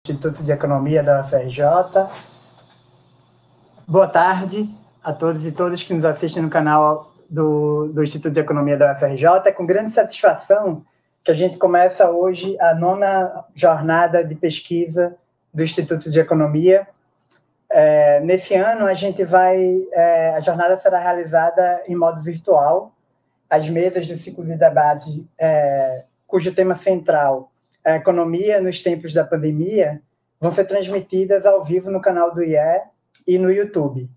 Instituto de Economia da UFRJ. Boa tarde a todos e todas que nos assistem no canal do Instituto de Economia da UFRJ. É com grande satisfação que a gente começa hoje a 9ª jornada de pesquisa do Instituto de Economia. Nesse ano, a jornada será realizada em modo virtual. As mesas do ciclo de debate, cujo tema central é a economia nos tempos da pandemia, vão ser transmitidas ao vivo no canal do IE e no YouTube.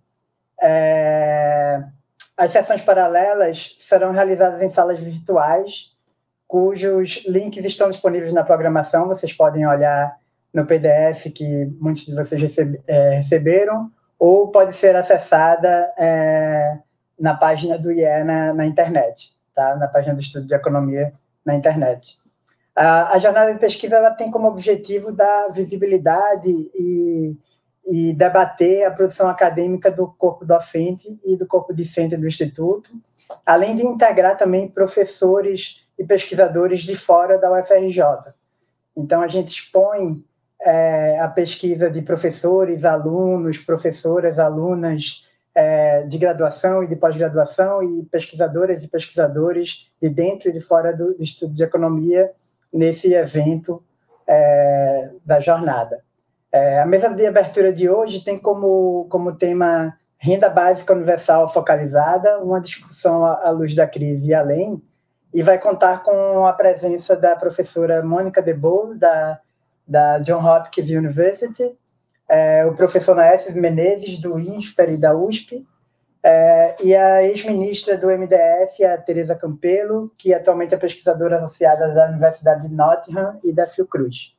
As sessões paralelas serão realizadas em salas virtuais, cujos links estão disponíveis na programação. Vocês podem olhar no PDF que muitos de vocês receberam, ou pode ser acessada na página do IE na internet, tá? Na página do Instituto de Economia na internet. A jornada de pesquisa ela tem como objetivo dar visibilidade e debater a produção acadêmica do corpo docente e do corpo discente do Instituto, além de integrar também professores e pesquisadores de fora da UFRJ. Então, a gente expõe a pesquisa de professores, alunos, professoras, alunas de graduação e de pós-graduação e pesquisadoras e pesquisadores de dentro e de fora do Instituto de Economia nesse evento da jornada. A mesa de abertura de hoje tem como tema Renda Básica Universal Focalizada, uma discussão à luz da crise e além, e vai contar com a presença da professora Mônica de Bolle, da Johns Hopkins University, o professor Naessio Menezes, do INSPER e da USP, e a ex-ministra do MDF, a Teresa Campelo, que atualmente é pesquisadora associada da Universidade de Nottingham e da Fiocruz.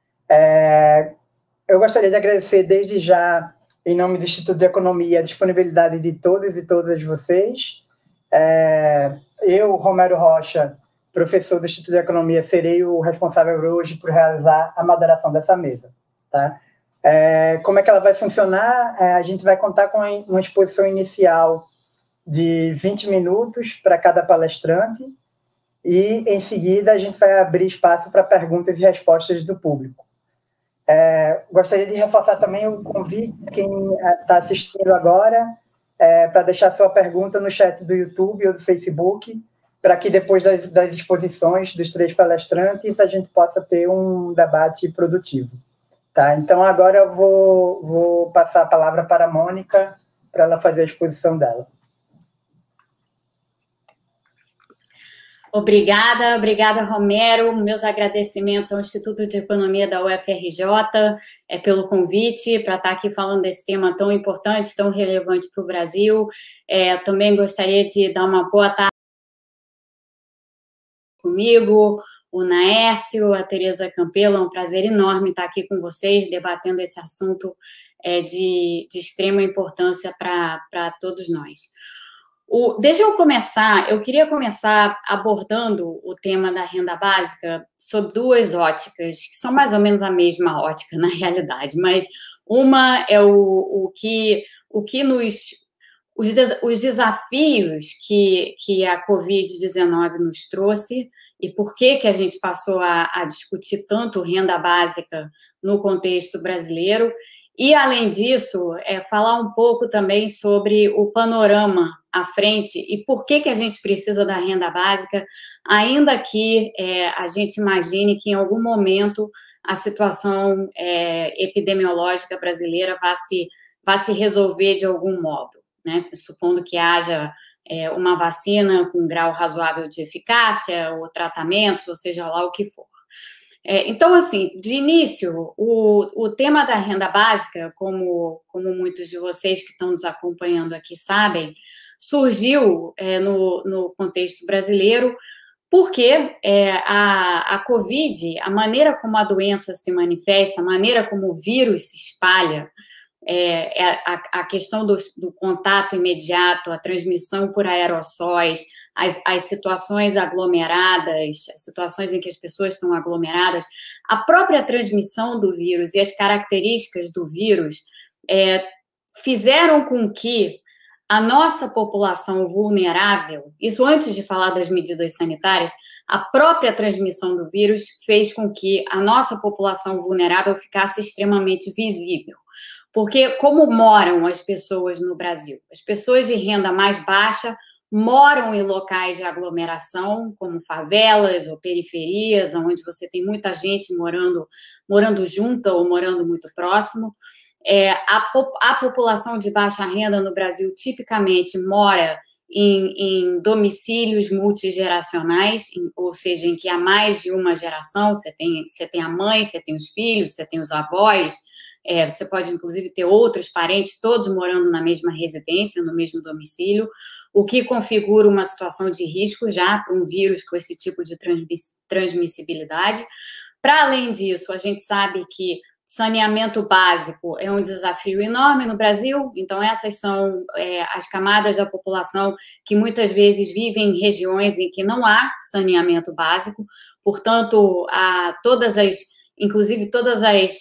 Eu gostaria de agradecer desde já, em nome do Instituto de Economia, a disponibilidade de todos e todas vocês. Eu, Romero Rocha, professor do Instituto de Economia, serei o responsável hoje por realizar a moderação dessa mesa, tá? Como é que ela vai funcionar? A gente vai contar com uma exposição inicial de 20 minutos para cada palestrante e, em seguida, a gente vai abrir espaço para perguntas e respostas do público. Gostaria de reforçar também o convite a quem está assistindo agora para deixar sua pergunta no chat do YouTube ou do Facebook, para que depois das exposições dos 3 palestrantes a gente possa ter um debate produtivo. Tá, então, agora eu vou passar a palavra para a Mônica, para ela fazer a exposição dela. Obrigada, Romero. Meus agradecimentos ao Instituto de Economia da UFRJ pelo convite para estar aqui falando desse tema tão importante, tão relevante para o Brasil. Também gostaria de dar uma boa tarde comigo, o Naessio, a Teresa Campelo. É um prazer enorme estar aqui com vocês, debatendo esse assunto de extrema importância para todos nós. Eu queria começar abordando o tema da renda básica sob 2 óticas, que são mais ou menos a mesma ótica, na realidade, mas uma é os desafios que a Covid-19 nos trouxe e por que a gente passou a discutir tanto renda básica no contexto brasileiro. E, além disso, falar um pouco também sobre o panorama à frente e por que a gente precisa da renda básica, ainda que a gente imagine que, em algum momento, a situação epidemiológica brasileira vá se resolver de algum modo, né? Supondo que haja uma vacina com um grau razoável de eficácia, ou tratamentos, ou seja lá o que for. Então, assim, de início, o tema da renda básica, como muitos de vocês que estão nos acompanhando aqui sabem, surgiu no contexto brasileiro porque a Covid, a maneira como a doença se manifesta, a maneira como o vírus se espalha, a questão do contato imediato, a transmissão por aerossóis, as situações aglomeradas, as situações em que as pessoas estão aglomeradas, a própria transmissão do vírus e as características do vírus fizeram com que a nossa população vulnerável, isso antes de falar das medidas sanitárias, a própria transmissão do vírus fez com que a nossa população vulnerável ficasse extremamente visível. Porque como moram as pessoas no Brasil? As pessoas de renda mais baixa moram em locais de aglomeração, como favelas ou periferias, onde você tem muita gente morando junta ou morando muito próximo. A população de baixa renda no Brasil tipicamente mora em domicílios multigeracionais, ou seja, em que há mais de uma geração, você tem a mãe, você tem os filhos, você tem os avós, você pode, inclusive, ter outros parentes, todos morando na mesma residência, no mesmo domicílio, o que configura uma situação de risco já para um vírus com esse tipo de transmissibilidade. Para além disso, a gente sabe que saneamento básico é um desafio enorme no Brasil, então essas são as camadas da população que muitas vezes vivem em regiões em que não há saneamento básico, portanto, inclusive todas as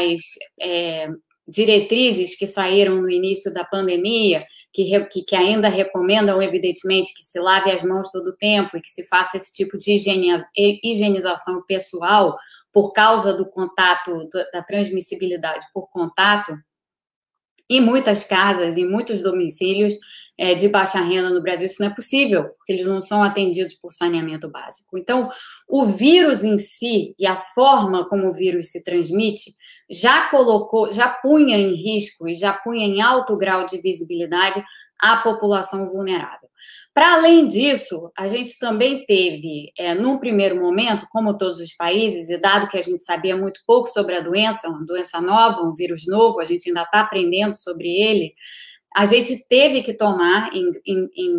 diretrizes que saíram no início da pandemia, que ainda recomendam, evidentemente, que se lave as mãos todo o tempo e que se faça esse tipo de higienização pessoal, por causa do contato, da transmissibilidade por contato, em muitas casas, em muitos domicílios de baixa renda no Brasil, isso não é possível, porque eles não são atendidos por saneamento básico. Então, o vírus em si e a forma como o vírus se transmite já punha em risco e já punha em alto grau de visibilidade a população vulnerável. Para além disso, a gente também teve, num primeiro momento, como todos os países, e dado que a gente sabia muito pouco sobre a doença, uma doença nova, um vírus novo, a gente ainda está aprendendo sobre ele, a gente teve que tomar em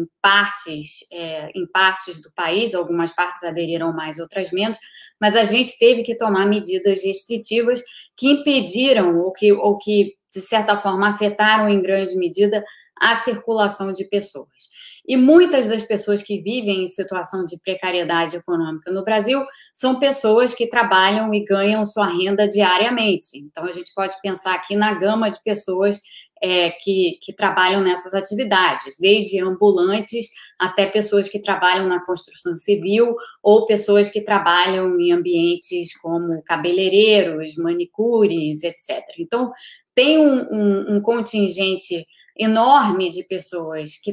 partes do país, algumas partes aderiram mais, outras menos, mas a gente teve que tomar medidas restritivas que impediram ou que, de certa forma, afetaram em grande medida a circulação de pessoas. E muitas das pessoas que vivem em situação de precariedade econômica no Brasil são pessoas que trabalham e ganham sua renda diariamente. Então, a gente pode pensar aqui na gama de pessoas que trabalham nessas atividades, desde ambulantes até pessoas que trabalham na construção civil ou pessoas que trabalham em ambientes como cabeleireiros, manicures, etc. Então, tem um contingente enorme de pessoas que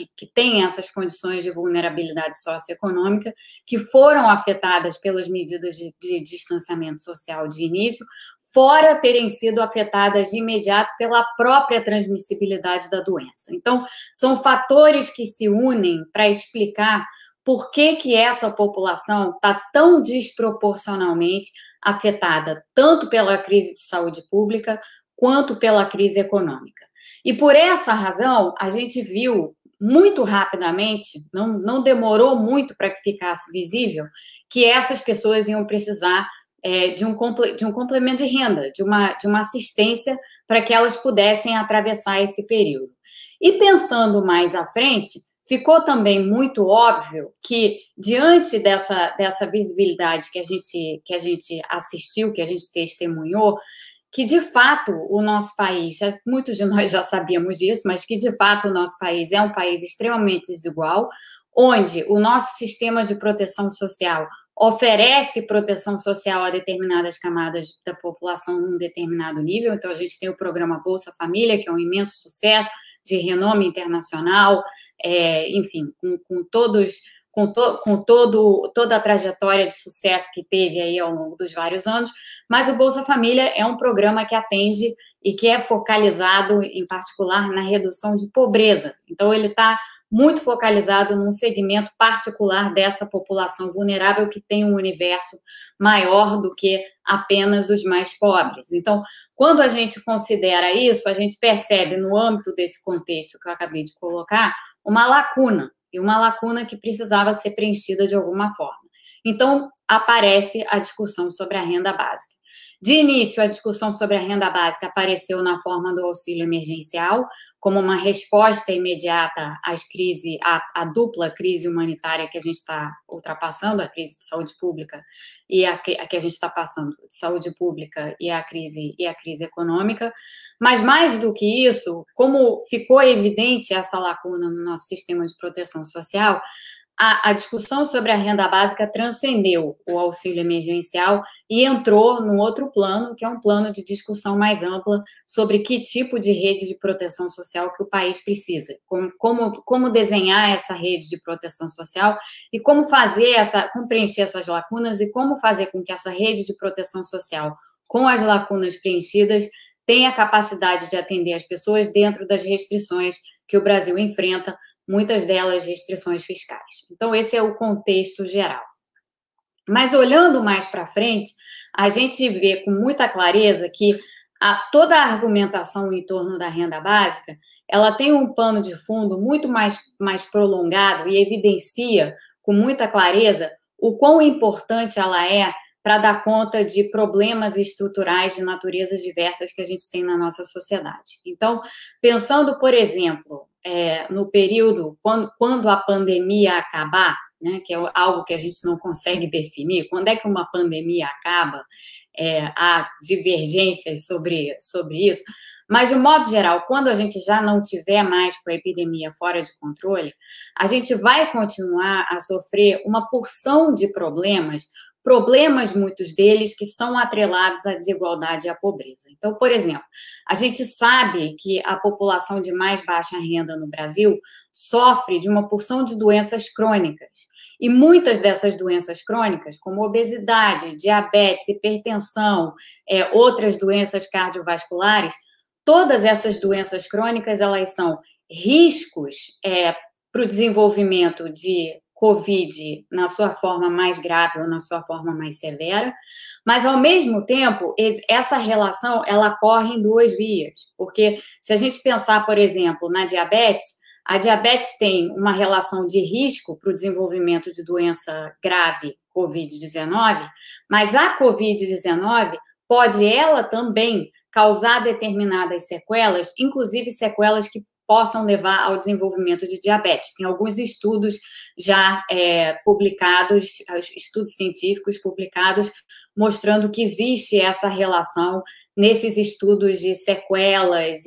têm essas condições de vulnerabilidade socioeconômica, que foram afetadas pelas medidas de distanciamento social de início, fora terem sido afetadas de imediato pela própria transmissibilidade da doença. Então, são fatores que se unem para explicar por que essa população está tão desproporcionalmente afetada, tanto pela crise de saúde pública, quanto pela crise econômica. E por essa razão, a gente viu muito rapidamente, não demorou muito para que ficasse visível, que essas pessoas iam precisar de um complemento de renda, de uma assistência para que elas pudessem atravessar esse período. E pensando mais à frente, ficou também muito óbvio que, diante dessa visibilidade que a gente assistiu, que a gente testemunhou, que, de fato, o nosso país, muitos de nós já sabíamos disso, mas que, de fato, o nosso país é um país extremamente desigual, onde o nosso sistema de proteção social oferece proteção social a determinadas camadas da população num determinado nível. Então, a gente tem o programa Bolsa Família, que é um imenso sucesso, de renome internacional, enfim, com toda a trajetória de sucesso que teve aí ao longo dos vários anos, mas o Bolsa Família é um programa que atende e que é focalizado, em particular, na redução de pobreza. Então, ele está muito focalizado num segmento particular dessa população vulnerável que tem um universo maior do que apenas os mais pobres. Então, quando a gente considera isso, a gente percebe, no âmbito desse contexto que eu acabei de colocar, uma lacuna, e uma lacuna que precisava ser preenchida de alguma forma. Então, aparece a discussão sobre a renda básica. De início, a discussão sobre a renda básica apareceu na forma do auxílio emergencial, como uma resposta imediata às crises, à dupla crise humanitária que a gente está ultrapassando, a crise de saúde pública e a que a gente está passando, de saúde pública e a crise econômica. Mas, mais do que isso, como ficou evidente essa lacuna no nosso sistema de proteção social, a discussão sobre a renda básica transcendeu o auxílio emergencial e entrou num outro plano, que é um plano de discussão mais ampla sobre que tipo de rede de proteção social que o país precisa, como desenhar essa rede de proteção social e como preencher essas lacunas e como fazer com que essa rede de proteção social, com as lacunas preenchidas, tenha capacidade de atender as pessoas dentro das restrições que o Brasil enfrenta, muitas delas restrições fiscais. Então, esse é o contexto geral. Mas, olhando mais para frente, a gente vê com muita clareza que toda a argumentação em torno da renda básica, ela tem um pano de fundo muito mais prolongado e evidencia com muita clareza o quão importante ela é para dar conta de problemas estruturais de naturezas diversas que a gente tem na nossa sociedade. Então, pensando, por exemplo, no período, quando a pandemia acabar, né, que é algo que a gente não consegue definir, quando é que uma pandemia acaba, há divergências sobre isso, mas, de modo geral, quando a gente já não tiver mais com a epidemia fora de controle, a gente vai continuar a sofrer uma porção de problemas, muitos deles, que são atrelados à desigualdade e à pobreza. Então, por exemplo, a gente sabe que a população de mais baixa renda no Brasil sofre de uma porção de doenças crônicas. E muitas dessas doenças crônicas, como obesidade, diabetes, hipertensão, outras doenças cardiovasculares, todas essas doenças crônicas, elas são riscos para o desenvolvimento de COVID na sua forma mais grave ou na sua forma mais severa, mas, ao mesmo tempo, essa relação, ela corre em duas vias, porque se a gente pensar, por exemplo, na diabetes, a diabetes tem uma relação de risco para o desenvolvimento de doença grave, COVID-19, mas a COVID-19 pode, ela também, causar determinadas sequelas, inclusive sequelas que possam levar ao desenvolvimento de diabetes. Tem alguns estudos já publicados, estudos científicos publicados, mostrando que existe essa relação nesses estudos de sequelas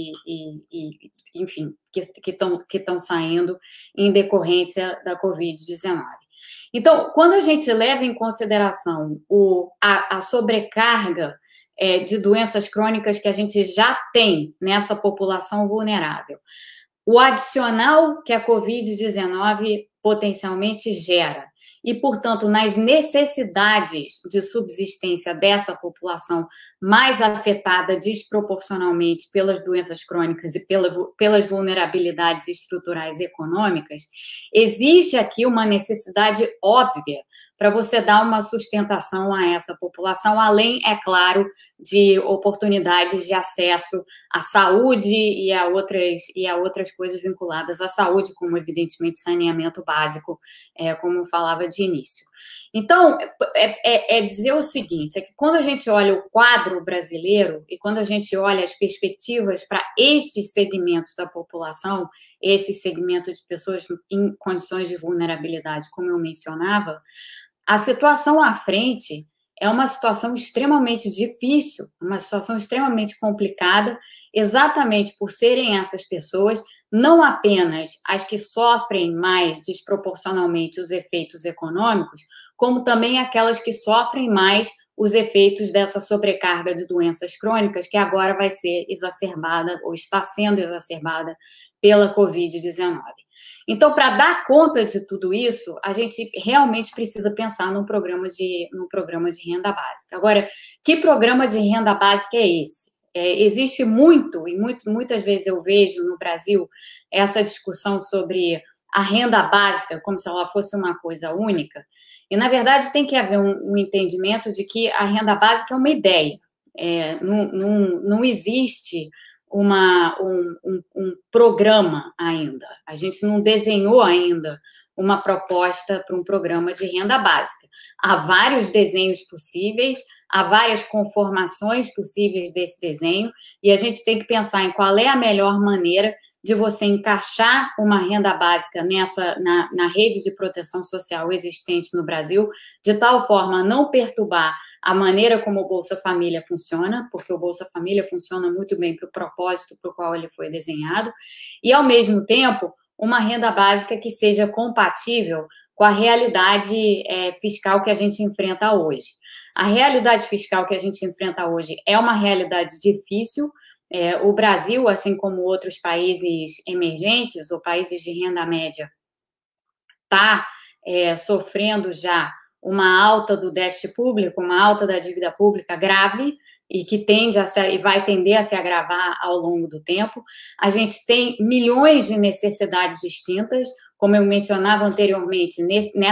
enfim, que estão saindo em decorrência da Covid-19. Então, quando a gente leva em consideração a sobrecarga de doenças crônicas que a gente já tem nessa população vulnerável, o adicional que a Covid-19 potencialmente gera, e, portanto, nas necessidades de subsistência dessa população mais afetada desproporcionalmente pelas doenças crônicas e pelas vulnerabilidades estruturais e econômicas, existe aqui uma necessidade óbvia para você dar uma sustentação a essa população, além, é claro, de oportunidades de acesso à saúde e a outras coisas vinculadas à saúde, como, evidentemente, saneamento básico, como falava de início. Então, dizer o seguinte, é que quando a gente olha o quadro brasileiro e quando a gente olha as perspectivas para estes segmentos da população, esse segmento de pessoas em condições de vulnerabilidade, como eu mencionava, a situação à frente é uma situação extremamente difícil, uma situação extremamente complicada, exatamente por serem essas pessoas, não apenas as que sofrem mais desproporcionalmente os efeitos econômicos, como também aquelas que sofrem mais os efeitos dessa sobrecarga de doenças crônicas, que agora vai ser exacerbada, ou está sendo exacerbada, pela Covid-19. Então, para dar conta de tudo isso, a gente realmente precisa pensar num programa de renda básica. Agora, que programa de renda básica é esse? Existe muitas vezes eu vejo no Brasil essa discussão sobre a renda básica como se ela fosse uma coisa única, e, na verdade, tem que haver um entendimento de que a renda básica é uma ideia, não existe um programa ainda. A gente não desenhou ainda uma proposta para um programa de renda básica. Há vários desenhos possíveis, há várias conformações possíveis desse desenho, e a gente tem que pensar em qual é a melhor maneira de você encaixar uma renda básica na rede de proteção social existente no Brasil, de tal forma a não perturbar a maneira como o Bolsa Família funciona, porque o Bolsa Família funciona muito bem para o propósito para o qual ele foi desenhado, e, ao mesmo tempo, uma renda básica que seja compatível com a realidade fiscal que a gente enfrenta hoje. A realidade fiscal que a gente enfrenta hoje é uma realidade difícil. O Brasil, assim como outros países emergentes ou países de renda média, está sofrendo já uma alta do déficit público, uma alta da dívida pública grave e que vai tender a se agravar ao longo do tempo. A gente tem milhões de necessidades distintas, como eu mencionava anteriormente,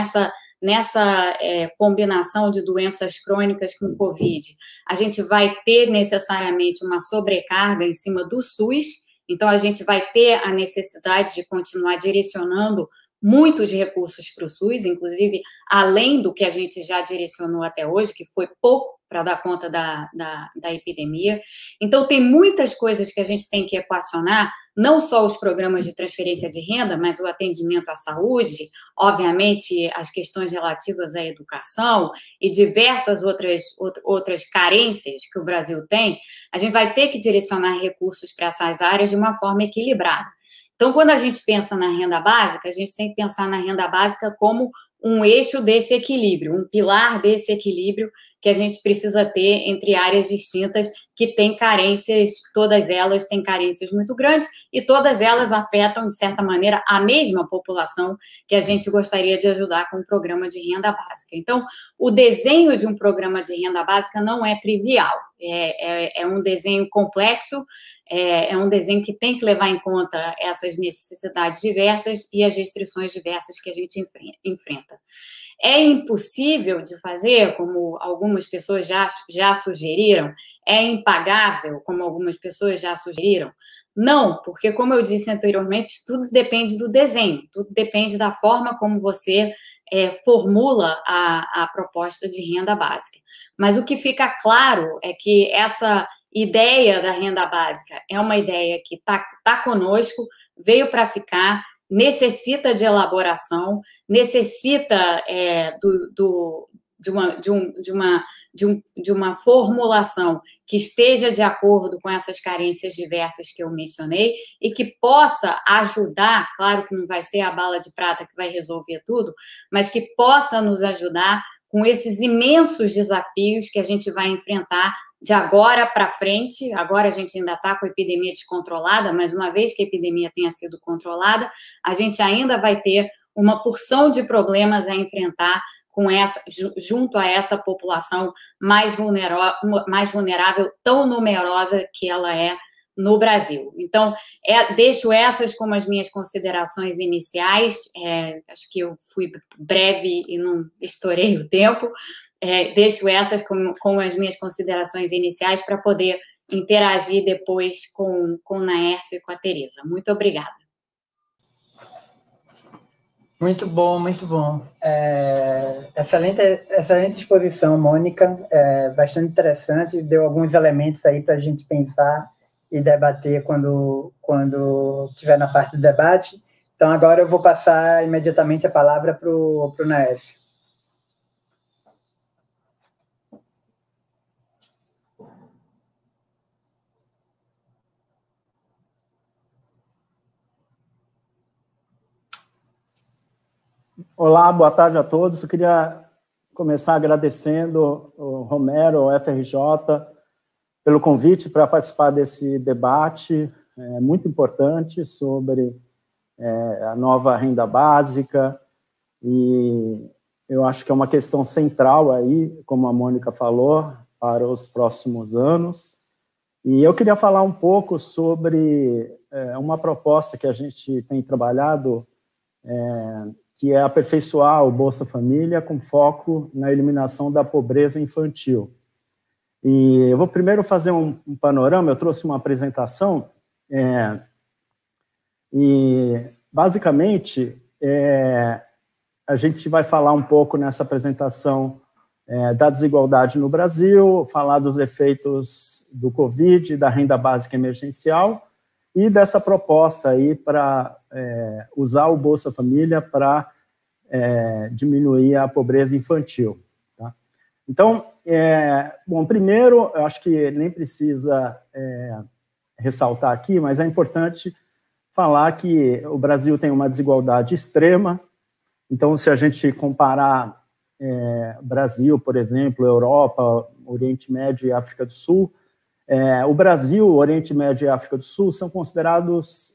nessa combinação de doenças crônicas com Covid, a gente vai ter necessariamente uma sobrecarga em cima do SUS, então a gente vai ter a necessidade de continuar direcionando muitos recursos para o SUS, inclusive além do que a gente já direcionou até hoje, que foi pouco para dar conta da epidemia. Então, tem muitas coisas que a gente tem que equacionar, não só os programas de transferência de renda, mas o atendimento à saúde, obviamente, as questões relativas à educação e diversas outras carências que o Brasil tem. A gente vai ter que direcionar recursos para essas áreas de uma forma equilibrada. Então, quando a gente pensa na renda básica, a gente tem que pensar na renda básica como um eixo desse equilíbrio, um pilar desse equilíbrio que a gente precisa ter entre áreas distintas que têm carências, todas elas têm carências muito grandes e todas elas afetam, de certa maneira, a mesma população que a gente gostaria de ajudar com um programa de renda básica. Então, o desenho de um programa de renda básica não é trivial, é um desenho complexo, é um desenho que tem que levar em conta essas necessidades diversas e as restrições diversas que a gente enfrenta. É impossível de fazer, como algumas pessoas já sugeriram? É impagável, como algumas pessoas já sugeriram? Não, porque, como eu disse anteriormente, tudo depende do desenho, tudo depende da forma como você formula a proposta de renda básica. Mas o que fica claro é que essa ideia da renda básica é uma ideia que tá conosco, veio para ficar, necessita de elaboração, necessita de uma formulação que esteja de acordo com essas carências diversas que eu mencionei e que possa ajudar, claro que não vai ser a bala de prata que vai resolver tudo, mas que possa nos ajudar com esses imensos desafios que a gente vai enfrentar de agora para frente. Agora a gente ainda está com a epidemia descontrolada, mas uma vez que a epidemia tenha sido controlada, a gente ainda vai ter uma porção de problemas a enfrentar junto a essa população mais vulnerável, tão numerosa que ela é no Brasil. Então, deixo essas como as minhas considerações iniciais, acho que eu fui breve e não estourei o tempo, deixo essas como as minhas considerações iniciais para poder interagir depois com o Naércio e com a Tereza. Muito obrigada. Muito bom, muito bom. Excelente exposição, Mônica, bastante interessante, deu alguns elementos aí para a gente pensar e debater quando estiver na parte do debate. Então, agora eu vou passar imediatamente a palavra para o Naércio. Olá, boa tarde a todos. Eu queria começar agradecendo o Romero, o FRJ, pelo convite para participar desse debate muito importante sobre a nova renda básica, e eu acho que é uma questão central aí, como a Mônica falou, para os próximos anos. E eu queria falar um pouco sobre uma proposta que a gente tem trabalhado, que é aperfeiçoar o Bolsa Família com foco na eliminação da pobreza infantil. E eu vou primeiro fazer um panorama. Eu trouxe uma apresentação, e basicamente a gente vai falar um pouco nessa apresentação da desigualdade no Brasil, falar dos efeitos do Covid, da renda básica emergencial e dessa proposta aí para usar o Bolsa Família para diminuir a pobreza infantil. Tá? Então, bom, primeiro, eu acho que nem precisa ressaltar aqui, mas é importante falar que o Brasil tem uma desigualdade extrema. Então, se a gente comparar Brasil, por exemplo, Europa, Oriente Médio e África do Sul, o Brasil, Oriente Médio e África do Sul são considerados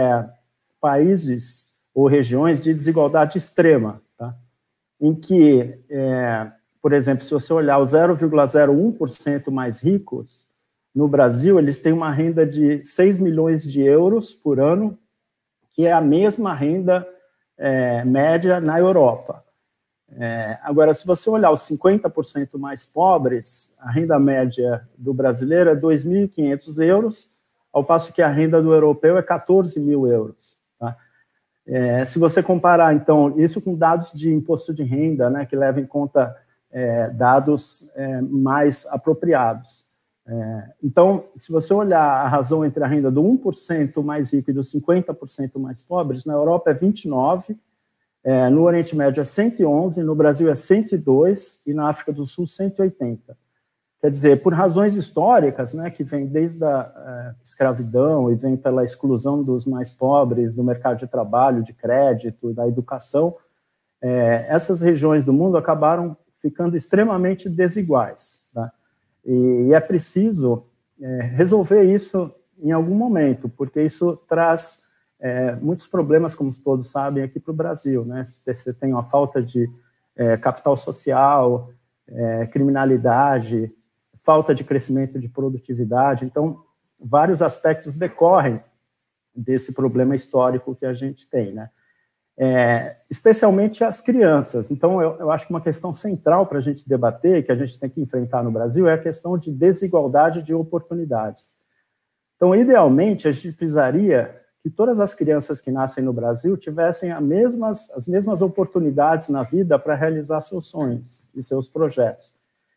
países ou regiões de desigualdade extrema, tá? Em que, por exemplo, se você olhar os 0,01% mais ricos, no Brasil, eles têm uma renda de 6 milhões de euros por ano, que é a mesma renda média na Europa. Agora, se você olhar os 50% mais pobres, a renda média do brasileiro é 2.500 euros, ao passo que a renda do europeu é 14 mil euros. Tá? Se você comparar, então, isso com dados de imposto de renda, né, que levam em conta dados mais apropriados. Então, se você olhar a razão entre a renda do 1% mais rico e dos 50% mais pobres, na Europa é 29%, no Oriente Médio é 111%, no Brasil é 102% e na África do Sul 180%. Quer dizer, por razões históricas, né, que vem desde a escravidão e vem pela exclusão dos mais pobres do mercado de trabalho, de crédito, da educação, essas regiões do mundo acabaram ficando extremamente desiguais. Tá? E é preciso resolver isso em algum momento, porque isso traz muitos problemas, como todos sabem, aqui para o Brasil. Né? Você tem uma falta de capital social, criminalidade, falta de crescimento de produtividade. Então, vários aspectos decorrem desse problema histórico que a gente tem, né? Especialmente as crianças. Então, eu acho que uma questão central para a gente debater, que a gente tem que enfrentar no Brasil, é a questão de desigualdade de oportunidades. Então, idealmente, a gente precisaria que todas as crianças que nascem no Brasil tivessem as mesmas oportunidades na vida para realizar seus sonhos e seus projetos.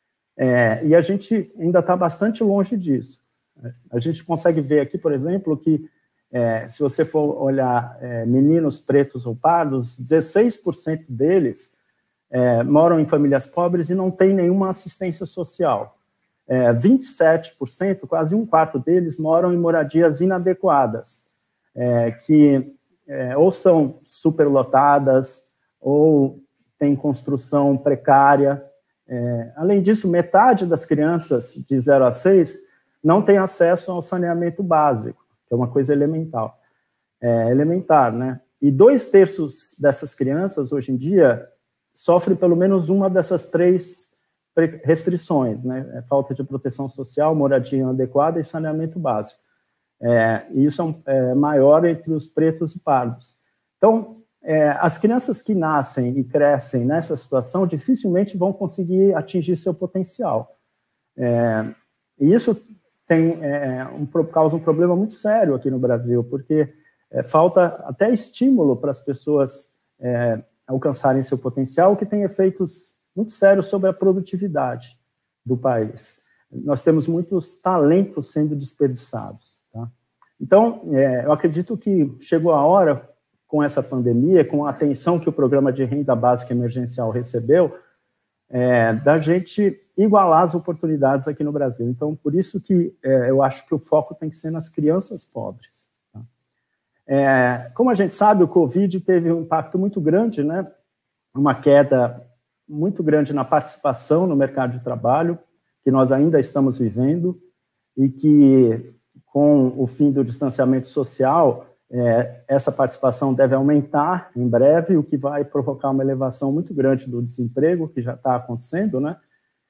E a gente ainda está bastante longe disso. A gente consegue ver aqui, por exemplo, que se você for olhar meninos pretos ou pardos, 16% deles moram em famílias pobres e não têm nenhuma assistência social. 27%, quase um quarto deles, moram em moradias inadequadas, que ou são superlotadas ou têm construção precária. Além disso, metade das crianças de 0 a 6 não tem acesso ao saneamento básico, que é uma coisa elementar, né? E 2/3 dessas crianças, hoje em dia, sofrem pelo menos uma dessas 3 restrições, né? Falta de proteção social, moradia inadequada e saneamento básico. E isso é maior entre os pretos e pardos. Então, as crianças que nascem e crescem nessa situação dificilmente vão conseguir atingir seu potencial. E isso causa um problema muito sério aqui no Brasil, porque falta até estímulo para as pessoas alcançarem seu potencial, que tem efeitos muito sérios sobre a produtividade do país. Nós temos muitos talentos sendo desperdiçados. Tá? Então, eu acredito que chegou a hora, com essa pandemia, com a atenção que o Programa de Renda Básica Emergencial recebeu, da gente igualar as oportunidades aqui no Brasil. Então, por isso que eu acho que o foco tem que ser nas crianças pobres. Tá? Como a gente sabe, o Covid teve um impacto muito grande, né? Uma queda muito grande na participação no mercado de trabalho, que nós ainda estamos vivendo, e que, com o fim do distanciamento social, essa participação deve aumentar em breve, o que vai provocar uma elevação muito grande do desemprego, que já está acontecendo, né?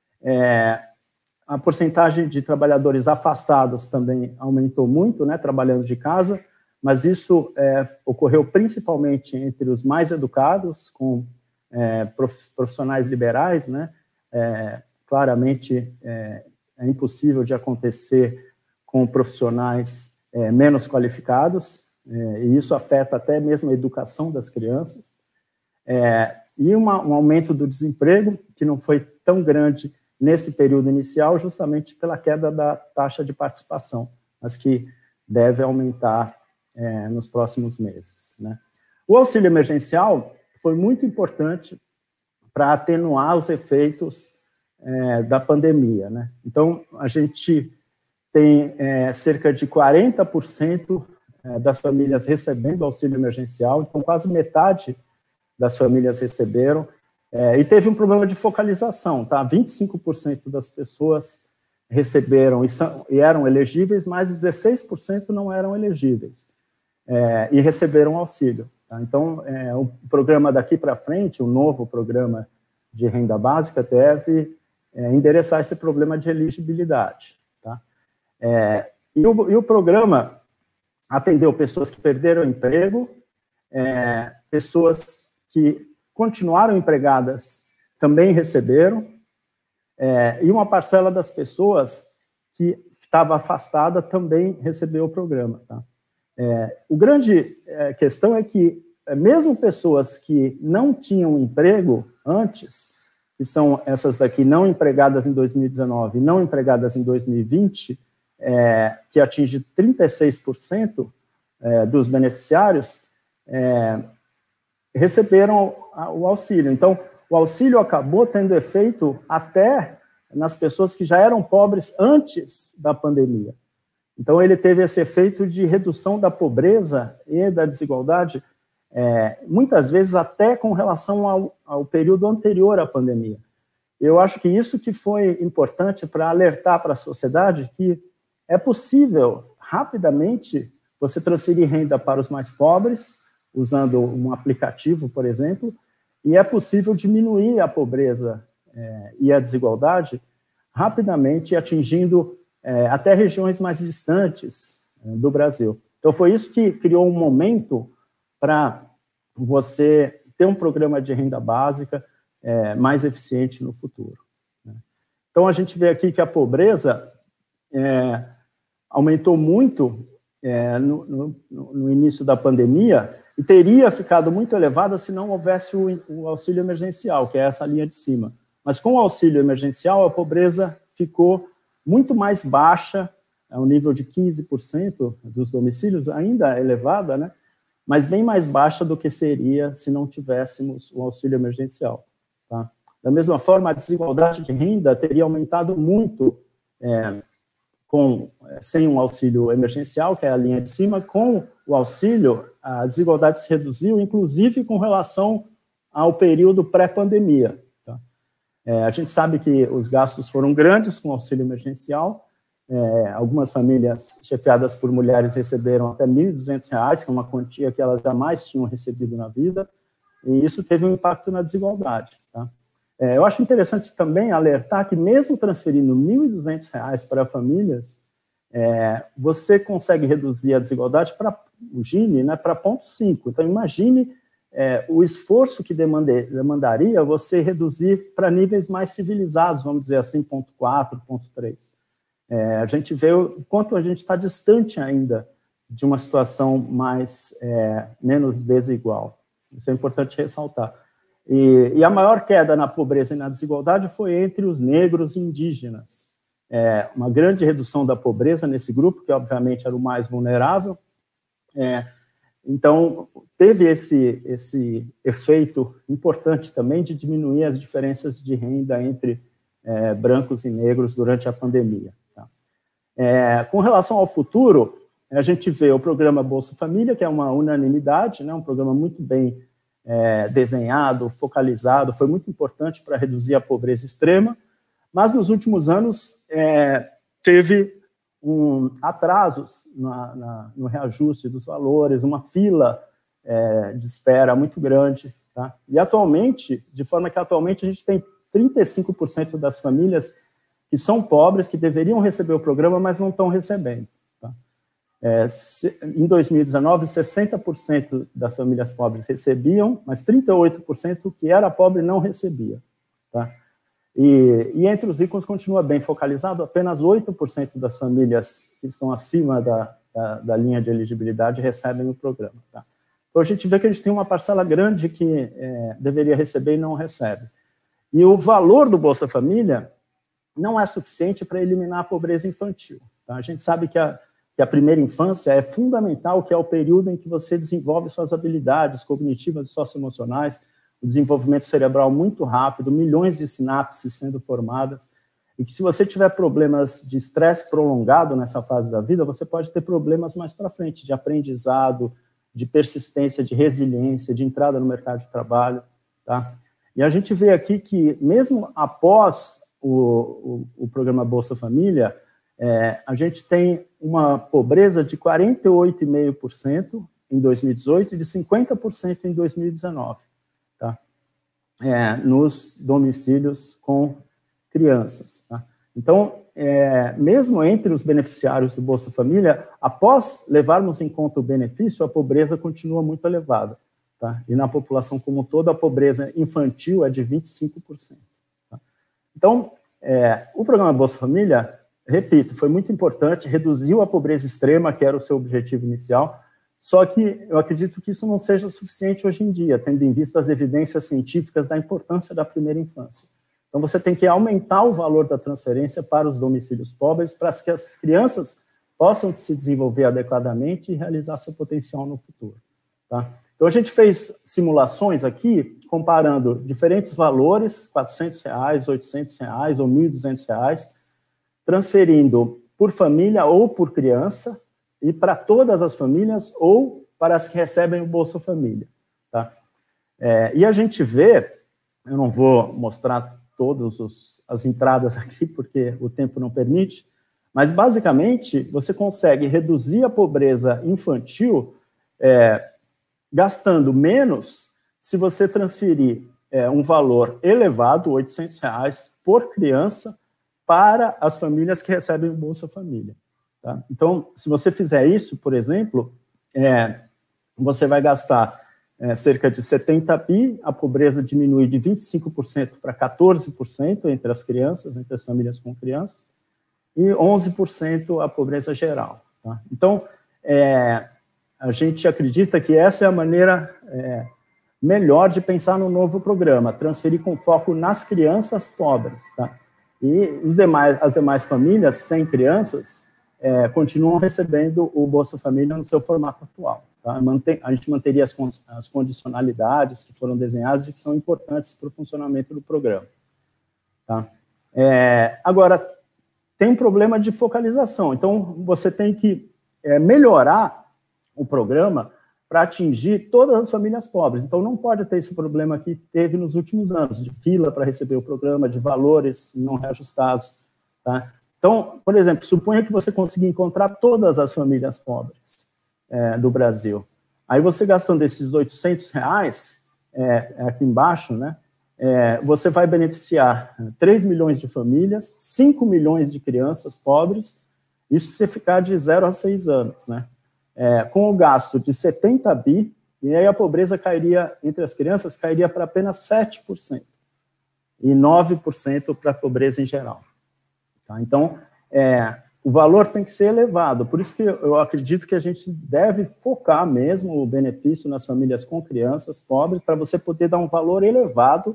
A porcentagem de trabalhadores afastados também aumentou muito, né, trabalhando de casa, mas isso ocorreu principalmente entre os mais educados, com profissionais liberais, né? Claramente é impossível de acontecer com profissionais menos qualificados, e isso afeta até mesmo a educação das crianças, e um aumento do desemprego, que não foi tão grande nesse período inicial, justamente pela queda da taxa de participação, mas que deve aumentar nos próximos meses, né? O auxílio emergencial foi muito importante para atenuar os efeitos da pandemia, né? Então, a gente tem cerca de 40% das famílias recebendo auxílio emergencial, então quase metade das famílias receberam, e teve um problema de focalização, tá? 25% das pessoas receberam e eram elegíveis, mas 16% não eram elegíveis, e receberam auxílio, tá? Então, o programa daqui para frente, o novo programa de renda básica, deve endereçar esse problema de elegibilidade, tá? E o programa atendeu pessoas que perderam o emprego, pessoas que continuaram empregadas também receberam, e uma parcela das pessoas que estava afastada também recebeu o programa, tá? O grande questão é que, mesmo pessoas que não tinham emprego antes, que são essas daqui não empregadas em 2019 e não empregadas em 2020, que atinge 36% dos beneficiários, receberam o auxílio. Então, o auxílio acabou tendo efeito até nas pessoas que já eram pobres antes da pandemia. Então, ele teve esse efeito de redução da pobreza e da desigualdade, muitas vezes até com relação ao período anterior à pandemia. Eu acho que isso que foi importante para alertar para a sociedade que é possível, rapidamente, você transferir renda para os mais pobres, usando um aplicativo, por exemplo, e é possível diminuir a pobreza e a desigualdade rapidamente, atingindo até regiões mais distantes do Brasil. Então, foi isso que criou um momento para você ter um programa de renda básica mais eficiente no futuro, né? Então, a gente vê aqui que a pobreza aumentou muito no início da pandemia e teria ficado muito elevada se não houvesse o auxílio emergencial, que é essa linha de cima. Mas com o auxílio emergencial, a pobreza ficou muito mais baixa, ao nível de 15% dos domicílios, ainda elevada, né? Mas bem mais baixa do que seria se não tivéssemos o auxílio emergencial, tá? Da mesma forma, a desigualdade de renda teria aumentado muito sem um auxílio emergencial, que é a linha de cima. Com o auxílio, a desigualdade se reduziu, inclusive com relação ao período pré-pandemia, tá? A gente sabe que os gastos foram grandes com o auxílio emergencial. Algumas famílias chefiadas por mulheres receberam até R$ 1.200, que é uma quantia que elas jamais tinham recebido na vida, e isso teve um impacto na desigualdade, tá? Eu acho interessante também alertar que, mesmo transferindo R$ 1.200 para famílias, você consegue reduzir a desigualdade para o Gini, né, para 0,5. Então, imagine o esforço que demandaria você reduzir para níveis mais civilizados, vamos dizer assim, 0,4, 0,3. A gente vê o quanto a gente está distante ainda de uma situação menos desigual. Isso é importante ressaltar. E a maior queda na pobreza e na desigualdade foi entre os negros e indígenas. Uma grande redução da pobreza nesse grupo, que obviamente era o mais vulnerável. Então, teve esse efeito importante também de diminuir as diferenças de renda entre brancos e negros durante a pandemia, tá? Com relação ao futuro, a gente vê o programa Bolsa Família, que é uma unanimidade, né, um programa muito bem desenhado, focalizado, foi muito importante para reduzir a pobreza extrema, mas nos últimos anos teve atrasos no reajuste dos valores, uma fila de espera muito grande, tá? E atualmente, de forma que atualmente a gente tem 35% das famílias que são pobres, que deveriam receber o programa, mas não estão recebendo, tá? Em 2019, 60% das famílias pobres recebiam, mas 38% que era pobre não recebia, tá? E entre os ricos continua bem focalizado, apenas 8% das famílias que estão acima da linha de elegibilidade recebem o programa, tá? Então, a gente vê que a gente tem uma parcela grande que deveria receber e não recebe. E o valor do Bolsa Família não é suficiente para eliminar a pobreza infantil. Tá? A gente sabe que a primeira infância é fundamental, que é o período em que você desenvolve suas habilidades cognitivas e socioemocionais, o desenvolvimento cerebral muito rápido, milhões de sinapses sendo formadas, e que se você tiver problemas de estresse prolongado nessa fase da vida, você pode ter problemas mais para frente, de aprendizado, de persistência, de resiliência, de entrada no mercado de trabalho, tá? E a gente vê aqui que, mesmo após o programa Bolsa Família, a gente tem uma pobreza de 48,5% em 2018 e de 50% em 2019, tá? Nos domicílios com crianças, tá? Então, mesmo entre os beneficiários do Bolsa Família, após levarmos em conta o benefício, a pobreza continua muito elevada, tá? E na população como um todo, a pobreza infantil é de 25%. Tá? Então, o programa Bolsa Família, repito, foi muito importante, reduziu a pobreza extrema, que era o seu objetivo inicial, só que eu acredito que isso não seja suficiente hoje em dia, tendo em vista as evidências científicas da importância da primeira infância. Então, você tem que aumentar o valor da transferência para os domicílios pobres, para que as crianças possam se desenvolver adequadamente e realizar seu potencial no futuro. Tá? Então, a gente fez simulações aqui, comparando diferentes valores, R$400, R$800 ou R$1.200, transferindo por família ou por criança, e para todas as famílias ou para as que recebem o Bolsa Família. Tá? E a gente vê, eu não vou mostrar todas as entradas aqui, porque o tempo não permite, mas, basicamente, você consegue reduzir a pobreza infantil gastando menos se você transferir um valor elevado, R$800 por criança, para as famílias que recebem o Bolsa Família. Tá? Então, se você fizer isso, por exemplo, você vai gastar cerca de 70 bi, a pobreza diminui de 25% para 14% entre as crianças, entre as famílias com crianças, e 11% a pobreza geral. Tá? Então, a gente acredita que essa é a maneira melhor de pensar no novo programa, transferir com foco nas crianças pobres. Tá? E as demais famílias sem crianças continuam recebendo o Bolsa Família no seu formato atual. Tá? A gente manteria as condicionalidades que foram desenhadas e que são importantes para o funcionamento do programa. Tá? Agora, tem um problema de focalização. Então, você tem que melhorar o programa para atingir todas as famílias pobres. Então, não pode ter esse problema que teve nos últimos anos, de fila para receber o programa, de valores não reajustados. Tá? Então, por exemplo, suponha que você consiga encontrar todas as famílias pobres do Brasil. Aí você gastando esses R$800, aqui embaixo, né, você vai beneficiar 3 milhões de famílias, 5 milhões de crianças pobres, isso se ficar de 0 a 6 anos, né? Com o gasto de 70 bi, e aí a pobreza cairia, entre as crianças, cairia para apenas 7%, e 9% para a pobreza em geral. Tá? Então, o valor tem que ser elevado, por isso que eu acredito que a gente deve focar mesmo o benefício nas famílias com crianças pobres, para você poder dar um valor elevado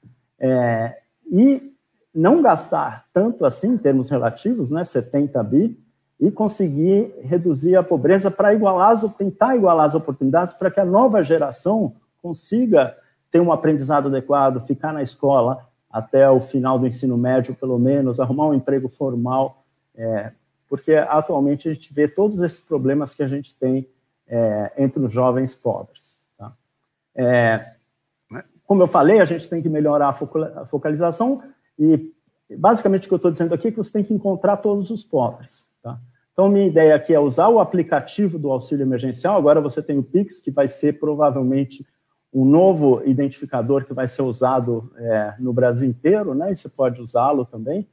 e não gastar tanto assim, em termos relativos, né, 70 bi, e conseguir reduzir a pobreza para tentar igualar as oportunidades para que a nova geração consiga ter um aprendizado adequado, ficar na escola até o final do ensino médio, pelo menos, arrumar um emprego formal, porque atualmente a gente vê todos esses problemas que a gente tem entre os jovens pobres. Tá? Como eu falei, a gente tem que melhorar a focalização e, basicamente, o que eu estou dizendo aqui é que você tem que encontrar todos os pobres. Tá? Então, minha ideia aqui é usar o aplicativo do auxílio emergencial. Agora você tem o Pix, que vai ser provavelmente um novo identificador que vai ser usado no Brasil inteiro, né? E você pode usá-lo também.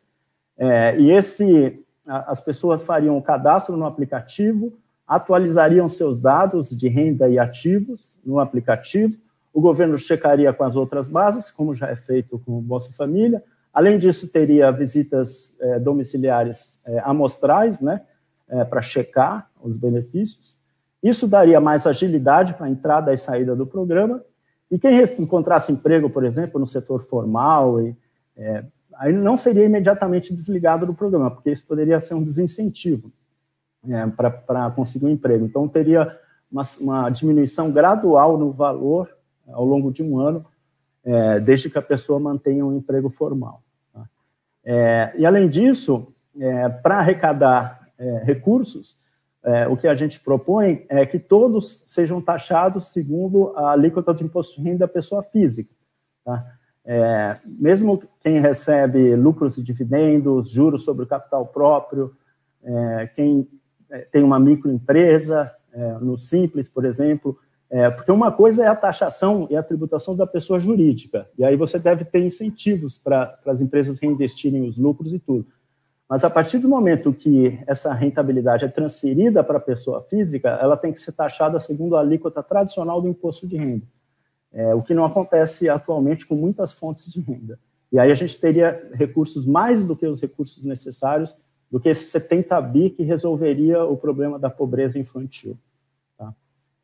As pessoas fariam o cadastro no aplicativo, atualizariam seus dados de renda e ativos no aplicativo, o governo checaria com as outras bases, como já é feito com o Bolsa Família. Além disso, teria visitas domiciliares amostrais, né, para checar os benefícios. Isso daria mais agilidade para a entrada e saída do programa, E quem encontrasse emprego, por exemplo, no setor formal, aí não seria imediatamente desligado do programa, porque isso poderia ser um desincentivo para conseguir um emprego. Então, teria uma diminuição gradual no valor ao longo de um ano, desde que a pessoa mantenha um emprego formal. Tá? E, além disso, para arrecadar recursos, o que a gente propõe é que todos sejam taxados segundo a alíquota do imposto de renda da pessoa física. Tá? Mesmo quem recebe lucros e dividendos, juros sobre o capital próprio, quem tem uma microempresa, no Simples, por exemplo, porque uma coisa é a taxação e a tributação da pessoa jurídica, e aí você deve ter incentivos para as empresas reinvestirem os lucros e tudo. Mas, a partir do momento que essa rentabilidade é transferida para a pessoa física, ela tem que ser taxada segundo a alíquota tradicional do imposto de renda, o que não acontece atualmente com muitas fontes de renda. E aí a gente teria recursos mais do que os recursos necessários, do que esse 70 bi que resolveria o problema da pobreza infantil. Tá?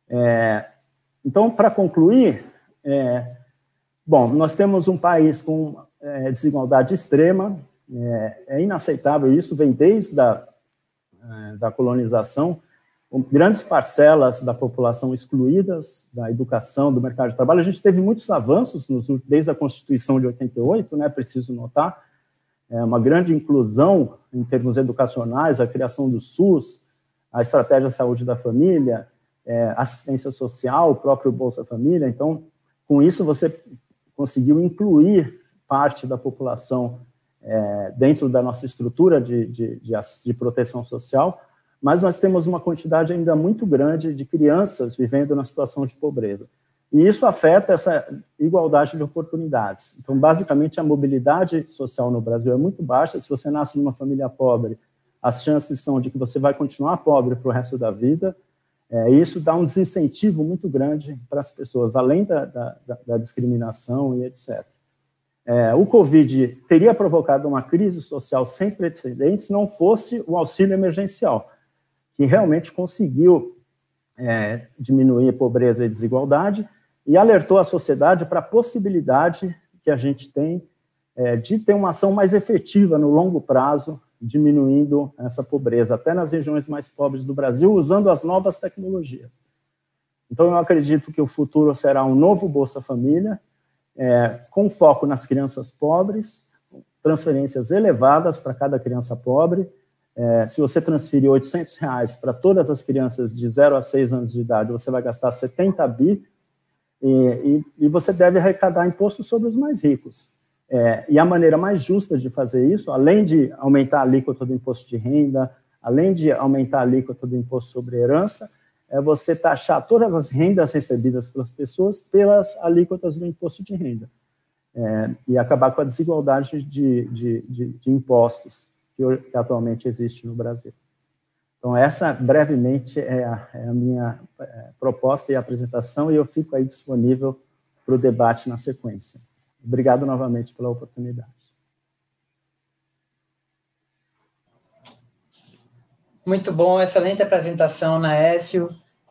Então, para concluir, bom, nós temos um país com desigualdade extrema. É inaceitável isso, vem desde da colonização, com grandes parcelas da população excluídas da educação, do mercado de trabalho. A gente teve muitos avanços desde a Constituição de 88, preciso notar, uma grande inclusão em termos educacionais, a criação do SUS, a estratégia de saúde da família, assistência social, o próprio Bolsa Família. Então, com isso, você conseguiu incluir parte da população dentro da nossa estrutura de proteção social, mas nós temos uma quantidade ainda muito grande de crianças vivendo na situação de pobreza. E isso afeta essa igualdade de oportunidades. Então, basicamente, a mobilidade social no Brasil é muito baixa. Se você nasce numa família pobre, as chances são de que você vai continuar pobre para o resto da vida, e isso dá um desincentivo muito grande para as pessoas, além da discriminação e etc. O Covid teria provocado uma crise social sem precedentes se não fosse o auxílio emergencial, que realmente conseguiu diminuir a pobreza e desigualdade e alertou a sociedade para a possibilidade que a gente tem de ter uma ação mais efetiva no longo prazo, diminuindo essa pobreza, até nas regiões mais pobres do Brasil, usando as novas tecnologias. Então, eu acredito que o futuro será um novo Bolsa Família, com foco nas crianças pobres, transferências elevadas para cada criança pobre. Se você transferir R$800 para todas as crianças de 0 a 6 anos de idade, você vai gastar 70 bi, e você deve arrecadar imposto sobre os mais ricos. E a maneira mais justa de fazer isso, além de aumentar a alíquota do imposto de renda, além de aumentar a alíquota do imposto sobre herança, é você taxar todas as rendas recebidas pelas pessoas pelas alíquotas do imposto de renda, e acabar com a desigualdade de impostos que atualmente existe no Brasil. Então, essa, brevemente, é a minha proposta e apresentação, e eu fico aí disponível para o debate na sequência. Obrigado novamente pela oportunidade. Muito bom, excelente apresentação, Naécio.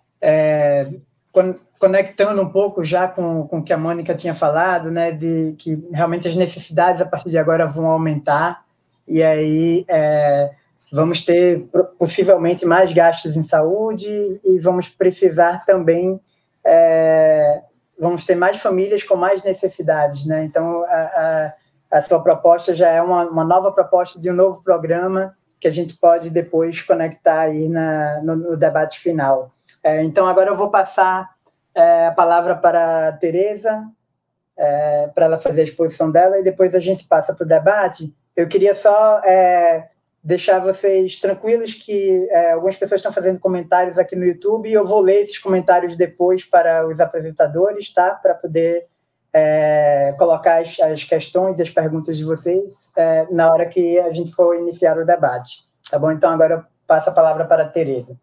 Conectando um pouco já com o que a Mônica tinha falado, de que realmente as necessidades a partir de agora vão aumentar, e aí vamos ter possivelmente mais gastos em saúde e vamos precisar também, vamos ter mais famílias com mais necessidades, Então, a sua proposta já é uma nova proposta de um novo programa que a gente pode depois conectar aí no debate final. Então, agora eu vou passar a palavra para a Tereza, para ela fazer a exposição dela, e depois a gente passa para o debate. Eu queria só deixar vocês tranquilos que algumas pessoas estão fazendo comentários aqui no YouTube, e eu vou ler esses comentários depois para os apresentadores, tá? Para poder colocar as questões e as perguntas de vocês na hora que a gente for iniciar o debate. Tá bom? Então, agora eu passo a palavra para a Tereza.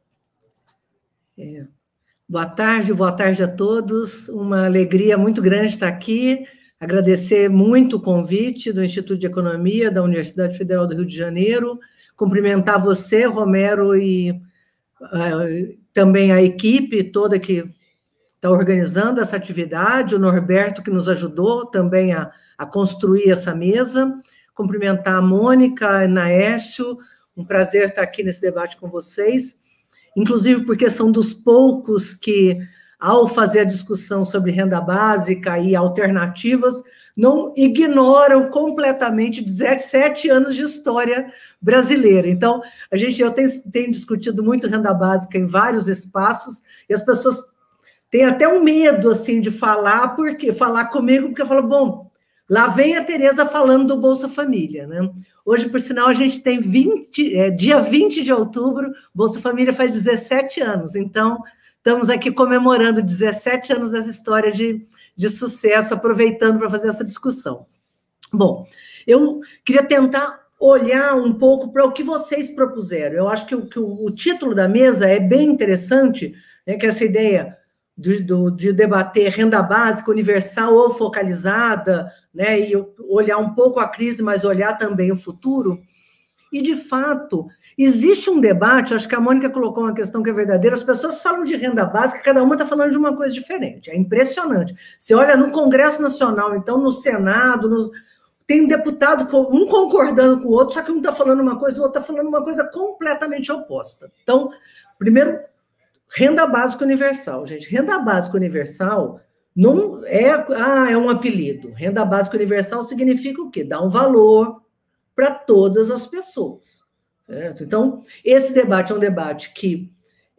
Boa tarde a todos. Uma alegria muito grande estar aqui. Agradecer muito o convite do Instituto de Economia da Universidade Federal do Rio de Janeiro. Cumprimentar você, Romero, e também a equipe toda que está organizando essa atividade, o Norberto, que nos ajudou também a construir essa mesa, cumprimentar a Mônica, a Naécio, um prazer estar aqui nesse debate com vocês, inclusive porque são dos poucos que, ao fazer a discussão sobre renda básica e alternativas, não ignoram completamente 17 anos de história brasileira. Então, eu tenho discutido muito renda básica em vários espaços, e as pessoas têm até um medo, assim, de falar comigo, porque falam, bom, lá vem a Tereza falando do Bolsa Família, né? Hoje, por sinal, a gente tem dia 20 de outubro, Bolsa Família faz 17 anos, então estamos aqui comemorando 17 anos dessa história de sucesso, aproveitando para fazer essa discussão. Bom, eu queria tentar olhar um pouco para o que vocês propuseram. Eu acho que o título da mesa é bem interessante, né, que essa ideia de debater renda básica universal ou focalizada, né, e olhar um pouco a crise, mas olhar também o futuro. E, de fato, existe um debate, acho que a Mônica colocou uma questão que é verdadeira, as pessoas falam de renda básica, cada uma está falando de uma coisa diferente, é impressionante. Você olha no Congresso Nacional, então, no Senado, tem um deputado, um concordando com o outro, só que um está falando uma coisa, o outro está falando uma coisa completamente oposta. Então, primeiro, renda básica universal. Gente, renda básica universal não é um apelido. Renda básica universal significa o quê? Dá um valor para todas as pessoas, certo? Então, esse debate é um debate que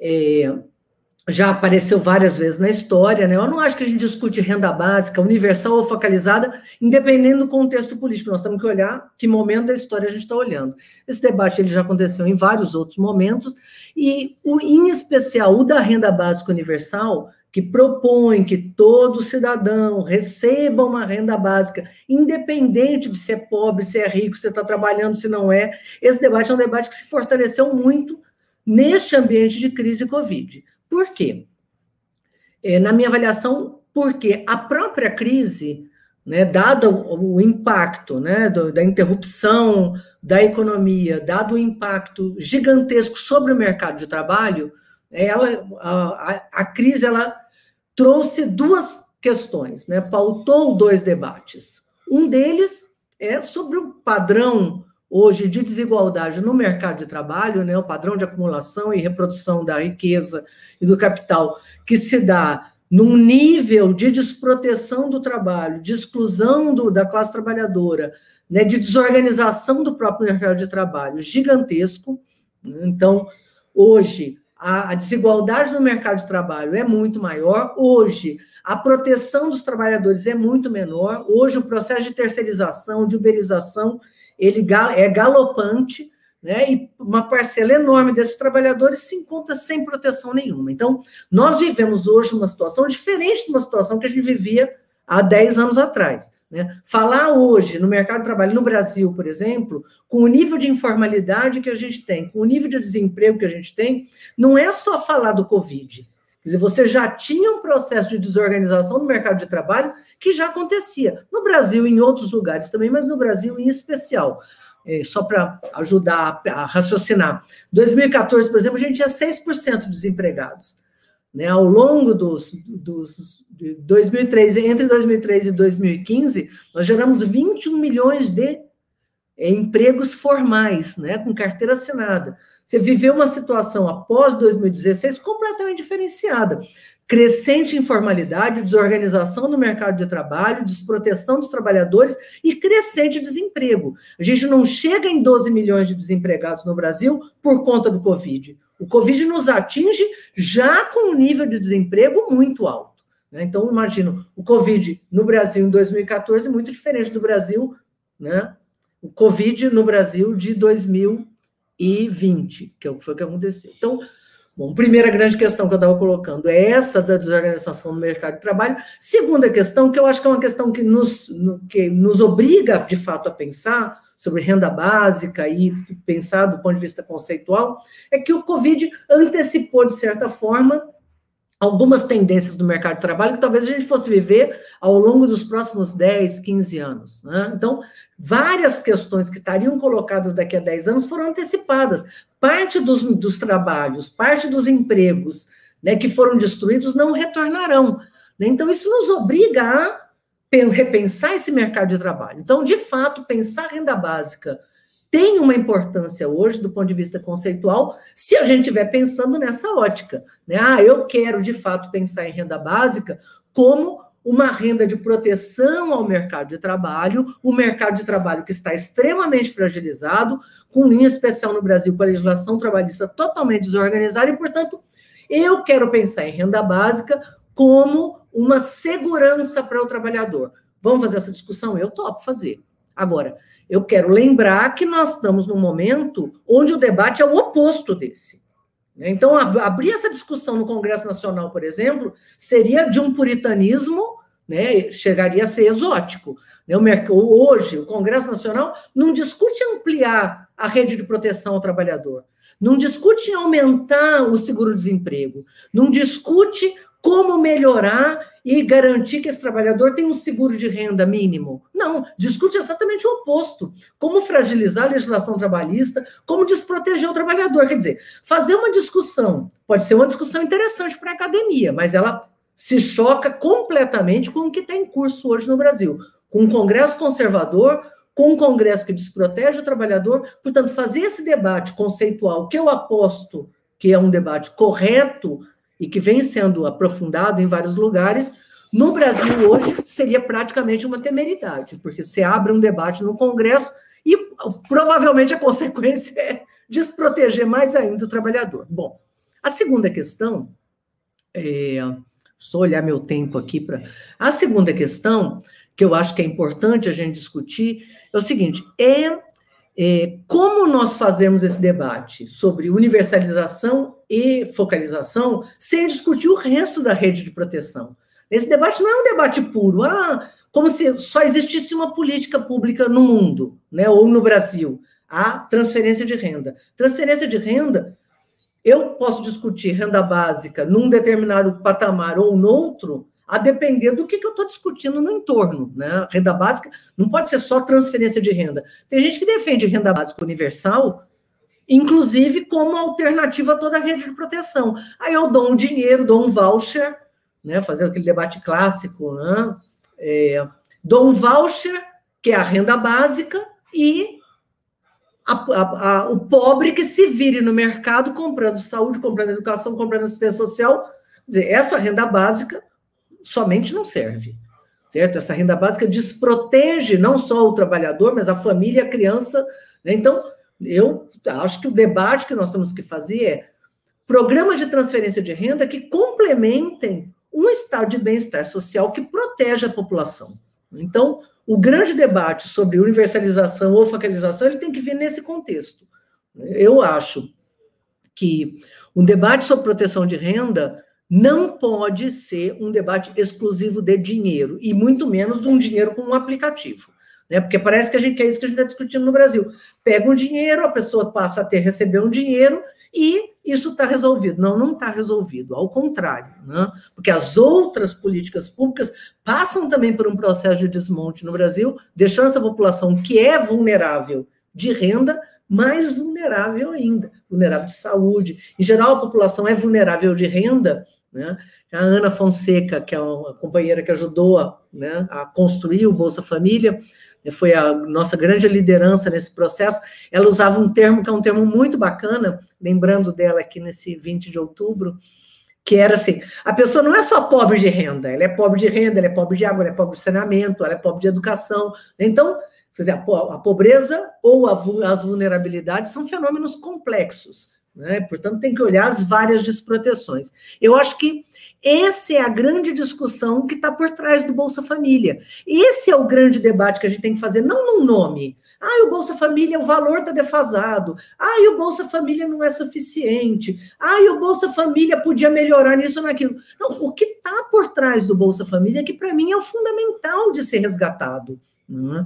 já apareceu várias vezes na história, né? Eu não acho que a gente discute renda básica universal ou focalizada, independente do contexto político. Nós temos que olhar que momento da história a gente está olhando. Esse debate ele já aconteceu em vários outros momentos, e em especial o da renda básica universal, que propõe que todo cidadão receba uma renda básica, independente de ser pobre, se é rico, se está trabalhando, se não é. Esse debate é um debate que se fortaleceu muito neste ambiente de crise Covid. Por quê? Na minha avaliação, porque a própria crise, né, dado o impacto, né, da interrupção da economia, dado o impacto gigantesco sobre o mercado de trabalho, a crise ela trouxe duas questões, né, pautou dois debates. Um deles é sobre o padrão hoje de desigualdade no mercado de trabalho, né, o padrão de acumulação e reprodução da riqueza e do capital que se dá num nível de desproteção do trabalho, de exclusão da classe trabalhadora, né, de desorganização do próprio mercado de trabalho gigantesco. Então, hoje, a desigualdade no mercado de trabalho é muito maior. Hoje, a proteção dos trabalhadores é muito menor. Hoje, o processo de terceirização, de uberização, ele é galopante, né? E uma parcela enorme desses trabalhadores se encontra sem proteção nenhuma. Então, nós vivemos hoje uma situação diferente de uma situação que a gente vivia há 10 anos atrás, né? Falar hoje no mercado de trabalho no Brasil, por exemplo, com o nível de informalidade que a gente tem, com o nível de desemprego que a gente tem, não é só falar do Covid. Quer dizer, você já tinha um processo de desorganização no mercado de trabalho que já acontecia. No Brasil e em outros lugares também, mas no Brasil em especial. Só para ajudar a raciocinar. Em 2014, por exemplo, a gente tinha 6% de desempregados. Né? Ao longo de 2003, entre 2003 e 2015, nós geramos 21 milhões de empregos formais, né, com carteira assinada. Você viveu uma situação após 2016 completamente diferenciada. Crescente informalidade, desorganização no mercado de trabalho, desproteção dos trabalhadores e crescente desemprego. A gente não chega em 12 milhões de desempregados no Brasil por conta do Covid. O Covid nos atinge já com um nível de desemprego muito alto, né? Então, imagino, o Covid no Brasil em 2014 muito diferente do Brasil, né? O Covid no Brasil de 2020, que foi o que aconteceu. Então, bom, primeira grande questão que eu estava colocando é essa da desorganização no mercado de trabalho. Segunda questão, que eu acho que é uma questão que nos obriga, de fato, a pensar sobre renda básica e pensar do ponto de vista conceitual, é que o Covid antecipou, de certa forma, algumas tendências do mercado de trabalho que talvez a gente fosse viver ao longo dos próximos 10, 15 anos. Né? Então, várias questões que estariam colocadas daqui a 10 anos foram antecipadas. Parte dos trabalhos, parte dos empregos, né, que foram destruídos não retornarão. Né? Então, isso nos obriga a repensar esse mercado de trabalho. Então, de fato, pensar renda básica tem uma importância hoje, do ponto de vista conceitual, se a gente estiver pensando nessa ótica. Né? Eu quero, de fato, pensar em renda básica como uma renda de proteção ao mercado de trabalho, um mercado de trabalho que está extremamente fragilizado, com linha especial no Brasil, com a legislação trabalhista totalmente desorganizada, e, portanto, eu quero pensar em renda básica como uma segurança para o trabalhador. Vamos fazer essa discussão? Eu topo fazer. Agora, eu quero lembrar que nós estamos num momento onde o debate é o oposto desse. Então, abrir essa discussão no Congresso Nacional, por exemplo, seria de um puritanismo, né, chegaria a ser exótico. Hoje, o Congresso Nacional não discute ampliar a rede de proteção ao trabalhador, não discute aumentar o seguro-desemprego, não discute como melhorar e garantir que esse trabalhador tenha um seguro de renda mínimo. Não, discute exatamente o oposto. Como fragilizar a legislação trabalhista, como desproteger o trabalhador. Quer dizer, fazer uma discussão, pode ser uma discussão interessante para a academia, mas ela se choca completamente com o que está em curso hoje no Brasil. Com um Congresso conservador, com um Congresso que desprotege o trabalhador. Portanto, fazer esse debate conceitual, que eu aposto que é um debate correto, e que vem sendo aprofundado em vários lugares, no Brasil hoje seria praticamente uma temeridade, porque você abre um debate no Congresso e provavelmente a consequência é desproteger mais ainda o trabalhador. Bom, a segunda questão, só olhar meu tempo aqui para... A segunda questão, que eu acho que é importante a gente discutir, é o seguinte, como nós fazemos esse debate sobre universalização e focalização sem discutir o resto da rede de proteção. Esse debate não é um debate puro, como se só existisse uma política pública no mundo, né, ou no Brasil, a transferência de renda. Transferência de renda, eu posso discutir renda básica num determinado patamar ou no outro, a depender do que eu estou discutindo no entorno. Né? Renda básica não pode ser só transferência de renda. Tem gente que defende renda básica universal, inclusive como alternativa a toda a rede de proteção. Aí eu dou um dinheiro, dou um voucher, né? Fazendo aquele debate clássico, né? Dou um voucher, que é a renda básica, e o pobre que se vire no mercado comprando saúde, comprando educação, comprando assistência social. Quer dizer, essa renda básica somente não serve, certo? Essa renda básica desprotege não só o trabalhador, mas a família, a criança, né? Então, eu acho que o debate que nós temos que fazer é programas de transferência de renda que complementem um estado de bem-estar social que protege a população. Então, o grande debate sobre universalização ou focalização, ele tem que vir nesse contexto. Eu acho que um debate sobre proteção de renda não pode ser um debate exclusivo de dinheiro, e muito menos de um dinheiro com um aplicativo, né? Porque parece que é isso que a gente está discutindo no Brasil. Pega um dinheiro, a pessoa passa a receber um dinheiro, e isso está resolvido. Não está resolvido, ao contrário, né? Porque as outras políticas públicas passam também por um processo de desmonte no Brasil, deixando essa população que é vulnerável de renda mais vulnerável ainda, vulnerável de saúde. Em geral, a população é vulnerável de renda, né? A Ana Fonseca, que é uma companheira que ajudou né, a construir o Bolsa Família, foi a nossa grande liderança nesse processo, ela usava um termo que é um termo muito bacana, lembrando dela aqui nesse 20 de outubro, que era assim, a pessoa não é só pobre de renda, ela é pobre de renda, ela é pobre de água, ela é pobre de saneamento, ela é pobre de educação. Então, quer dizer, a pobreza ou as vulnerabilidades são fenômenos complexos, né? Portanto, tem que olhar as várias desproteções. Eu acho que essa é a grande discussão que está por trás do Bolsa Família. Esse é o grande debate que a gente tem que fazer, não num nome. O Bolsa Família, o valor está defasado. O Bolsa Família não é suficiente. O Bolsa Família podia melhorar nisso ou naquilo. Não, o que está por trás do Bolsa Família, que para mim é o fundamental de ser resgatado. Né?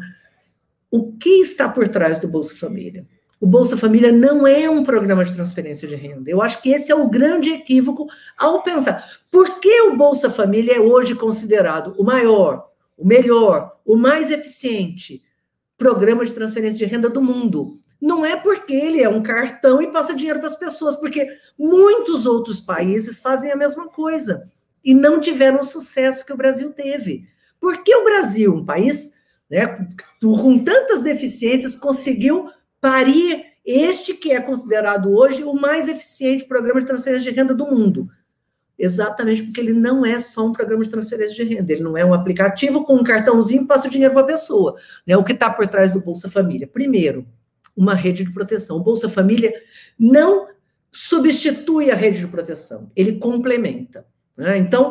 O que está por trás do Bolsa Família? O Bolsa Família não é um programa de transferência de renda. Eu acho que esse é o grande equívoco ao pensar. Por que o Bolsa Família é hoje considerado o maior, o melhor, o mais eficiente programa de transferência de renda do mundo? Não é porque ele é um cartão e passa dinheiro para as pessoas, porque muitos outros países fazem a mesma coisa e não tiveram o sucesso que o Brasil teve. Porque o Brasil, um país, né, com tantas deficiências, conseguiu parir este que é considerado hoje o mais eficiente programa de transferência de renda do mundo. Exatamente porque ele não é só um programa de transferência de renda, ele não é um aplicativo com um cartãozinho e passa o dinheiro para a pessoa. Né? O que está por trás do Bolsa Família? Primeiro, uma rede de proteção. O Bolsa Família não substitui a rede de proteção, ele complementa. Né? Então,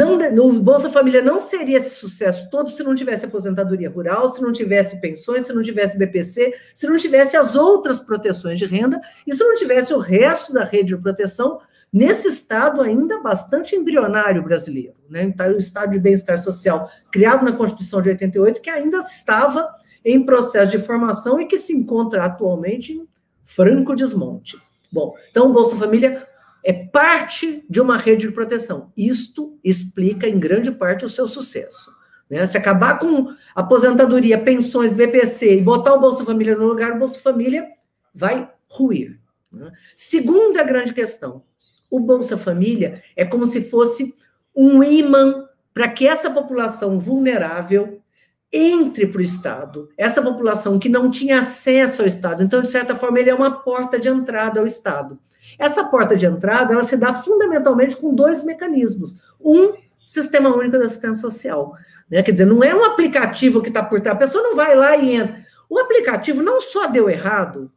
o Bolsa Família não seria esse sucesso todo se não tivesse aposentadoria rural, se não tivesse pensões, se não tivesse BPC, se não tivesse as outras proteções de renda e se não tivesse o resto da rede de proteção nesse estado ainda bastante embrionário brasileiro. Né? Então, o estado de bem-estar social criado na Constituição de 88, que ainda estava em processo de formação e que se encontra atualmente em franco desmonte. Bom, então o Bolsa Família é parte de uma rede de proteção. Isto explica, em grande parte, o seu sucesso. Né? Se acabar com aposentadoria, pensões, BPC e botar o Bolsa Família no lugar, o Bolsa Família vai ruir. Né? Segunda grande questão, o Bolsa Família é como se fosse um imã para que essa população vulnerável entre para o Estado, essa população que não tinha acesso ao Estado. Então, de certa forma, ele é uma porta de entrada ao Estado. Essa porta de entrada, ela se dá fundamentalmente com dois mecanismos. Um, Sistema Único de Assistência Social. Né? Quer dizer, não é um aplicativo que está por trás, a pessoa não vai lá e entra. O aplicativo não só deu errado,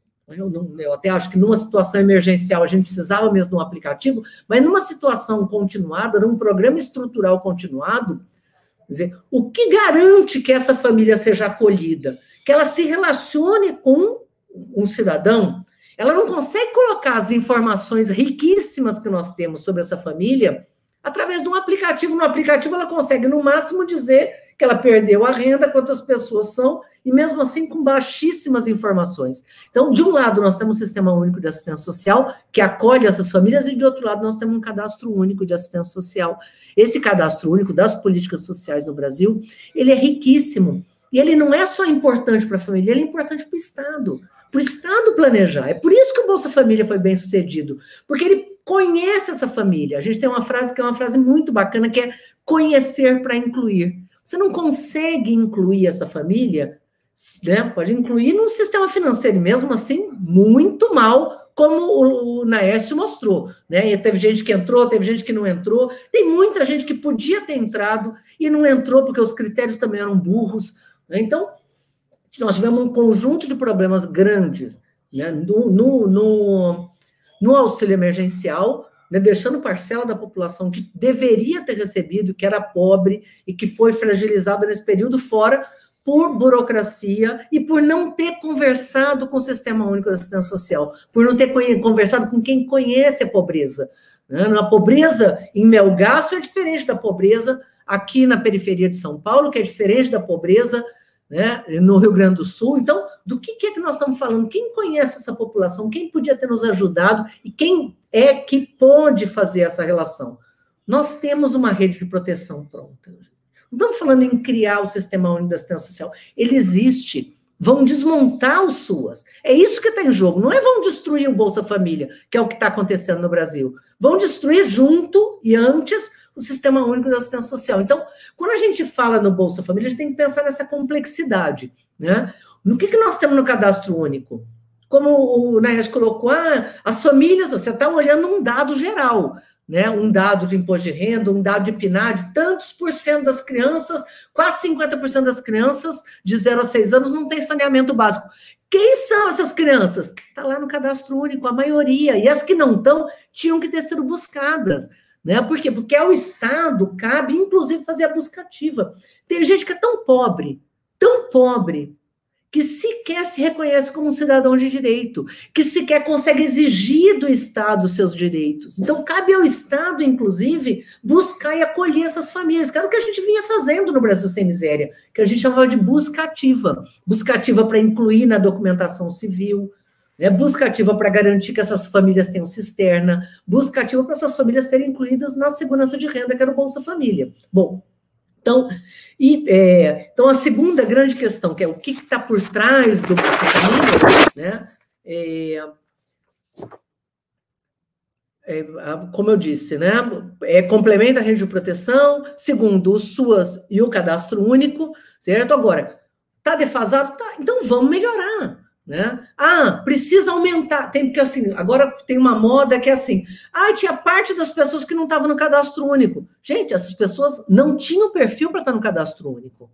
eu até acho que numa situação emergencial a gente precisava mesmo de um aplicativo, mas numa situação continuada, num programa estrutural continuado, quer dizer, o que garante que essa família seja acolhida? Que ela se relacione com um cidadão. Ela não consegue colocar as informações riquíssimas que nós temos sobre essa família através de um aplicativo. No aplicativo ela consegue, no máximo, dizer que ela perdeu a renda, quantas pessoas são, e mesmo assim com baixíssimas informações. Então, de um lado, nós temos o Sistema Único de Assistência Social, que acolhe essas famílias, e de outro lado, nós temos um Cadastro Único de Assistência Social. Esse Cadastro Único das políticas sociais no Brasil, ele é riquíssimo. E ele não é só importante para a família, ele é importante para o Estado planejar. É por isso que o Bolsa Família foi bem sucedido, porque ele conhece essa família. A gente tem uma frase que é uma frase muito bacana, que é conhecer para incluir. Você não consegue incluir essa família, né? Pode incluir no sistema financeiro, e mesmo assim, muito mal, como o Naércio mostrou. Né? E teve gente que entrou, teve gente que não entrou, tem muita gente que podia ter entrado e não entrou, porque os critérios também eram burros. Né? Então, nós tivemos um conjunto de problemas grandes, né? No auxílio emergencial, né? Deixando parcela da população que deveria ter recebido, que era pobre e que foi fragilizada nesse período fora por burocracia e por não ter conversado com o Sistema Único de Assistência Social, por não ter conversado com quem conhece a pobreza. Né? A pobreza em Melgaço é diferente da pobreza aqui na periferia de São Paulo, que é diferente da pobreza, né, no Rio Grande do Sul. Então, do que é que nós estamos falando? Quem conhece essa população? Quem podia ter nos ajudado? E quem é que pode fazer essa relação? Nós temos uma rede de proteção pronta. Não estamos falando em criar o Sistema Único de Assistência Social. Ele existe. Vão desmontar os SUAS. É isso que está em jogo. Não é vão destruir o Bolsa Família, que é o que está acontecendo no Brasil. Vão destruir junto e antes o Sistema Único de Assistência Social. Então, quando a gente fala no Bolsa Família, a gente tem que pensar nessa complexidade. Né? No que nós temos no Cadastro Único? Como o Naércio colocou, as famílias, você está olhando um dado geral, né? Um dado de imposto de renda, um dado de PNAD, tantos por cento das crianças, quase 50% das crianças de 0 a 6 anos não tem saneamento básico. Quem são essas crianças? Está lá no Cadastro Único, a maioria. E as que não estão, tinham que ter sido buscadas. Né? Por quê? Porque ao Estado cabe, inclusive, fazer a busca ativa. Tem gente que é tão pobre, que sequer se reconhece como um cidadão de direito, que sequer consegue exigir do Estado os seus direitos. Então, cabe ao Estado, inclusive, buscar e acolher essas famílias, que era o que a gente vinha fazendo no Brasil Sem Miséria, que a gente chamava de busca ativa para incluir na documentação civil, né? Busca ativa para garantir que essas famílias tenham cisterna, busca ativa para essas famílias serem incluídas na segurança de renda, que era o Bolsa Família. Bom, Então, então, a segunda grande questão, que é o que está por trás do Bolsa Família, né? Como eu disse, né? Complementa a rede de proteção, segundo, o SUAS e o cadastro único, certo? Agora, está defasado? Tá, então vamos melhorar, né? Precisa aumentar, porque assim, agora tem uma moda que é assim, tinha parte das pessoas que não estavam no cadastro único. Gente, essas pessoas não tinham perfil para estar no cadastro único.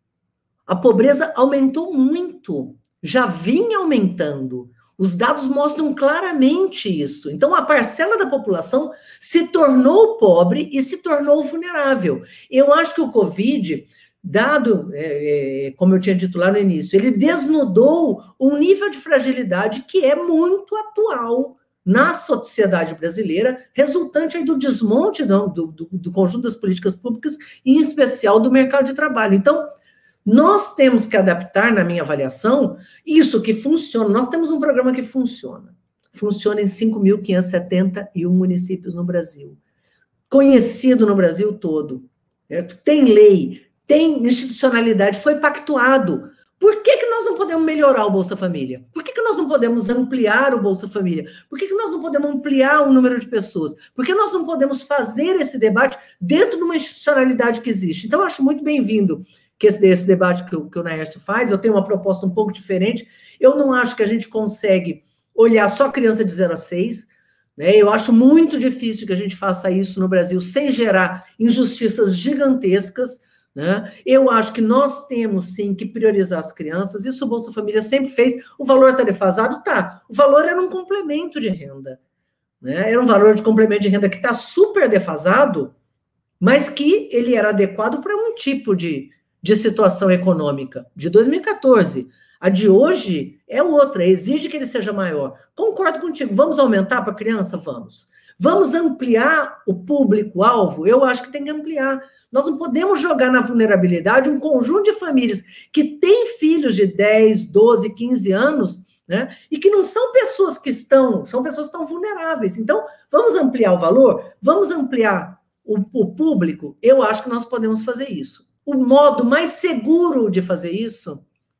A pobreza aumentou muito, já vinha aumentando. Os dados mostram claramente isso. Então, a parcela da população se tornou pobre e se tornou vulnerável. Eu acho que o Covid, dado, como eu tinha dito lá no início, ele desnudou um nível de fragilidade que é muito atual na sociedade brasileira, resultante aí do desmonte do conjunto das políticas públicas, e em especial do mercado de trabalho. Então, nós temos que adaptar, na minha avaliação, isso que funciona. Nós temos um programa que funciona. Funciona em 5.571 municípios no Brasil. Conhecido no Brasil todo. Certo? Tem lei, tem institucionalidade, foi pactuado. Por que nós não podemos melhorar o Bolsa Família? Por que nós não podemos ampliar o Bolsa Família? Por que nós não podemos ampliar o número de pessoas? Por que nós não podemos fazer esse debate dentro de uma institucionalidade que existe? Então, eu acho muito bem-vindo que esse debate que o Naércio faz. Eu tenho uma proposta um pouco diferente. Eu não acho que a gente consegue olhar só criança de 0 a 6, né? Eu acho muito difícil que a gente faça isso no Brasil sem gerar injustiças gigantescas, né? Eu acho que nós temos, sim, que priorizar as crianças. Isso o Bolsa Família sempre fez. O valor está defasado? Tá. O valor era um complemento de renda, né? Era um valor de complemento de renda que está super defasado, mas que ele era adequado para um tipo de situação econômica de 2014. A de hoje é outra, exige que ele seja maior. Concordo contigo, vamos aumentar para a criança? Vamos. Vamos ampliar o público-alvo? Eu acho que tem que ampliar. Nós não podemos jogar na vulnerabilidade um conjunto de famílias que têm filhos de 10, 12, 15 anos, né? E que não são pessoas que são pessoas que estão vulneráveis. Então, vamos ampliar o valor? Vamos ampliar o público? Eu acho que nós podemos fazer isso. O modo mais seguro de fazer isso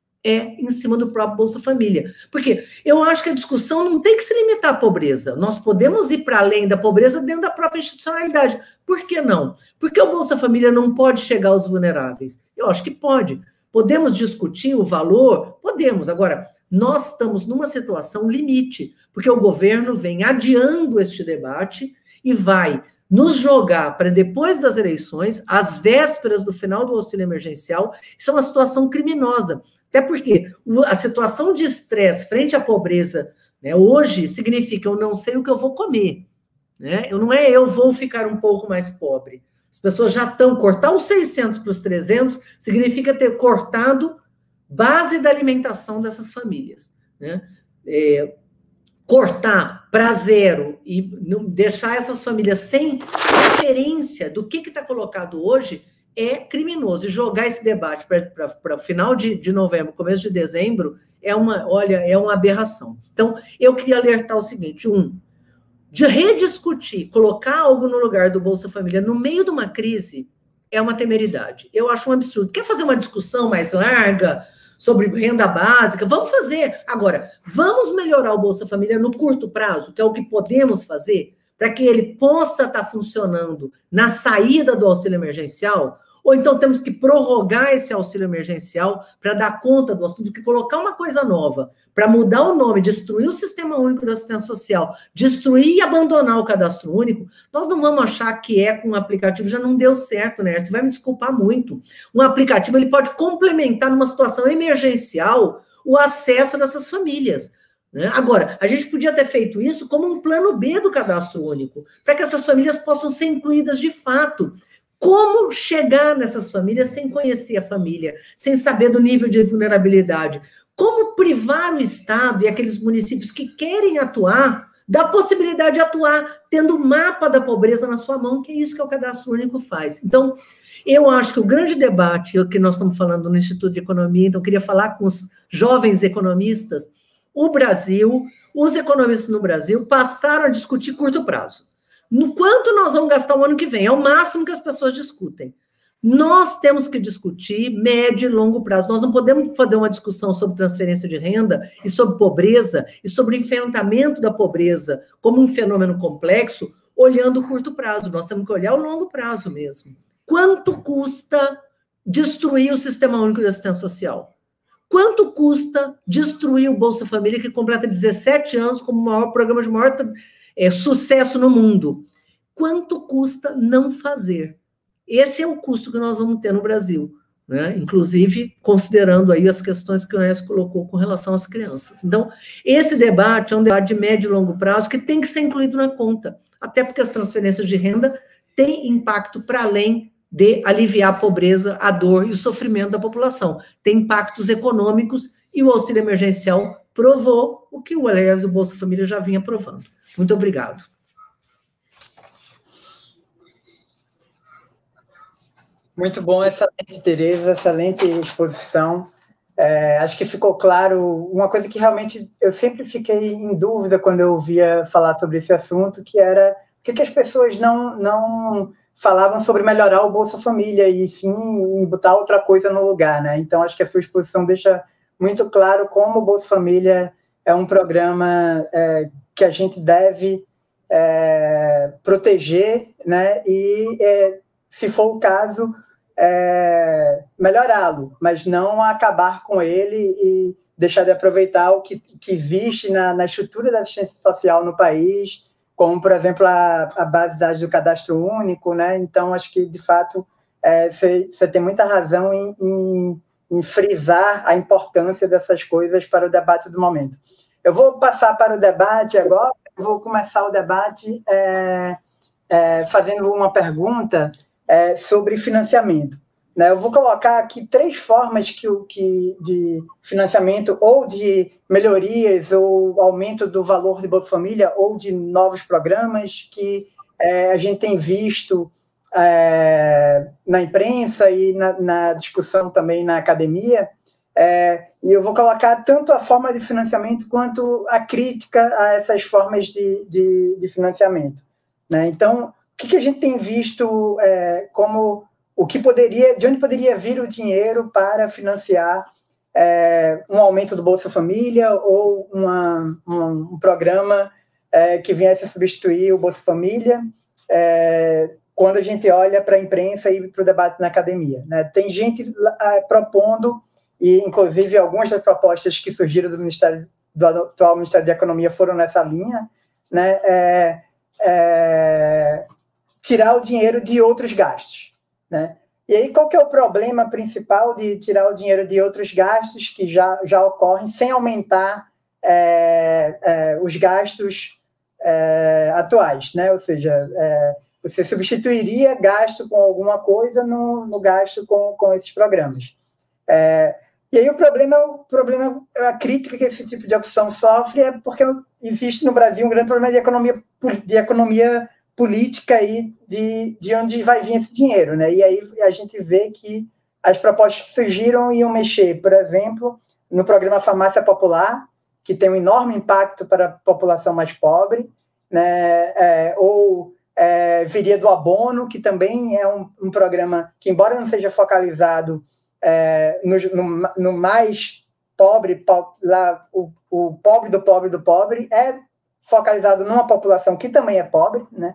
é em cima do próprio Bolsa Família. Porque eu acho que a discussão não tem que se limitar à pobreza. Nós podemos ir para além da pobreza dentro da própria institucionalidade. Por que não? Porque o Bolsa Família não pode chegar aos vulneráveis. Eu acho que pode. Podemos discutir o valor? Podemos. Agora, nós estamos numa situação limite, porque o governo vem adiando este debate e vai nos jogar para depois das eleições, às vésperas do final do auxílio emergencial. Isso é uma situação criminosa. Até porque a situação de estresse frente à pobreza, né, hoje significa eu não sei o que eu vou comer. Né? Eu vou ficar um pouco mais pobre. As pessoas já estão... Cortar os 600 para os 300 significa ter cortado base da alimentação dessas famílias. Né? Cortar para zero e deixar essas famílias sem referência do que está colocado hoje é criminoso. E jogar esse debate para o final de novembro, começo de dezembro, é uma aberração. Então, eu queria alertar o seguinte: de rediscutir, colocar algo no lugar do Bolsa Família no meio de uma crise é uma temeridade. Eu acho um absurdo. Quer fazer uma discussão mais larga sobre renda básica? Vamos fazer. Agora, vamos melhorar o Bolsa Família no curto prazo, que é o que podemos fazer, para que ele possa estar funcionando na saída do auxílio emergencial? Ou então temos que prorrogar esse auxílio emergencial para dar conta do assunto, que colocar uma coisa nova, para mudar o nome, destruir o Sistema Único de Assistência Social, destruir e abandonar o Cadastro Único, nós não vamos achar que com um aplicativo já não deu certo, né? Você vai me desculpar muito. Um aplicativo ele pode complementar numa situação emergencial o acesso dessas famílias. Né? Agora, a gente podia ter feito isso como um plano B do Cadastro Único, para que essas famílias possam ser incluídas de fato. Como chegar nessas famílias sem conhecer a família, sem saber do nível de vulnerabilidade? Como privar o Estado e aqueles municípios que querem atuar da possibilidade de atuar tendo o mapa da pobreza na sua mão, que é isso que o Cadastro Único faz. Então, eu acho que o grande debate, o que nós estamos falando no Instituto de Economia, então eu queria falar com os jovens economistas, os economistas no Brasil passaram a discutir curto prazo. No quanto nós vamos gastar o ano que vem, é o máximo que as pessoas discutem. Nós temos que discutir médio e longo prazo. Nós não podemos fazer uma discussão sobre transferência de renda e sobre pobreza e sobre enfrentamento da pobreza como um fenômeno complexo, olhando o curto prazo. Nós temos que olhar o longo prazo mesmo. Quanto custa destruir o Sistema Único de Assistência Social? Quanto custa destruir o Bolsa Família, que completa 17 anos como o maior programa de maior sucesso no mundo? Quanto custa não fazer? Esse é o custo que nós vamos ter no Brasil, né? Inclusive considerando aí as questões que o Ernesto colocou com relação às crianças. Então, esse debate é um debate de médio e longo prazo que tem que ser incluído na conta, até porque as transferências de renda têm impacto para além de aliviar a pobreza, a dor e o sofrimento da população. Tem impactos econômicos e o auxílio emergencial provou o que o aliás do Bolsa Família já vinha provando. Muito obrigado. Muito bom, excelente, Tereza, excelente exposição. Acho que ficou claro uma coisa que realmente eu sempre fiquei em dúvida quando eu ouvia falar sobre esse assunto, que era por que as pessoas não falavam sobre melhorar o Bolsa Família e sim em botar outra coisa no lugar, né? Então, acho que a sua exposição deixa muito claro como o Bolsa Família é um programa que a gente deve proteger, né? E, se for o caso, melhorá-lo, mas não acabar com ele e deixar de aproveitar o que existe na estrutura da assistência social no país, como, por exemplo, a base de dados do cadastro único, né? Então, acho que, de fato, você tem muita razão em frisar a importância dessas coisas para o debate do momento. Eu vou passar para o debate agora, eu vou começar o debate fazendo uma pergunta sobre financiamento. Né? Eu vou colocar aqui 3 formas de financiamento ou de melhorias ou aumento do valor de Bolsa Família ou de novos programas que a gente tem visto na imprensa e na discussão também na academia. E eu vou colocar tanto a forma de financiamento quanto a crítica a essas formas de financiamento. Né? Então, o que a gente tem visto como de onde poderia vir o dinheiro para financiar um aumento do Bolsa Família ou um programa que viesse a substituir o Bolsa Família, quando a gente olha para a imprensa e para o debate na academia. Né? Tem gente propondo, e inclusive algumas das propostas que surgiram do atual Ministério da Economia foram nessa linha, né? Tirar o dinheiro de outros gastos. Né? E aí, qual que é o problema principal de tirar o dinheiro de outros gastos que já ocorrem sem aumentar os gastos atuais? Né? Ou seja, você substituiria gasto com alguma coisa no gasto com esses programas. E aí o problema, a crítica que esse tipo de opção sofre é porque existe no Brasil um grande problema de economia política aí de onde vai vir esse dinheiro, né? E aí a gente vê que as propostas que surgiram iam mexer, por exemplo, no programa Farmácia Popular, que tem um enorme impacto para a população mais pobre, né? Viria do abono, que também é um programa que, embora não seja focalizado no mais pobre, o pobre do pobre do pobre, é focalizado numa população que também é pobre, né?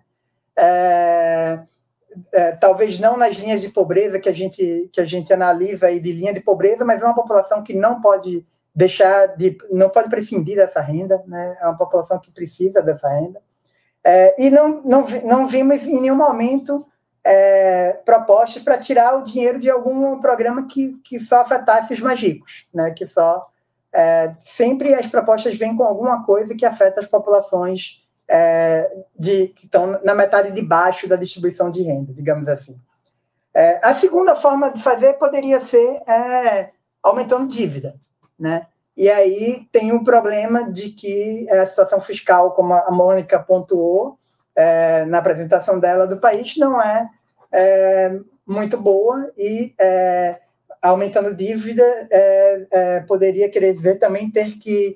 Talvez não nas linhas de pobreza que a gente analisa aí de linha de pobreza, mas é uma população que não pode não pode prescindir dessa renda, né? É uma população que precisa dessa renda. E não vimos em nenhum momento propostas para tirar o dinheiro de algum programa que só afetasse os mais ricos, né? Que sempre as propostas vêm com alguma coisa que afeta as populações que estão na metade de baixo da distribuição de renda, digamos assim. A segunda forma de fazer poderia ser aumentando dívida, né? E aí tem um problema de que a situação fiscal, como a Mônica pontuou na apresentação dela do país, não é muito boa e aumentando dívida poderia querer dizer também ter que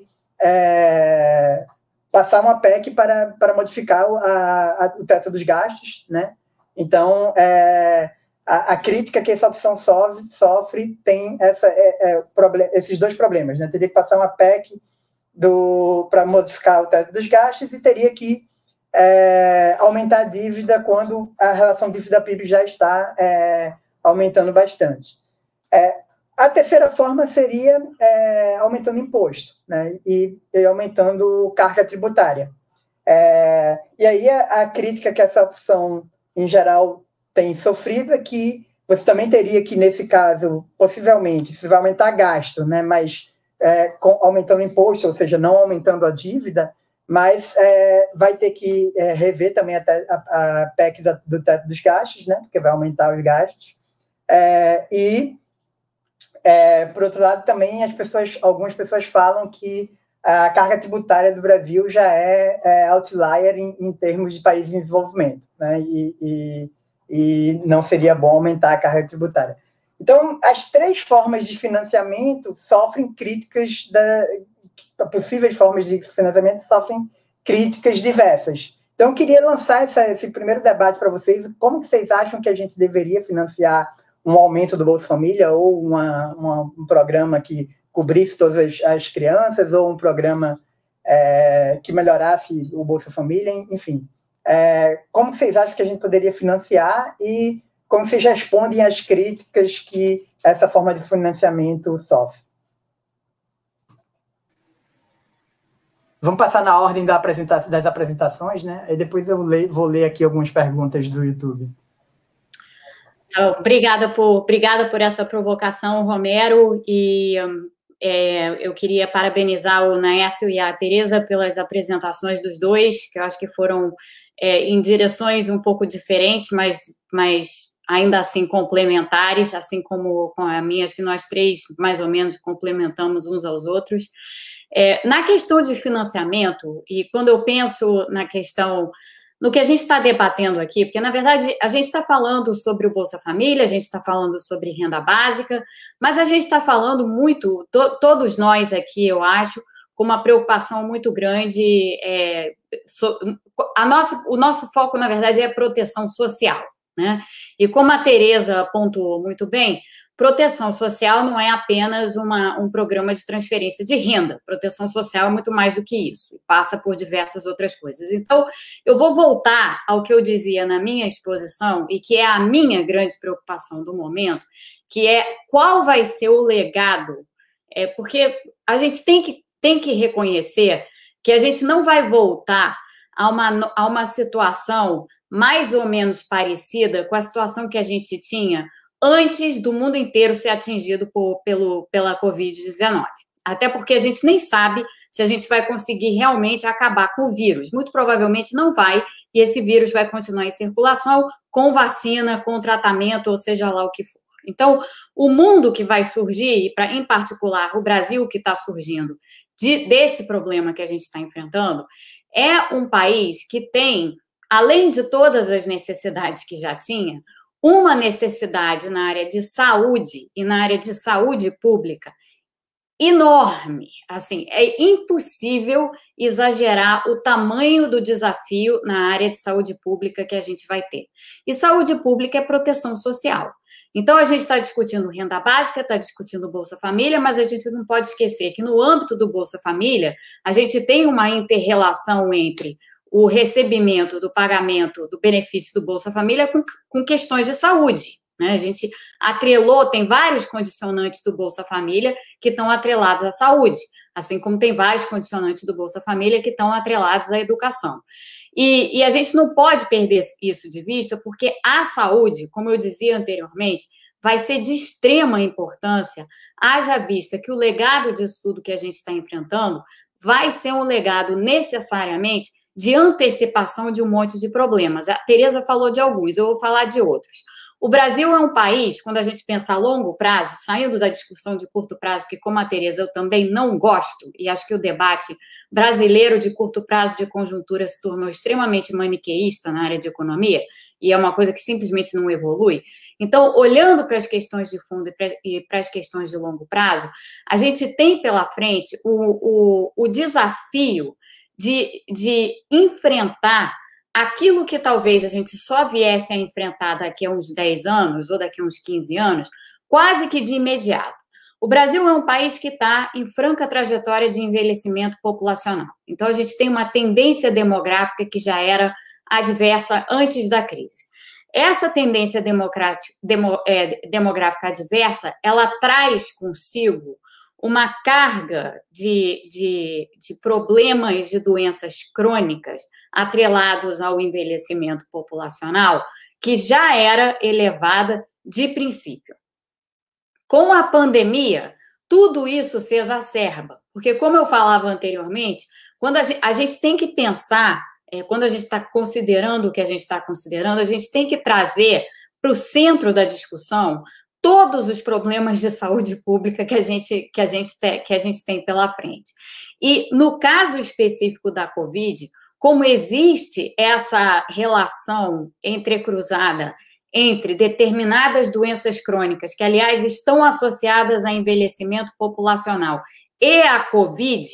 passar uma PEC para modificar o teto dos gastos, né? Então, a crítica que essa opção sofre tem esses dois problemas, né? Teria que passar uma PEC para modificar o teto dos gastos e teria que aumentar a dívida quando a relação dívida-PIB já está aumentando bastante. A terceira forma seria aumentando imposto, né? E aumentando carga tributária. E aí a crítica que essa opção, em geral, tem sofrido é que você também teria que, nesse caso, possivelmente, se vai aumentar gasto, né? Mas aumentando imposto, ou seja, não aumentando a dívida, mas vai ter que rever também a PEC do teto dos gastos, né? Porque vai aumentar os gastos. Por outro lado, também algumas pessoas falam que a carga tributária do Brasil já é outlier em termos de país em desenvolvimento, né? E não seria bom aumentar a carga tributária. Então, as três formas de financiamento sofrem críticas, possíveis formas de financiamento sofrem críticas diversas. Então, eu queria lançar esse primeiro debate para vocês. Como que vocês acham que a gente deveria financiar um aumento do Bolsa Família ou um programa que cobrisse todas as crianças ou um programa que melhorasse o Bolsa Família, enfim. Como que vocês acham que a gente poderia financiar e como vocês respondem às críticas que essa forma de financiamento sofre? Vamos passar na ordem das apresentações, né? E depois eu vou ler aqui algumas perguntas do YouTube. Então, obrigada por essa provocação, Romero, e eu queria parabenizar o Naércio e a Tereza pelas apresentações dos dois, que eu acho que foram em direções um pouco diferentes, mas ainda assim complementares, assim como com a minha, acho que nós três mais ou menos complementamos uns aos outros. Na questão de financiamento, e quando eu penso no que a gente está debatendo aqui, porque, na verdade, a gente está falando sobre o Bolsa Família, a gente está falando sobre renda básica, mas a gente está falando muito, todos nós aqui, eu acho, com uma preocupação muito grande. O nosso foco, na verdade, é proteção social, né? E como a Tereza pontuou muito bem, proteção social não é apenas um programa de transferência de renda. Proteção social é muito mais do que isso, passa por diversas outras coisas. Então, eu vou voltar ao que eu dizia na minha exposição, e que é a minha grande preocupação do momento, que é qual vai ser o legado, porque a gente tem que reconhecer que a gente não vai voltar a uma situação mais ou menos parecida com a situação que a gente tinha antes do mundo inteiro ser atingido pela Covid-19. Até porque a gente nem sabe se a gente vai conseguir realmente acabar com o vírus. Muito provavelmente não vai, e esse vírus vai continuar em circulação com vacina, com tratamento, ou seja lá o que for. Então, o mundo que vai surgir, em particular o Brasil que está surgindo desse problema que a gente está enfrentando, é um país que tem, além de todas as necessidades que já tinha, uma necessidade na área de saúde e na área de saúde pública enorme. Assim, é impossível exagerar o tamanho do desafio na área de saúde pública que a gente vai ter. E saúde pública é proteção social. Então, a gente está discutindo renda básica, está discutindo Bolsa Família, mas a gente não pode esquecer que no âmbito do Bolsa Família, a gente tem uma inter-relação entre o recebimento do pagamento do benefício do Bolsa Família com questões de saúde, né? A gente atrelou, tem vários condicionantes do Bolsa Família que estão atrelados à saúde, assim como tem vários condicionantes do Bolsa Família que estão atrelados à educação. E a gente não pode perder isso de vista, porque a saúde, como eu dizia anteriormente, vai ser de extrema importância, haja vista que o legado disso tudo que a gente está enfrentando vai ser um legado necessariamente de antecipação de um monte de problemas. A Tereza falou de alguns, eu vou falar de outros. O Brasil é um país, quando a gente pensa a longo prazo, saindo da discussão de curto prazo, que como a Tereza eu também não gosto, e acho que o debate brasileiro de curto prazo de conjuntura se tornou extremamente maniqueísta na área de economia, e é uma coisa que simplesmente não evolui. Então, olhando para as questões de fundo e para as questões de longo prazo, a gente tem pela frente o desafio de enfrentar aquilo que talvez a gente só viesse a enfrentar daqui a uns 10 anos ou daqui a uns 15 anos, quase que de imediato. O Brasil é um país que está em franca trajetória de envelhecimento populacional. Então, a gente tem uma tendência demográfica que já era adversa antes da crise. Essa tendência demográfica adversa, ela traz consigo uma carga de problemas de doenças crônicas atrelados ao envelhecimento populacional, que já era elevada de princípio. Com a pandemia, tudo isso se exacerba, porque, como eu falava anteriormente, quando a gente tem que pensar, quando a gente está considerando o que a gente está considerando, a gente tem que trazer para o centro da discussão todos os problemas de saúde pública que a gente tem pela frente. E, no caso específico da Covid, como existe essa relação entrecruzada entre determinadas doenças crônicas, que, aliás, estão associadas a envelhecimento populacional, e a Covid,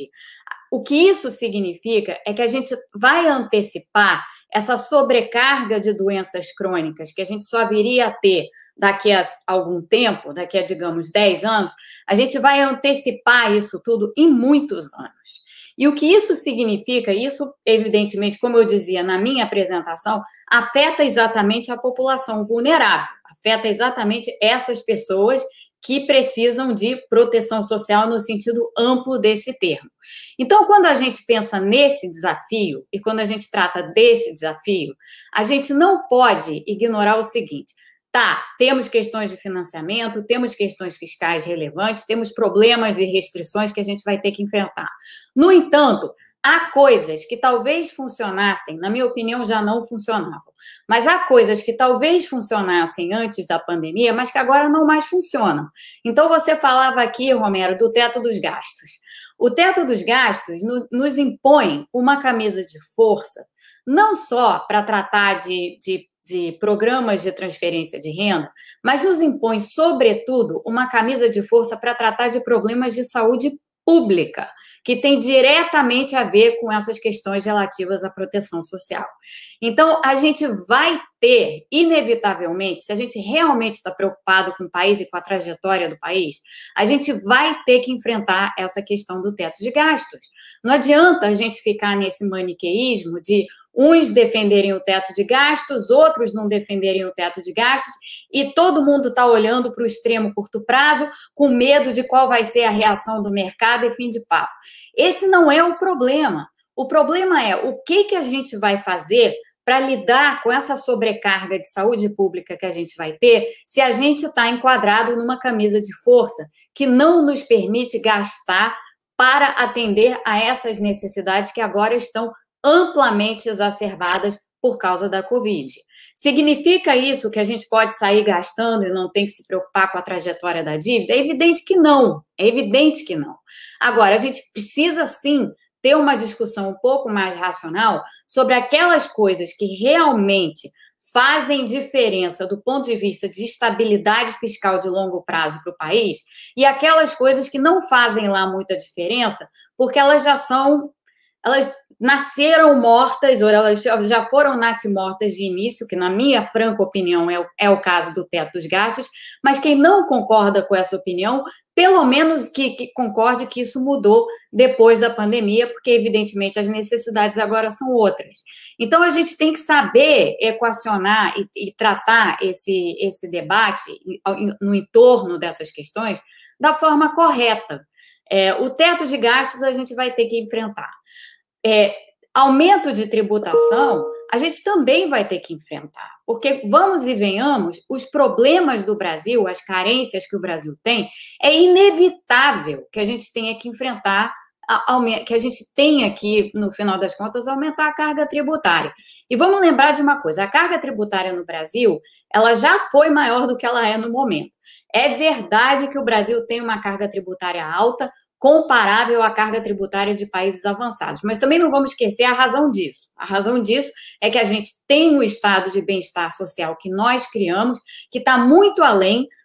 o que isso significa é que a gente vai antecipar essa sobrecarga de doenças crônicas que a gente só viria a ter daqui a algum tempo, daqui a, digamos, 10 anos, a gente vai antecipar isso tudo em muitos anos. E o que isso significa? Isso, evidentemente, como eu dizia na minha apresentação, afeta exatamente a população vulnerável, afeta exatamente essas pessoas que precisam de proteção social no sentido amplo desse termo. Então, quando a gente pensa nesse desafio e quando a gente trata desse desafio, a gente não pode ignorar o seguinte: tá, temos questões de financiamento, temos questões fiscais relevantes, temos problemas e restrições que a gente vai ter que enfrentar. No entanto, há coisas que talvez funcionassem, na minha opinião, já não funcionavam, mas há coisas que talvez funcionassem antes da pandemia, mas que agora não mais funcionam. Então, você falava aqui, Romero, do teto dos gastos. O teto dos gastos nos impõe uma camisa de força, não só para tratar de programas de transferência de renda, mas nos impõe, sobretudo, uma camisa de força para tratar de problemas de saúde pública, que tem diretamente a ver com essas questões relativas à proteção social. Então, a gente vai ter, inevitavelmente, se a gente realmente está preocupado com o país e com a trajetória do país, a gente vai ter que enfrentar essa questão do teto de gastos. Não adianta a gente ficar nesse maniqueísmo de uns defenderem o teto de gastos, outros não defenderem o teto de gastos, e todo mundo está olhando para o extremo curto prazo, com medo de qual vai ser a reação do mercado e fim de papo. Esse não é o problema. O problema é o que a gente vai fazer para lidar com essa sobrecarga de saúde pública que a gente vai ter se a gente está enquadrado numa camisa de força que não nos permite gastar para atender a essas necessidades que agora estão amplamente exacerbadas por causa da Covid. Significa isso que a gente pode sair gastando e não tem que se preocupar com a trajetória da dívida? É evidente que não, é evidente que não. Agora, a gente precisa, sim, ter uma discussão um pouco mais racional sobre aquelas coisas que realmente fazem diferença do ponto de vista de estabilidade fiscal de longo prazo para o país e aquelas coisas que não fazem lá muita diferença porque elas nasceram mortas, ou elas já foram natimortas de início, que na minha franca opinião é o caso do teto dos gastos, mas quem não concorda com essa opinião, pelo menos que concorde que isso mudou depois da pandemia, porque evidentemente as necessidades agora são outras. Então a gente tem que saber equacionar e tratar esse debate no entorno dessas questões da forma correta. O teto de gastos a gente vai ter que enfrentar. Aumento de tributação, a gente também vai ter que enfrentar, porque, vamos e venhamos, os problemas do Brasil, as carências que o Brasil tem, é inevitável que a gente tenha que enfrentar, que a gente tenha que, no final das contas, aumentar a carga tributária. E vamos lembrar de uma coisa, a carga tributária no Brasil, ela já foi maior do que ela é no momento. É verdade que o Brasil tem uma carga tributária alta, comparável à carga tributária de países avançados. Mas também não vamos esquecer a razão disso. A razão disso é que a gente tem um estado de bem-estar social que nós criamos, que está muito além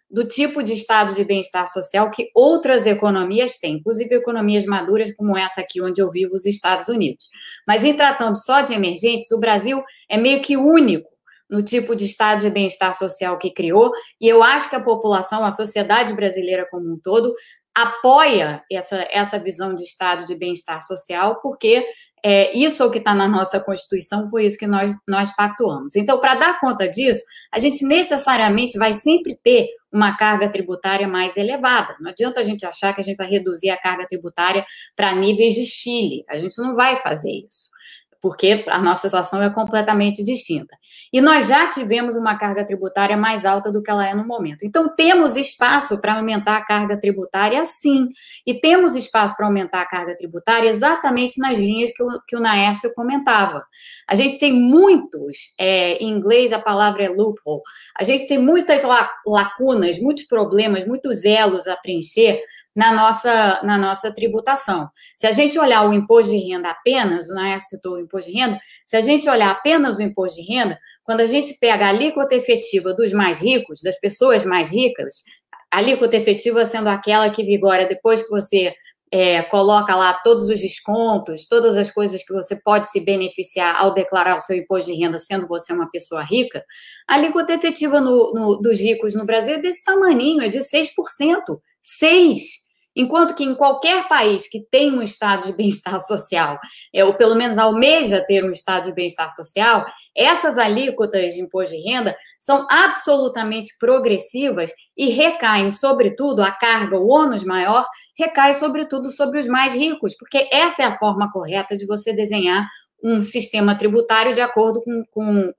do tipo de estado de bem-estar social que outras economias têm, inclusive economias maduras como essa aqui onde eu vivo, os Estados Unidos. Mas em tratando só de emergentes, o Brasil é meio que único no tipo de estado de bem-estar social que criou, e eu acho que a população, a sociedade brasileira como um todo, apoia essa visão de estado de bem-estar social, porque isso é o que está na nossa Constituição, foi isso que nós pactuamos. Então, para dar conta disso, a gente necessariamente vai sempre ter uma carga tributária mais elevada. Não adianta a gente achar que a gente vai reduzir a carga tributária para níveis de Chile. A gente não vai fazer isso, porque a nossa situação é completamente distinta. E nós já tivemos uma carga tributária mais alta do que ela é no momento. Então, temos espaço para aumentar a carga tributária, sim. E temos espaço para aumentar a carga tributária exatamente nas linhas que o Naércio comentava. A gente tem muitos, em inglês a palavra é loophole, a gente tem muitas lacunas, muitos problemas, muitos elos a preencher na nossa tributação. Se a gente olhar o imposto de renda apenas, o Naércio citou o imposto de renda, se a gente olhar apenas o imposto de renda, quando a gente pega a alíquota efetiva dos mais ricos, das pessoas mais ricas, a alíquota efetiva sendo aquela que vigora depois que você coloca lá todos os descontos, todas as coisas que você pode se beneficiar ao declarar o seu imposto de renda, sendo você uma pessoa rica, a alíquota efetiva dos ricos no Brasil é desse tamaninho, é de 6%. 6%. Enquanto que em qualquer país que tem um estado de bem-estar social, ou pelo menos almeja ter um estado de bem-estar social, essas alíquotas de imposto de renda são absolutamente progressivas e recaem, sobretudo, a carga, o ônus maior, recai, sobretudo, sobre os mais ricos, porque essa é a forma correta de você desenhar um sistema tributário de acordo com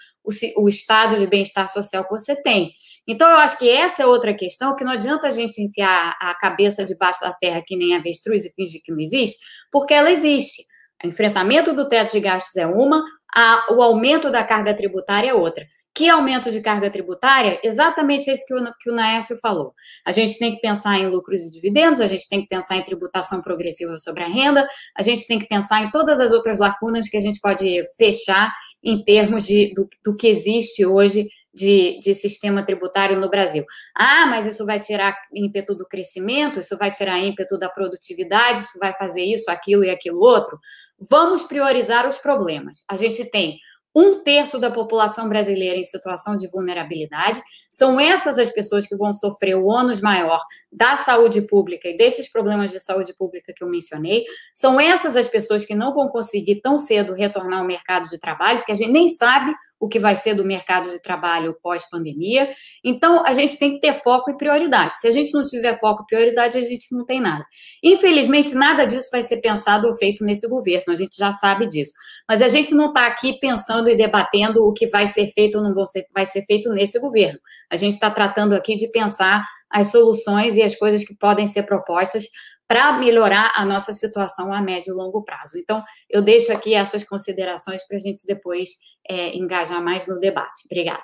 o estado de bem-estar social que você tem. Então, eu acho que essa é outra questão, que não adianta a gente enfiar a cabeça debaixo da terra que nem avestruz e fingir que não existe, porque ela existe. O enfrentamento do teto de gastos é uma, o aumento da carga tributária é outra. Que aumento de carga tributária? Exatamente esse que o Naércio falou. A gente tem que pensar em lucros e dividendos, a gente tem que pensar em tributação progressiva sobre a renda, a gente tem que pensar em todas as outras lacunas que a gente pode fechar em termos do que existe hoje de sistema tributário no Brasil. Mas isso vai tirar ímpeto do crescimento, isso vai tirar ímpeto da produtividade, isso vai fazer isso, aquilo e aquilo outro. Vamos priorizar os problemas. A gente tem 1/3 da população brasileira em situação de vulnerabilidade, são essas as pessoas que vão sofrer o ônus maior da saúde pública e desses problemas de saúde pública que eu mencionei, são essas as pessoas que não vão conseguir tão cedo retornar ao mercado de trabalho, porque a gente nem sabe o que vai ser do mercado de trabalho pós-pandemia. Então, a gente tem que ter foco e prioridade. Se a gente não tiver foco e prioridade, a gente não tem nada. Infelizmente, nada disso vai ser pensado ou feito nesse governo, a gente já sabe disso. Mas a gente não está aqui pensando e debatendo o que vai ser feito ou não vai ser feito nesse governo. A gente está tratando aqui de pensar as soluções e as coisas que podem ser propostas para melhorar a nossa situação a médio e longo prazo. Então, eu deixo aqui essas considerações para a gente depois engajar mais no debate. Obrigada.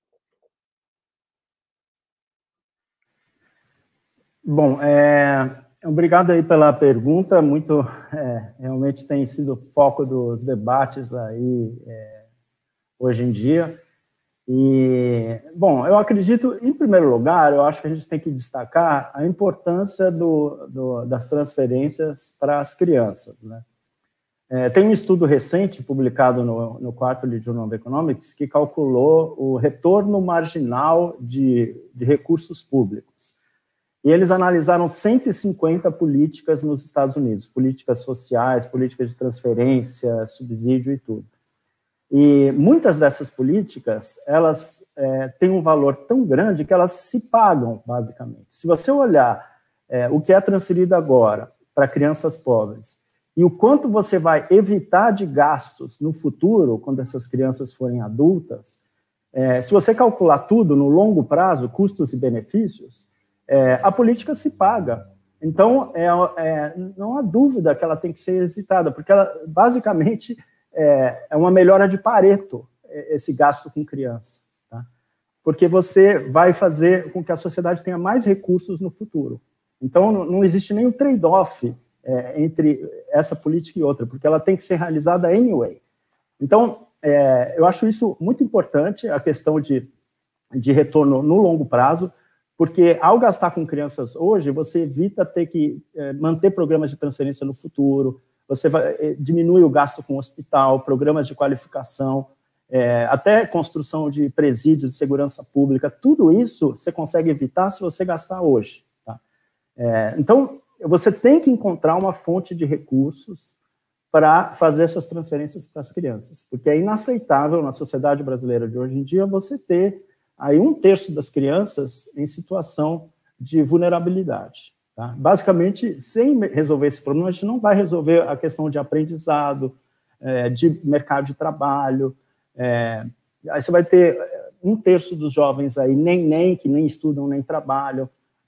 Bom, obrigado aí pela pergunta, realmente tem sido foco dos debates aí hoje em dia. E, bom, eu acredito, em primeiro lugar, eu acho que a gente tem que destacar a importância das transferências para as crianças, né? Tem um estudo recente, publicado no Quarterly Journal of Economics, que calculou o retorno marginal de recursos públicos. E eles analisaram 150 políticas nos Estados Unidos, políticas sociais, políticas de transferência, subsídio e tudo. E muitas dessas políticas, elas têm um valor tão grande que elas se pagam, basicamente. Se você olhar o que é transferido agora para crianças pobres e o quanto você vai evitar de gastos no futuro, quando essas crianças forem adultas, se você calcular tudo no longo prazo, custos e benefícios, a política se paga. Então, não há dúvida que ela tem que ser exercitada, porque ela, basicamente, é uma melhora de Pareto, esse gasto com criança, tá? Porque você vai fazer com que a sociedade tenha mais recursos no futuro. Então, não existe nenhum trade-off entre essa política e outra, porque ela tem que ser realizada anyway. Então, eu acho isso muito importante, a questão de retorno no longo prazo. Porque ao gastar com crianças hoje, você evita ter que manter programas de transferência no futuro, você diminui o gasto com hospital, programas de qualificação, até construção de presídios de segurança pública, tudo isso você consegue evitar se você gastar hoje. Tá? Então, você tem que encontrar uma fonte de recursos para fazer essas transferências para as crianças, porque é inaceitável na sociedade brasileira de hoje em dia você ter aí 1/3 das crianças em situação de vulnerabilidade. Tá? Basicamente, sem resolver esse problema, a gente não vai resolver a questão de aprendizado, de mercado de trabalho. Aí você vai ter 1/3 dos jovens aí, que nem estudam, nem trabalham,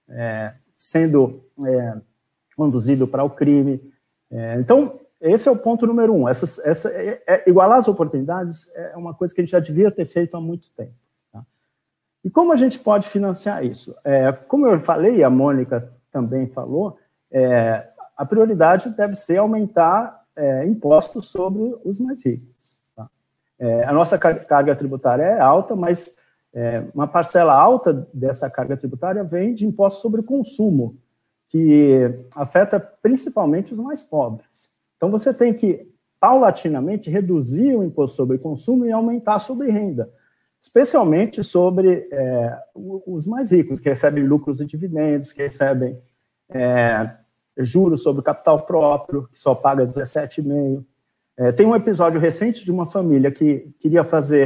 sendo conduzido para o crime. Então, esse é o ponto número 1. Igualar as oportunidades é uma coisa que a gente já devia ter feito há muito tempo. Tá? E como a gente pode financiar isso? Como eu falei, e a Mônica também falou, a prioridade deve ser aumentar impostos sobre os mais ricos. Tá? A nossa carga tributária é alta, mas uma parcela alta dessa carga tributária vem de impostos sobre o consumo, que afeta principalmente os mais pobres. Então, você tem que, paulatinamente, reduzir o imposto sobre consumo e aumentar sobre renda, especialmente sobre os mais ricos, que recebem lucros e dividendos, que recebem juros sobre capital próprio, que só paga 17,5%. Tem um episódio recente de uma família que queria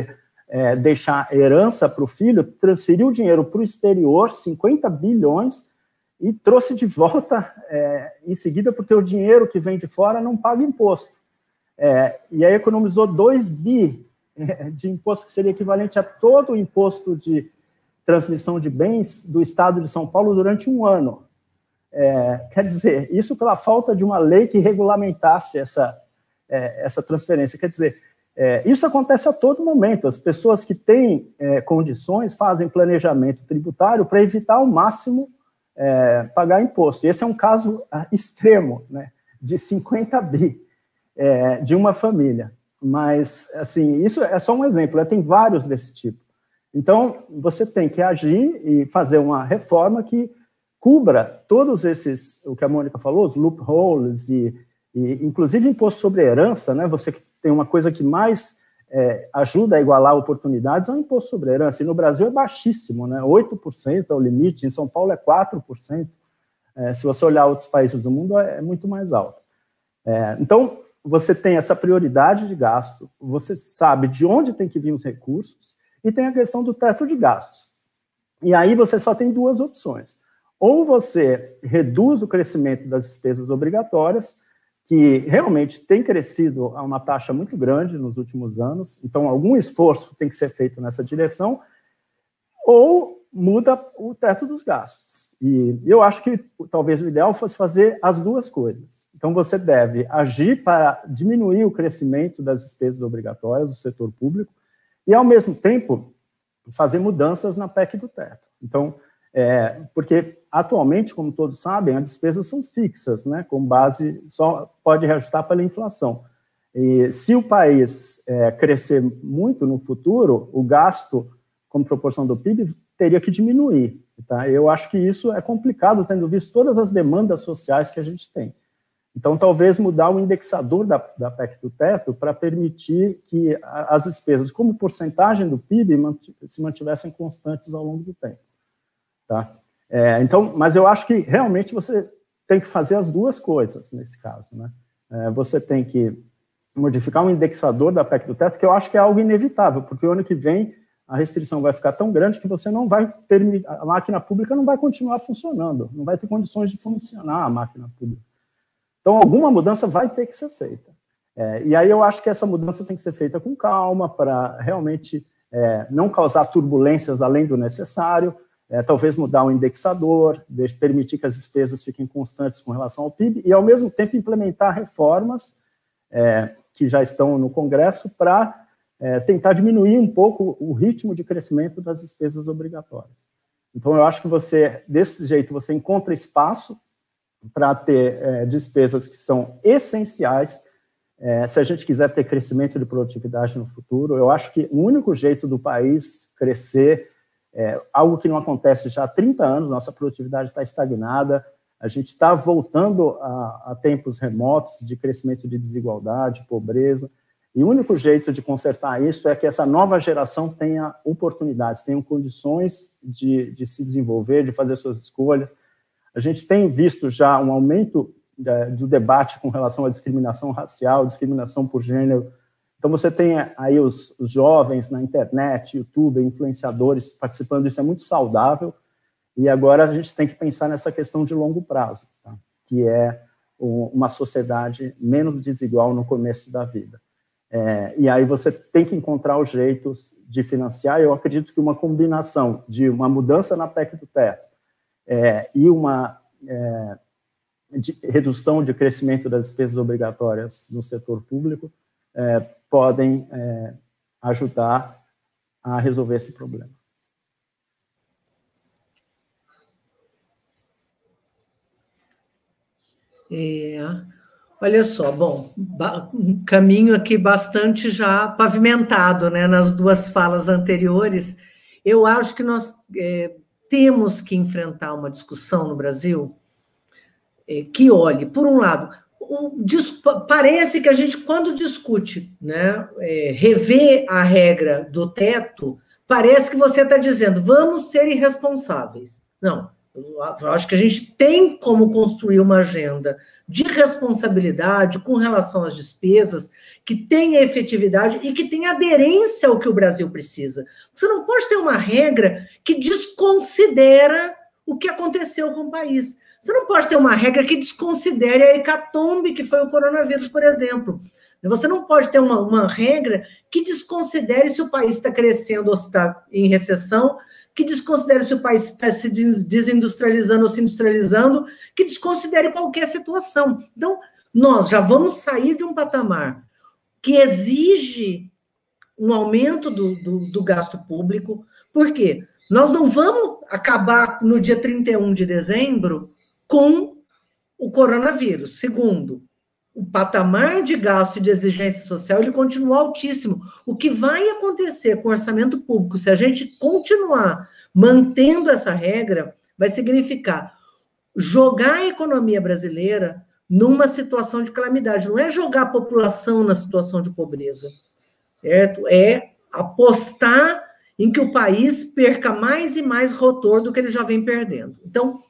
deixar herança para o filho, transferiu o dinheiro para o exterior, 50 bilhões, e trouxe de volta em seguida, porque o dinheiro que vem de fora não paga imposto. E aí economizou 2 bi de imposto, que seria equivalente a todo o imposto de transmissão de bens do estado de São Paulo durante um ano. Quer dizer, isso pela falta de uma lei que regulamentasse essa transferência. Quer dizer, isso acontece a todo momento. As pessoas que têm condições fazem planejamento tributário para evitar ao máximo pagar imposto. E esse é um caso extremo, né, de 50 bi de uma família. Mas, assim, isso é só um exemplo, tem vários desse tipo. Então, você tem que agir e fazer uma reforma que cubra todos esses, o que a Mônica falou, os loopholes e inclusive imposto sobre herança, né? Você que tem uma coisa que mais ajuda a igualar oportunidades é o imposto sobre herança, e no Brasil é baixíssimo, né? 8% é o limite, em São Paulo é 4%, se você olhar outros países do mundo é muito mais alto. Então, você tem essa prioridade de gasto, você sabe de onde tem que vir os recursos, e tem a questão do teto de gastos. E aí você só tem 2 opções. Ou você reduz o crescimento das despesas obrigatórias, que realmente tem crescido a uma taxa muito grande nos últimos anos, então algum esforço tem que ser feito nessa direção, ou muda o teto dos gastos. E eu acho que talvez o ideal fosse fazer as 2 coisas. Então você deve agir para diminuir o crescimento das despesas obrigatórias do setor público e, ao mesmo tempo, fazer mudanças na PEC do teto. Então, porque atualmente, como todos sabem, as despesas são fixas, né, com base, só pode reajustar pela inflação. E se o país crescer muito no futuro, o gasto, como proporção do PIB, teria que diminuir. Tá? Eu acho que isso é complicado, tendo visto todas as demandas sociais que a gente tem. Então, talvez mudar o indexador da PEC do teto para permitir que as despesas, como porcentagem do PIB, se mantivessem constantes ao longo do tempo. Tá? Então, mas eu acho que realmente você tem que fazer as 2 coisas nesse caso, né? Você tem que modificar o indexador da PEC do teto, que eu acho que é algo inevitável, porque o ano que vem a restrição vai ficar tão grande que você não vai permitir, a máquina pública não vai continuar funcionando, não vai ter condições de funcionar a máquina pública. Então, alguma mudança vai ter que ser feita. E aí eu acho que essa mudança tem que ser feita com calma, para realmente não causar turbulências além do necessário, talvez mudar o indexador, permitir que as despesas fiquem constantes com relação ao PIB, e, ao mesmo tempo, implementar reformas que já estão no Congresso para tentar diminuir um pouco o ritmo de crescimento das despesas obrigatórias. Então, eu acho que desse jeito, você encontra espaço para ter despesas que são essenciais, se a gente quiser ter crescimento de produtividade no futuro. Eu acho que o único jeito do país crescer Algo que não acontece já há 30 anos, nossa produtividade está estagnada, a gente está voltando a tempos remotos de crescimento de desigualdade, pobreza, e o único jeito de consertar isso é que essa nova geração tenha oportunidades, tenha condições de se desenvolver, de fazer suas escolhas. A gente tem visto já um aumento do debate com relação à discriminação racial, discriminação por gênero. Então, você tem aí os jovens na internet, YouTube, influenciadores participando, isso é muito saudável, e agora a gente tem que pensar nessa questão de longo prazo, tá? Que é uma sociedade menos desigual no começo da vida. E aí você tem que encontrar os jeitos de financiar. Eu acredito que uma combinação de uma mudança na PEC do teto e uma redução de crescimento das despesas obrigatórias no setor público podem ajudar a resolver esse problema. Olha só, bom, um caminho aqui bastante já pavimentado, né, nas duas falas anteriores. Eu acho que nós temos que enfrentar uma discussão no Brasil que olhe, por um lado, parece que a gente, quando discute, né, rever a regra do teto, parece que você está dizendo, vamos ser irresponsáveis. Não, eu acho que a gente tem como construir uma agenda de responsabilidade com relação às despesas, que tenha efetividade e que tenha aderência ao que o Brasil precisa. Você não pode ter uma regra que desconsidera o que aconteceu com o país. Você não pode ter uma regra que desconsidere a hecatombe que foi o coronavírus, por exemplo. Você não pode ter uma regra que desconsidere se o país está crescendo ou se está em recessão, que desconsidere se o país está se desindustrializando ou se industrializando, que desconsidere qualquer situação. Então, nós já vamos sair de um patamar que exige um aumento do gasto público. Por quê? Nós não vamos acabar no dia 31 de dezembro com o coronavírus. Segundo, o patamar de gasto e de exigência social, ele continua altíssimo. O que vai acontecer com o orçamento público, se a gente continuar mantendo essa regra, vai significar jogar a economia brasileira numa situação de calamidade. Não é jogar a população na situação de pobreza, certo? É apostar em que o país perca mais e mais rotor do que ele já vem perdendo. Então,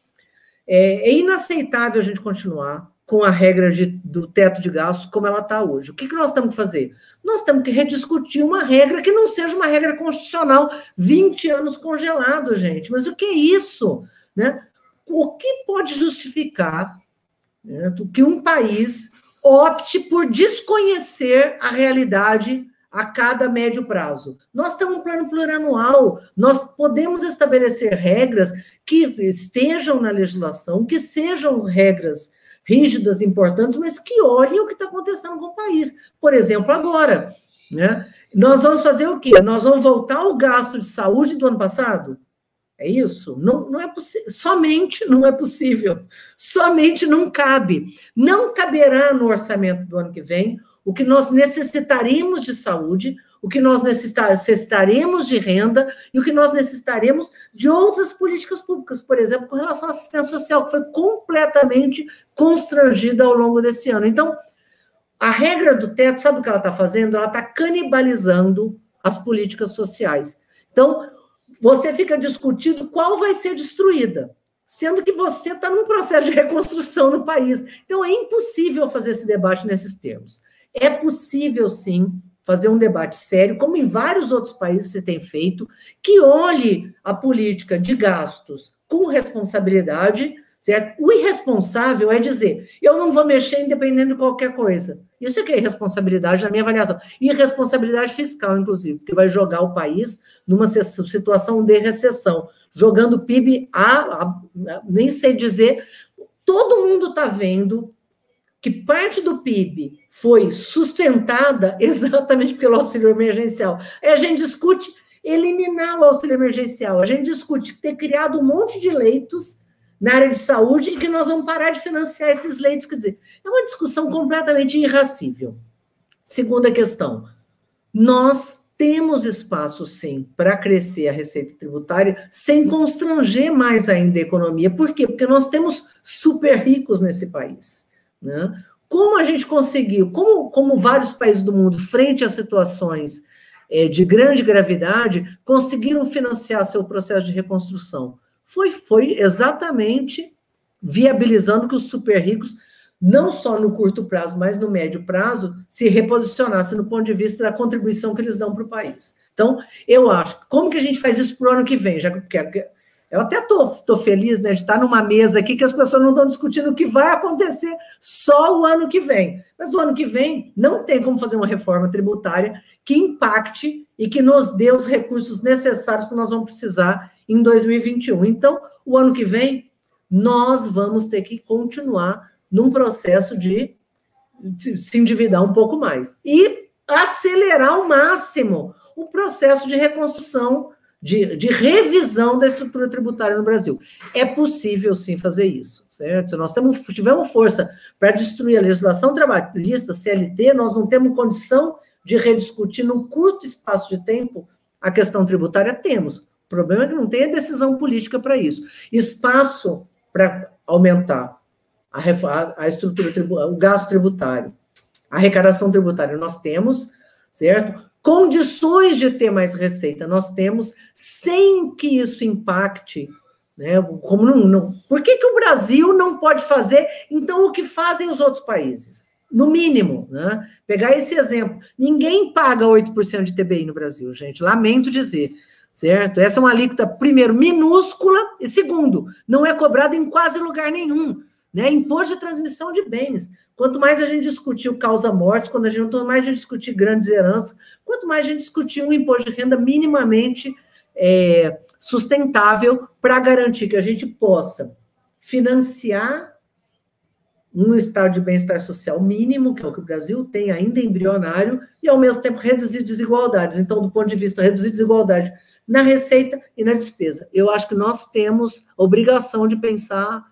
é inaceitável a gente continuar com a regra do teto de gastos como ela está hoje. O que nós temos que fazer? Nós temos que rediscutir uma regra que não seja uma regra constitucional, 20 anos congelado, gente. Mas o que é isso? Né? O que pode justificar, né, que um país opte por desconhecer a realidade a cada médio prazo? Nós temos um plano plurianual, nós podemos estabelecer regras que estejam na legislação, que sejam regras rígidas, importantes, mas que olhem o que está acontecendo com o país. Por exemplo, agora, né? Nós vamos fazer o quê? Nós vamos voltar ao gasto de saúde do ano passado? É isso? Não é possível. Somente não é possível. Somente não cabe. Não caberá no orçamento do ano que vem o que nós necessitaremos de saúde, o que nós necessitaremos de renda e o que nós necessitaremos de outras políticas públicas, por exemplo, com relação à assistência social, que foi completamente constrangida ao longo desse ano. Então, a regra do teto, sabe o que ela está fazendo? Ela está canibalizando as políticas sociais. Então, você fica discutindo qual vai ser destruída, sendo que você está num processo de reconstrução no país. Então, é impossível fazer esse debate nesses termos. É possível, sim, fazer um debate sério, como em vários outros países se tem feito, que olhe a política de gastos com responsabilidade, certo? O irresponsável é dizer, eu não vou mexer independente de qualquer coisa. Isso é que é irresponsabilidade na minha avaliação. Irresponsabilidade fiscal, inclusive, porque vai jogar o país numa situação de recessão, jogando o PIB nem sei dizer, todo mundo está vendo que parte do PIB foi sustentada exatamente pelo auxílio emergencial. Aí a gente discute eliminar o auxílio emergencial, a gente discute ter criado um monte de leitos na área de saúde e que nós vamos parar de financiar esses leitos. Quer dizer, é uma discussão completamente irracível. Segunda questão, nós temos espaço, sim, para crescer a receita tributária sem constranger mais ainda a economia. Por quê? Porque nós temos super ricos nesse país, né? Como a gente conseguiu, como vários países do mundo, frente a situações de grande gravidade, conseguiram financiar seu processo de reconstrução? Foi exatamente viabilizando que os super ricos, não só no curto prazo, mas no médio prazo, se reposicionassem no ponto de vista da contribuição que eles dão para o país. Então, eu acho, como que a gente faz isso para o ano que vem? Eu até estou feliz, né, de estar numa mesa aqui que as pessoas não estão discutindo o que vai acontecer só o ano que vem. Mas no ano que vem não tem como fazer uma reforma tributária que impacte e que nos dê os recursos necessários que nós vamos precisar em 2021. Então, o ano que vem, nós vamos ter que continuar num processo de se endividar um pouco mais e acelerar ao máximo o processo de reconstrução, de revisão da estrutura tributária no Brasil. É possível, sim, fazer isso, certo? Se nós tivermos força para destruir a legislação trabalhista, CLT, nós não temos condição de rediscutir num curto espaço de tempo a questão tributária? Temos. O problema é que não tem decisão política para isso. Espaço para aumentar a estrutura tributária, o gasto tributário, a arrecadação tributária, nós temos, certo? Condições de ter mais receita, nós temos, sem que isso impacte, né? Como não, por que o Brasil não pode fazer, então, o que fazem os outros países? No mínimo, né? Pegar esse exemplo, ninguém paga 8% de TBI no Brasil, gente, lamento dizer, certo? Essa é uma alíquota, primeiro, minúscula, e segundo, não é cobrada em quase lugar nenhum, né? Imposto de transmissão de bens. Quanto mais a gente discutir o causa-mortes, quanto mais a gente discutir grandes heranças, quanto mais a gente discutir um imposto de renda minimamente sustentável para garantir que a gente possa financiar um estado de bem-estar social mínimo, que é o que o Brasil tem ainda embrionário, e, ao mesmo tempo, reduzir desigualdades. Então, do ponto de vista, reduzir desigualdade na receita e na despesa. Eu acho que nós temos obrigação de pensar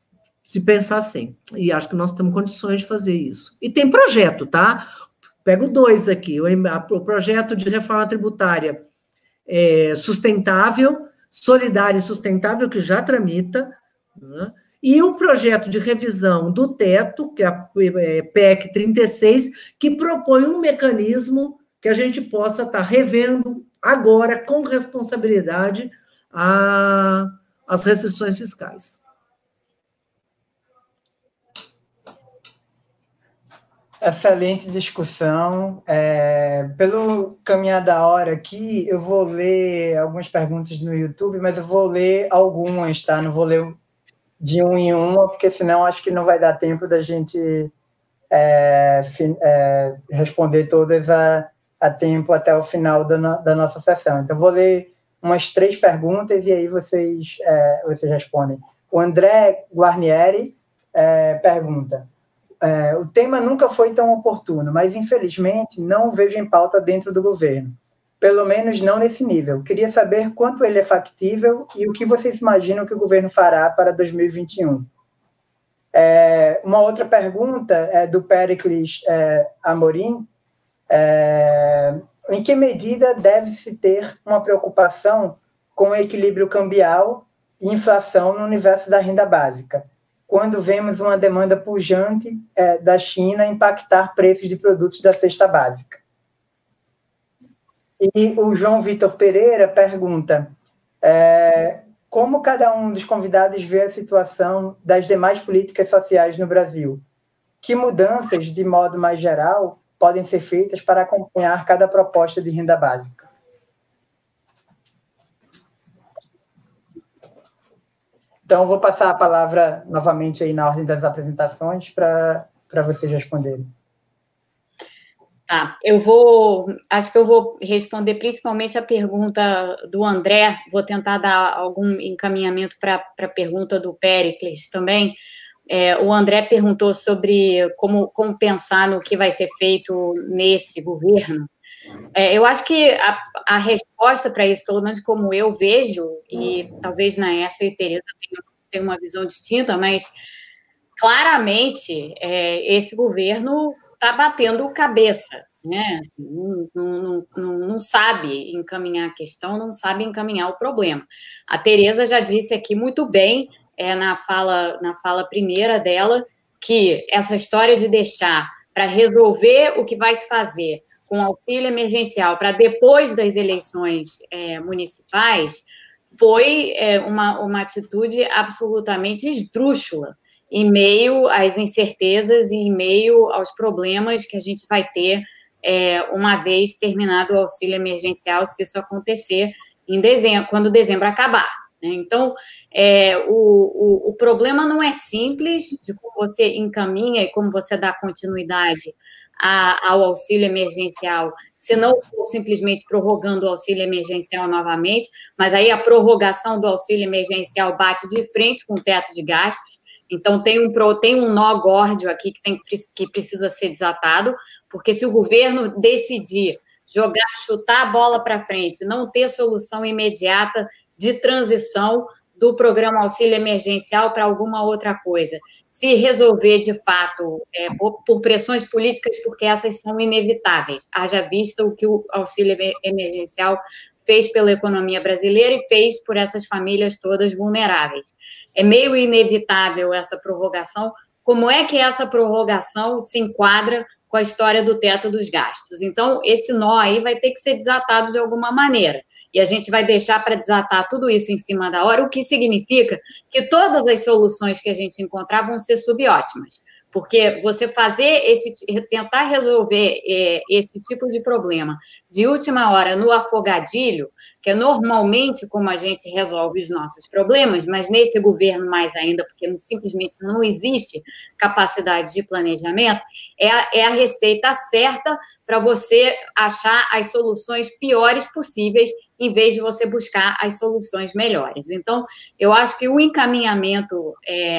assim. E acho que nós temos condições de fazer isso. E tem projeto, tá? Pego 2 aqui. O projeto de reforma tributária sustentável, solidária e sustentável, que já tramita, né? E um projeto de revisão do teto, que é a PEC 36, que propõe um mecanismo que a gente possa estar revendo agora, com responsabilidade, as restrições fiscais. Excelente discussão. Pelo caminhar da hora aqui, eu vou ler algumas perguntas no YouTube, mas eu vou ler algumas, tá? Não vou ler de um em uma, porque senão acho que não vai dar tempo da gente responder todas a tempo até o final da nossa sessão. Então, vou ler umas 3 perguntas e aí vocês respondem. O André Guarnieri pergunta: o tema nunca foi tão oportuno, mas, infelizmente, não o vejo em pauta dentro do governo. Pelo menos não nesse nível. Queria saber quanto ele é factível e o que vocês imaginam que o governo fará para 2021. Uma outra pergunta é do Péricles Amorim. Em que medida deve-se ter uma preocupação com o equilíbrio cambial e inflação no universo da renda básica, quando vemos uma demanda pujante da China impactar preços de produtos da cesta básica? E o João Vitor Pereira pergunta: como cada um dos convidados vê a situação das demais políticas sociais no Brasil? Que mudanças, de modo mais geral, podem ser feitas para acompanhar cada proposta de renda básica? Então, vou passar a palavra novamente aí na ordem das apresentações para vocês responderem. Tá, acho que eu vou responder principalmente a pergunta do André, vou tentar dar algum encaminhamento para a pergunta do Péricles também. O André perguntou sobre como pensar no que vai ser feito nesse governo. Eu acho que a resposta para isso, pelo menos como eu vejo, e talvez Naércio e Tereza tenham uma visão distinta, mas claramente esse governo está batendo cabeça, né? Assim, não sabe encaminhar a questão, não sabe encaminhar o problema. A Tereza já disse aqui muito bem, na fala primeira dela, que essa história de deixar para resolver o que vai se fazer com auxílio emergencial para depois das eleições municipais foi uma atitude absolutamente esdrúxula, em meio às incertezas e em meio aos problemas que a gente vai ter uma vez terminado o auxílio emergencial, se isso acontecer em dezembro, quando dezembro acabar. Né? Então, o problema não é simples de como você encaminha e como você dá continuidade ao auxílio emergencial, se não for simplesmente prorrogando o auxílio emergencial novamente, mas aí a prorrogação do auxílio emergencial bate de frente com o teto de gastos. Então, tem um nó górdio aqui que precisa ser desatado, porque se o governo decidir chutar a bola para frente, não ter solução imediata de transição do programa auxílio emergencial para alguma outra coisa, se resolver, de fato, por pressões políticas, porque essas são inevitáveis, haja vista o que o auxílio emergencial fez pela economia brasileira e fez por essas famílias todas vulneráveis. É meio inevitável essa prorrogação. Como é que essa prorrogação se enquadra com a história do teto dos gastos? Então, esse nó aí vai ter que ser desatado de alguma maneira. E a gente vai deixar para desatar tudo isso em cima da hora, o que significa que todas as soluções que a gente encontrar vão ser subótimas. Porque você tentar resolver esse tipo de problema de última hora no afogadilho, que é normalmente como a gente resolve os nossos problemas, mas nesse governo mais ainda, porque simplesmente não existe capacidade de planejamento, é a receita certa para você achar as soluções piores possíveis, em vez de você buscar as soluções melhores. Então, eu acho que o encaminhamento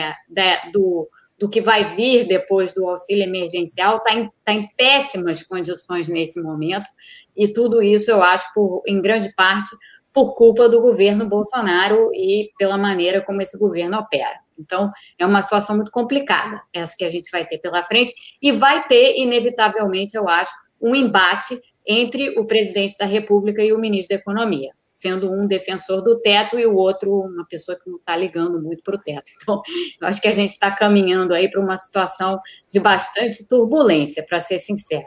do que vai vir depois do auxílio emergencial está em péssimas condições nesse momento, e tudo isso, eu acho, em grande parte, por culpa do governo Bolsonaro e pela maneira como esse governo opera. Então, é uma situação muito complicada, essa que a gente vai ter pela frente, e vai ter, inevitavelmente, eu acho, um embate entre o presidente da República e o ministro da Economia, sendo um defensor do teto e o outro uma pessoa que não está ligando muito para o teto. Então, eu acho que a gente está caminhando aí para uma situação de bastante turbulência, para ser sincera.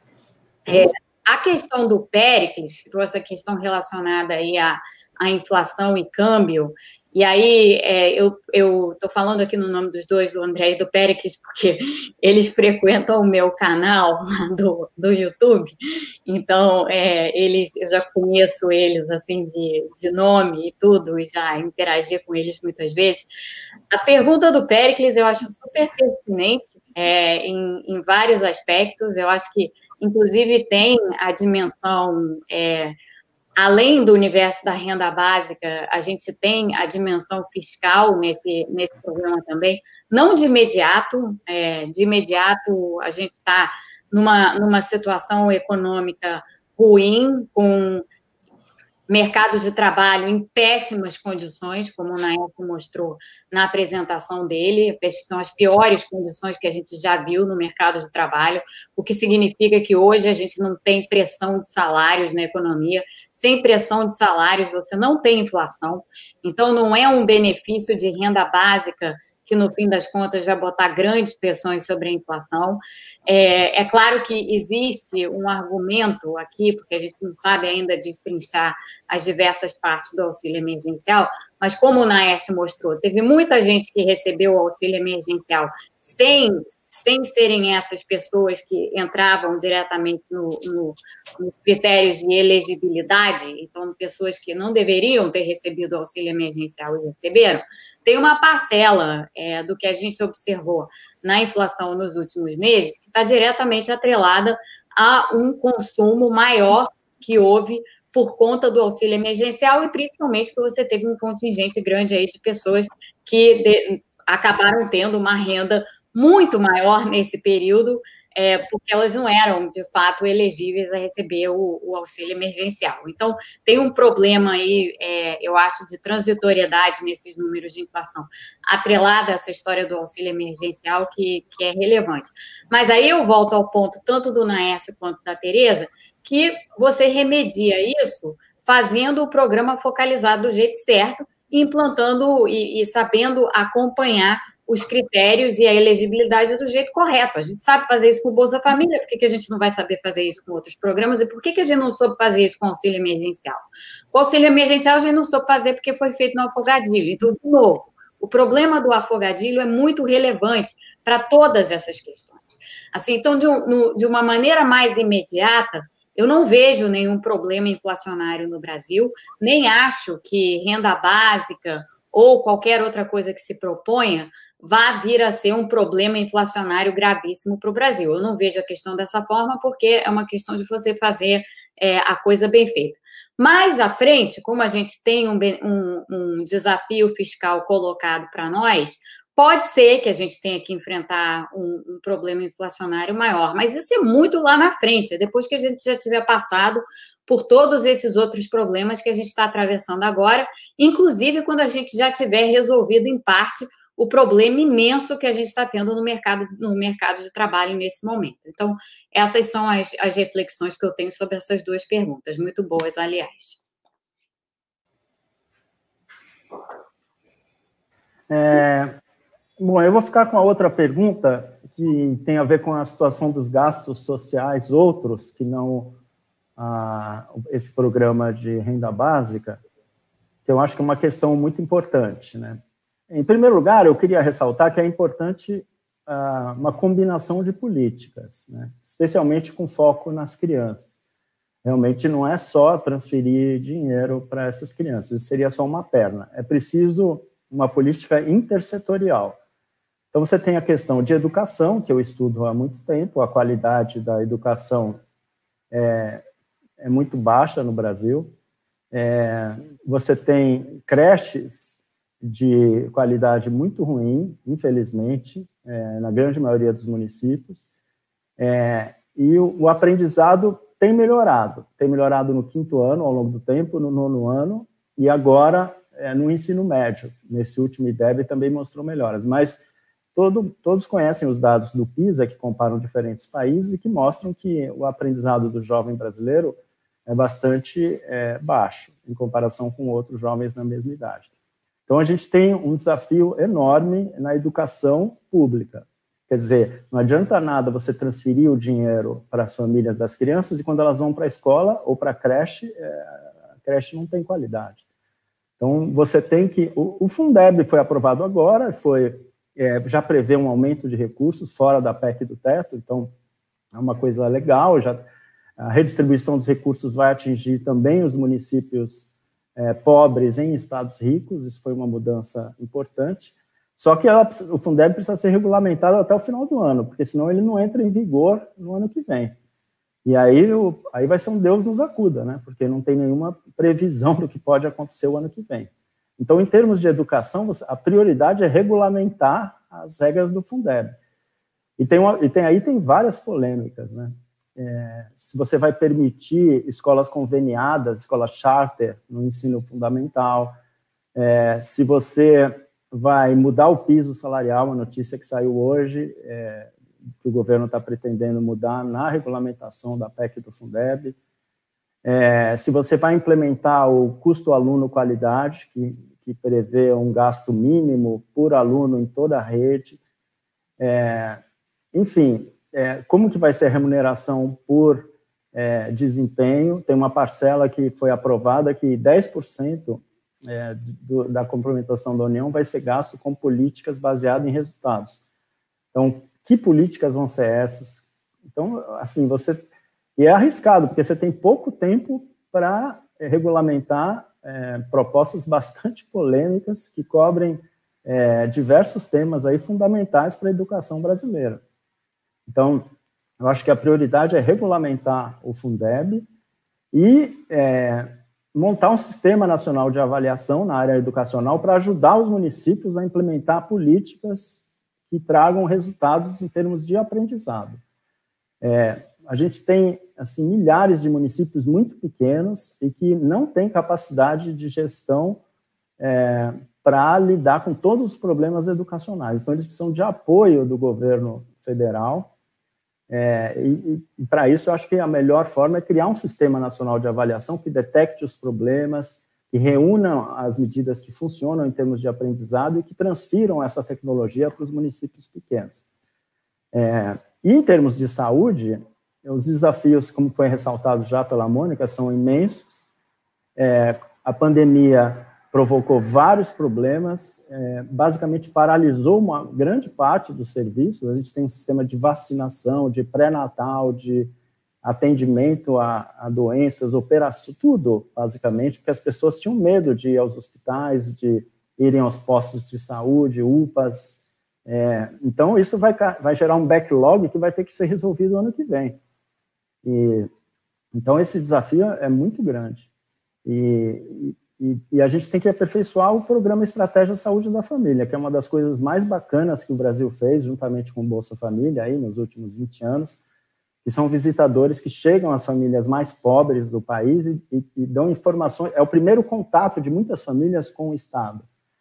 A questão do Péricles, que trouxe a questão relacionada aí à inflação e câmbio, e aí eu estou falando aqui no nome dos dois, do André e do Péricles, porque eles frequentam o meu canal lá do YouTube, então eu já conheço eles assim de nome e tudo, e já interagi com eles muitas vezes. A pergunta do Péricles eu acho super pertinente em vários aspectos. Eu acho que, inclusive, tem a dimensão... além do universo da renda básica, a gente tem a dimensão fiscal nesse programa também, não de imediato, a gente está numa situação econômica ruim, com mercado de trabalho em péssimas condições, como o Naelto mostrou na apresentação dele, são as piores condições que a gente já viu no mercado de trabalho, o que significa que hoje a gente não tem pressão de salários na economia. Sem pressão de salários, você não tem inflação, então não é um benefício de renda básica que, no fim das contas, vai botar grandes pressões sobre a inflação. É claro que existe um argumento aqui, porque a gente não sabe ainda destrinchar as diversas partes do auxílio emergencial, mas como o Naércio mostrou, teve muita gente que recebeu o auxílio emergencial sem serem essas pessoas que entravam diretamente nos critérios de elegibilidade, então pessoas que não deveriam ter recebido o auxílio emergencial e receberam. Tem uma parcela do que a gente observou na inflação nos últimos meses que está diretamente atrelada a um consumo maior que houve por conta do auxílio emergencial e principalmente porque você teve um contingente grande aí de pessoas que acabaram tendo uma renda muito maior nesse período porque elas não eram, de fato, elegíveis a receber o auxílio emergencial. Então, tem um problema aí, eu acho, de transitoriedade nesses números de inflação, atrelada a essa história do auxílio emergencial, que é relevante. Mas aí eu volto ao ponto, tanto do Naércio quanto da Tereza, que você remedia isso fazendo o programa focalizado do jeito certo, implantando e sabendo acompanhar os critérios e a elegibilidade do jeito correto. A gente sabe fazer isso com o Bolsa Família, por que a gente não vai saber fazer isso com outros programas? E por que a gente não soube fazer isso com o auxílio emergencial? O auxílio emergencial a gente não soube fazer porque foi feito no afogadilho. Então, de novo, o problema do afogadilho é muito relevante para todas essas questões. Assim, então, de uma maneira mais imediata, eu não vejo nenhum problema inflacionário no Brasil, nem acho que renda básica ou qualquer outra coisa que se proponha vá vir a ser um problema inflacionário gravíssimo para o Brasil. Eu não vejo a questão dessa forma, porque é uma questão de você fazer a coisa bem feita. Mais à frente, como a gente tem um desafio fiscal colocado para nós, pode ser que a gente tenha que enfrentar um problema inflacionário maior, mas isso é muito lá na frente, é depois que a gente já tiver passado por todos esses outros problemas que a gente está atravessando agora, inclusive quando a gente já tiver resolvido, em parte, o problema imenso que a gente está tendo no mercado de trabalho nesse momento. Então, essas são as reflexões que eu tenho sobre essas duas perguntas, muito boas, aliás. Bom, eu vou ficar com a outra pergunta, que tem a ver com a situação dos gastos sociais, outros, que não esse programa de renda básica, que eu acho que é uma questão muito importante, né? Em primeiro lugar, eu queria ressaltar que é importante uma combinação de políticas, né? Especialmente com foco nas crianças. Realmente não é só transferir dinheiro para essas crianças, isso seria só uma perna. É preciso uma política intersetorial. Então, você tem a questão de educação, que eu estudo há muito tempo, a qualidade da educação é muito baixa no Brasil. Você tem creches de qualidade muito ruim, infelizmente, na grande maioria dos municípios, e o aprendizado tem melhorado no 5º ano, ao longo do tempo, no 9º ano, e agora no ensino médio. Nesse último IDEB também mostrou melhoras, mas todos conhecem os dados do PISA, que comparam diferentes países e que mostram que o aprendizado do jovem brasileiro é bastante baixo, em comparação com outros jovens na mesma idade. Então, a gente tem um desafio enorme na educação pública. Quer dizer, não adianta nada você transferir o dinheiro para as famílias das crianças e quando elas vão para a escola ou para a creche não tem qualidade. Então, você tem que... O Fundeb foi aprovado agora, já prevê um aumento de recursos fora da PEC do teto, então é uma coisa legal, a redistribuição dos recursos vai atingir também os municípios pobres em estados ricos, isso foi uma mudança importante, só que o Fundeb precisa ser regulamentado até o final do ano, porque senão ele não entra em vigor no ano que vem. E aí vai ser um Deus nos acuda, né? Porque não tem nenhuma previsão do que pode acontecer o ano que vem. Então, em termos de educação, a prioridade é regulamentar as regras do Fundeb. E tem várias polêmicas, né? Se você vai permitir escolas conveniadas, escolas charter no ensino fundamental, se você vai mudar o piso salarial, uma notícia que saiu hoje, que o governo está pretendendo mudar na regulamentação da PEC do Fundeb, se você vai implementar o custo aluno qualidade, que prevê um gasto mínimo por aluno em toda a rede, enfim, como que vai ser a remuneração por desempenho? Tem uma parcela que foi aprovada que 10% da complementação da União vai ser gasto com políticas baseadas em resultados. Então, que políticas vão ser essas? Então, assim, e é arriscado, porque você tem pouco tempo para regulamentar propostas bastante polêmicas que cobrem diversos temas aí fundamentais para a educação brasileira. Então, eu acho que a prioridade é regulamentar o Fundeb e montar um sistema nacional de avaliação na área educacional para ajudar os municípios a implementar políticas que tragam resultados em termos de aprendizado. A gente tem assim, milhares de municípios muito pequenos e que não têm capacidade de gestão para lidar com todos os problemas educacionais. Então, eles precisam de apoio do governo federal, e para isso, eu acho que a melhor forma é criar um sistema nacional de avaliação que detecte os problemas, que reúna as medidas que funcionam em termos de aprendizado e que transfiram essa tecnologia para os municípios pequenos. E em termos de saúde, os desafios, como foi ressaltado já pela Mônica, são imensos. A pandemia provocou vários problemas, basicamente paralisou uma grande parte dos serviços. A gente tem um sistema de vacinação, de pré-natal, de atendimento a doenças, operações, tudo, basicamente, porque as pessoas tinham medo de ir aos hospitais, de irem aos postos de saúde, UPAs. Então, isso vai gerar um backlog que vai ter que ser resolvido no ano que vem. Então, esse desafio é muito grande. E a gente tem que aperfeiçoar o programa Estratégia Saúde da Família, que é uma das coisas mais bacanas que o Brasil fez, juntamente com o Bolsa Família, aí, nos últimos 20 anos, que são visitadores que chegam às famílias mais pobres do país e dão informações. É o primeiro contato de muitas famílias com o Estado.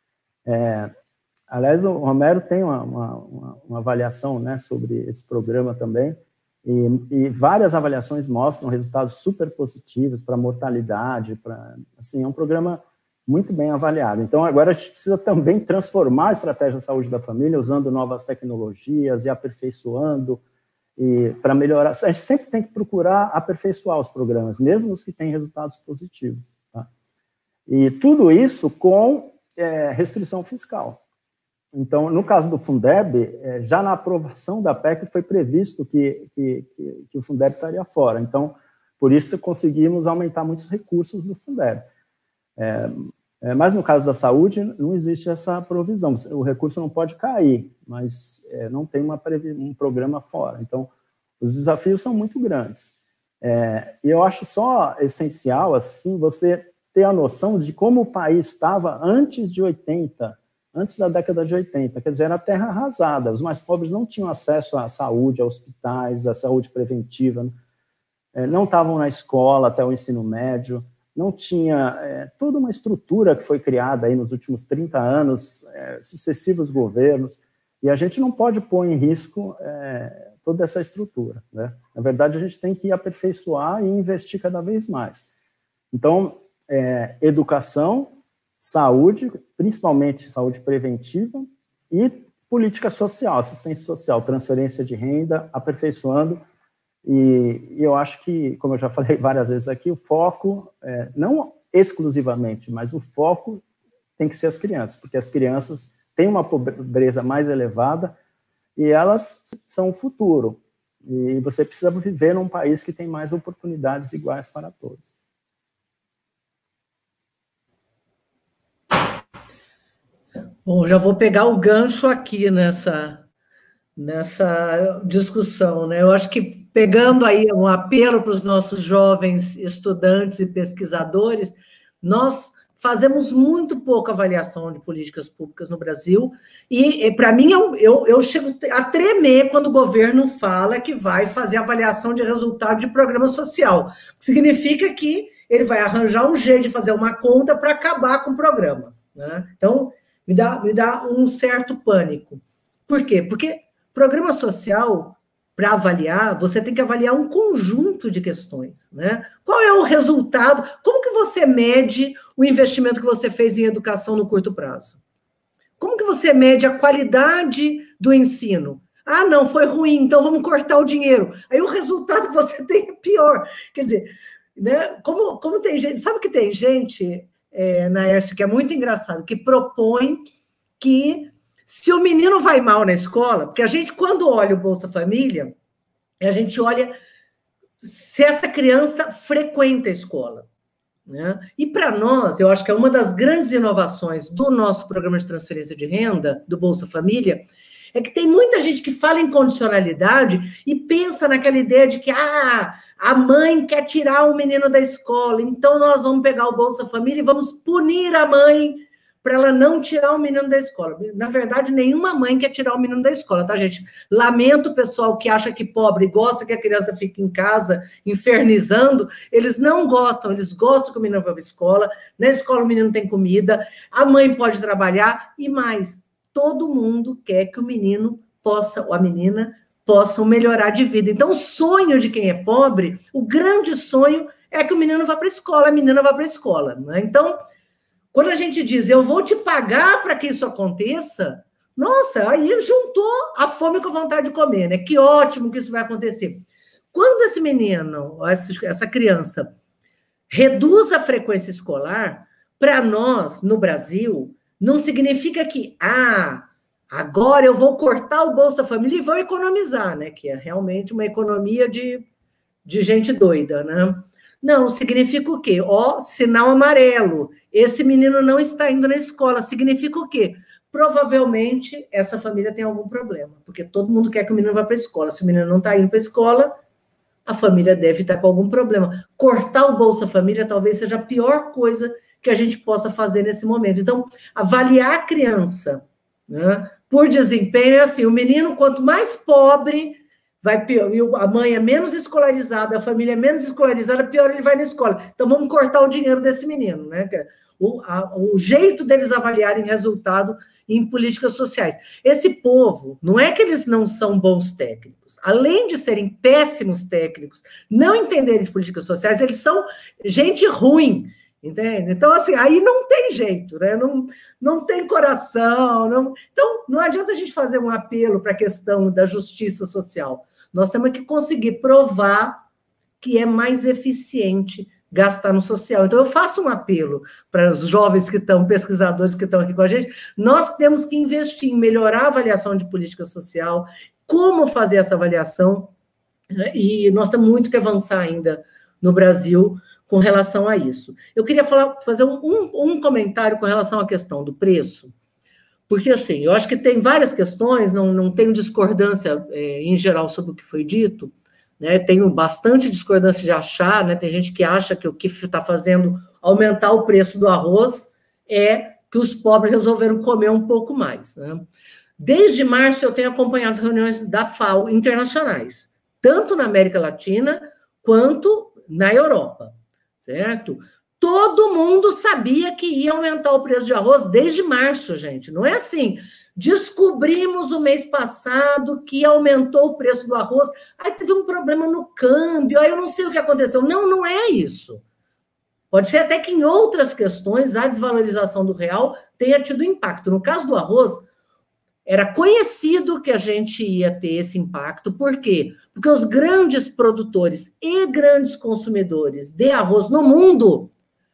Aliás, o Romero tem uma avaliação, né, sobre esse programa também, e várias avaliações mostram resultados super positivos para mortalidade, assim, é um programa muito bem avaliado. Então, agora a gente precisa também transformar a estratégia de saúde da família, usando novas tecnologias e aperfeiçoando, e para melhorar. A gente sempre tem que procurar aperfeiçoar os programas, mesmo os que têm resultados positivos. Tá? E tudo isso com restrição fiscal. Então, no caso do Fundeb, já na aprovação da PEC foi previsto que o Fundeb estaria fora. Então, por isso conseguimos aumentar muitos recursos do Fundeb. Mas no caso da saúde, não existe essa provisão. O recurso não pode cair, mas não tem um programa fora. Então, os desafios são muito grandes. E eu acho só essencial, assim, você ter a noção de como o país estava antes da década de 80, quer dizer, era terra arrasada, os mais pobres não tinham acesso à saúde, a hospitais, à saúde preventiva, não estavam na escola até o ensino médio, não tinha toda uma estrutura que foi criada aí nos últimos 30 anos, sucessivos governos, e a gente não pode pôr em risco toda essa estrutura, né? Na verdade, a gente tem que aperfeiçoar e investir cada vez mais. Então, educação, saúde, principalmente saúde preventiva, e política social, assistência social, transferência de renda, aperfeiçoando, e eu acho que, como eu já falei várias vezes aqui, o foco, não exclusivamente, mas o foco tem que ser as crianças, porque as crianças têm uma pobreza mais elevada e elas são o futuro, e você precisa viver num país que tem mais oportunidades iguais para todos. Bom, já vou pegar o gancho aqui nessa discussão, né? Eu acho que, pegando aí um apelo para os nossos jovens estudantes e pesquisadores, nós fazemos muito pouca avaliação de políticas públicas no Brasil, e para mim, eu chego a tremer quando o governo fala que vai fazer avaliação de resultado de programa social. Significa que ele vai arranjar um jeito de fazer uma conta para acabar com o programa, né? Então, me dá um certo pânico. Por quê? Porque programa social, para avaliar, você tem que avaliar um conjunto de questões, né? Qual é o resultado? Como que você mede o investimento que você fez em educação no curto prazo? Como que você mede a qualidade do ensino? Ah, não, foi ruim, então vamos cortar o dinheiro. Aí o resultado que você tem é pior. Quer dizer, né? Como tem gente... Sabe que tem gente... Naércio, que é muito engraçado, que propõe que se o menino vai mal na escola, porque a gente, quando olha o Bolsa Família, a gente olha se essa criança frequenta a escola, né? E para nós, eu acho que é uma das grandes inovações do nosso programa de transferência de renda, do Bolsa Família, é que tem muita gente que fala em condicionalidade e pensa naquela ideia de que a mãe quer tirar o menino da escola, então nós vamos pegar o Bolsa Família e vamos punir a mãe para ela não tirar o menino da escola. Na verdade, nenhuma mãe quer tirar o menino da escola, tá, gente? Lamento o pessoal que acha que pobre gosta que a criança fique em casa infernizando. Eles não gostam, eles gostam que o menino vá para a escola. Na escola o menino tem comida, a mãe pode trabalhar e mais. Todo mundo quer que o menino possa, ou a menina, possam melhorar de vida. Então, o sonho de quem é pobre, o grande sonho é que o menino vá para a escola, a menina vá para a escola, né? Então, quando a gente diz, eu vou te pagar para que isso aconteça, nossa, aí juntou a fome com a vontade de comer, né? Que ótimo que isso vai acontecer. Quando esse menino, essa criança, reduz a frequência escolar, para nós, no Brasil, não significa que, agora eu vou cortar o Bolsa Família e vou economizar, né? Que é realmente uma economia de gente doida, né? Não, significa o quê? Sinal amarelo. Esse menino não está indo na escola. Significa o quê? Provavelmente essa família tem algum problema, porque todo mundo quer que o menino vá para a escola. Se o menino não está indo para a escola, a família deve estar com algum problema. Cortar o Bolsa Família talvez seja a pior coisa que a gente possa fazer nesse momento. Então, avaliar a criança, né, por desempenho é assim, o menino, quanto mais pobre, vai pior, a mãe é menos escolarizada, a família é menos escolarizada, pior ele vai na escola. Então, vamos cortar o dinheiro desse menino, né? O jeito deles avaliarem resultado em políticas sociais. Esse povo, não é que eles não são bons técnicos, além de serem péssimos técnicos, não entenderem de políticas sociais, eles são gente ruim, entende? Então, assim, aí não tem jeito, né? Não tem coração. Então, não adianta a gente fazer um apelo para a questão da justiça social. Nós temos que conseguir provar que é mais eficiente gastar no social. Então, eu faço um apelo para os jovens que estão, pesquisadores que estão aqui com a gente, nós temos que investir em melhorar a avaliação de política social, como fazer essa avaliação, né? E nós temos muito que avançar ainda no Brasil com relação a isso. Eu queria fazer um comentário com relação à questão do preço, porque, assim, eu acho que tem várias questões, não tenho discordância em geral sobre o que foi dito, né? Tenho bastante discordância de achar, né? Tem gente que acha que o que está fazendo aumentar o preço do arroz é que os pobres resolveram comer um pouco mais, né? Desde março eu tenho acompanhado as reuniões da FAO internacionais, tanto na América Latina quanto na Europa, certo? Todo mundo sabia que ia aumentar o preço de arroz desde março, gente. Não é assim, descobrimos o mês passado que aumentou o preço do arroz, aí teve um problema no câmbio, aí eu não sei o que aconteceu. Não é isso. Pode ser até que em outras questões a desvalorização do real tenha tido impacto. No caso do arroz, era conhecido que a gente ia ter esse impacto. Por quê? Porque os grandes produtores e grandes consumidores de arroz no mundo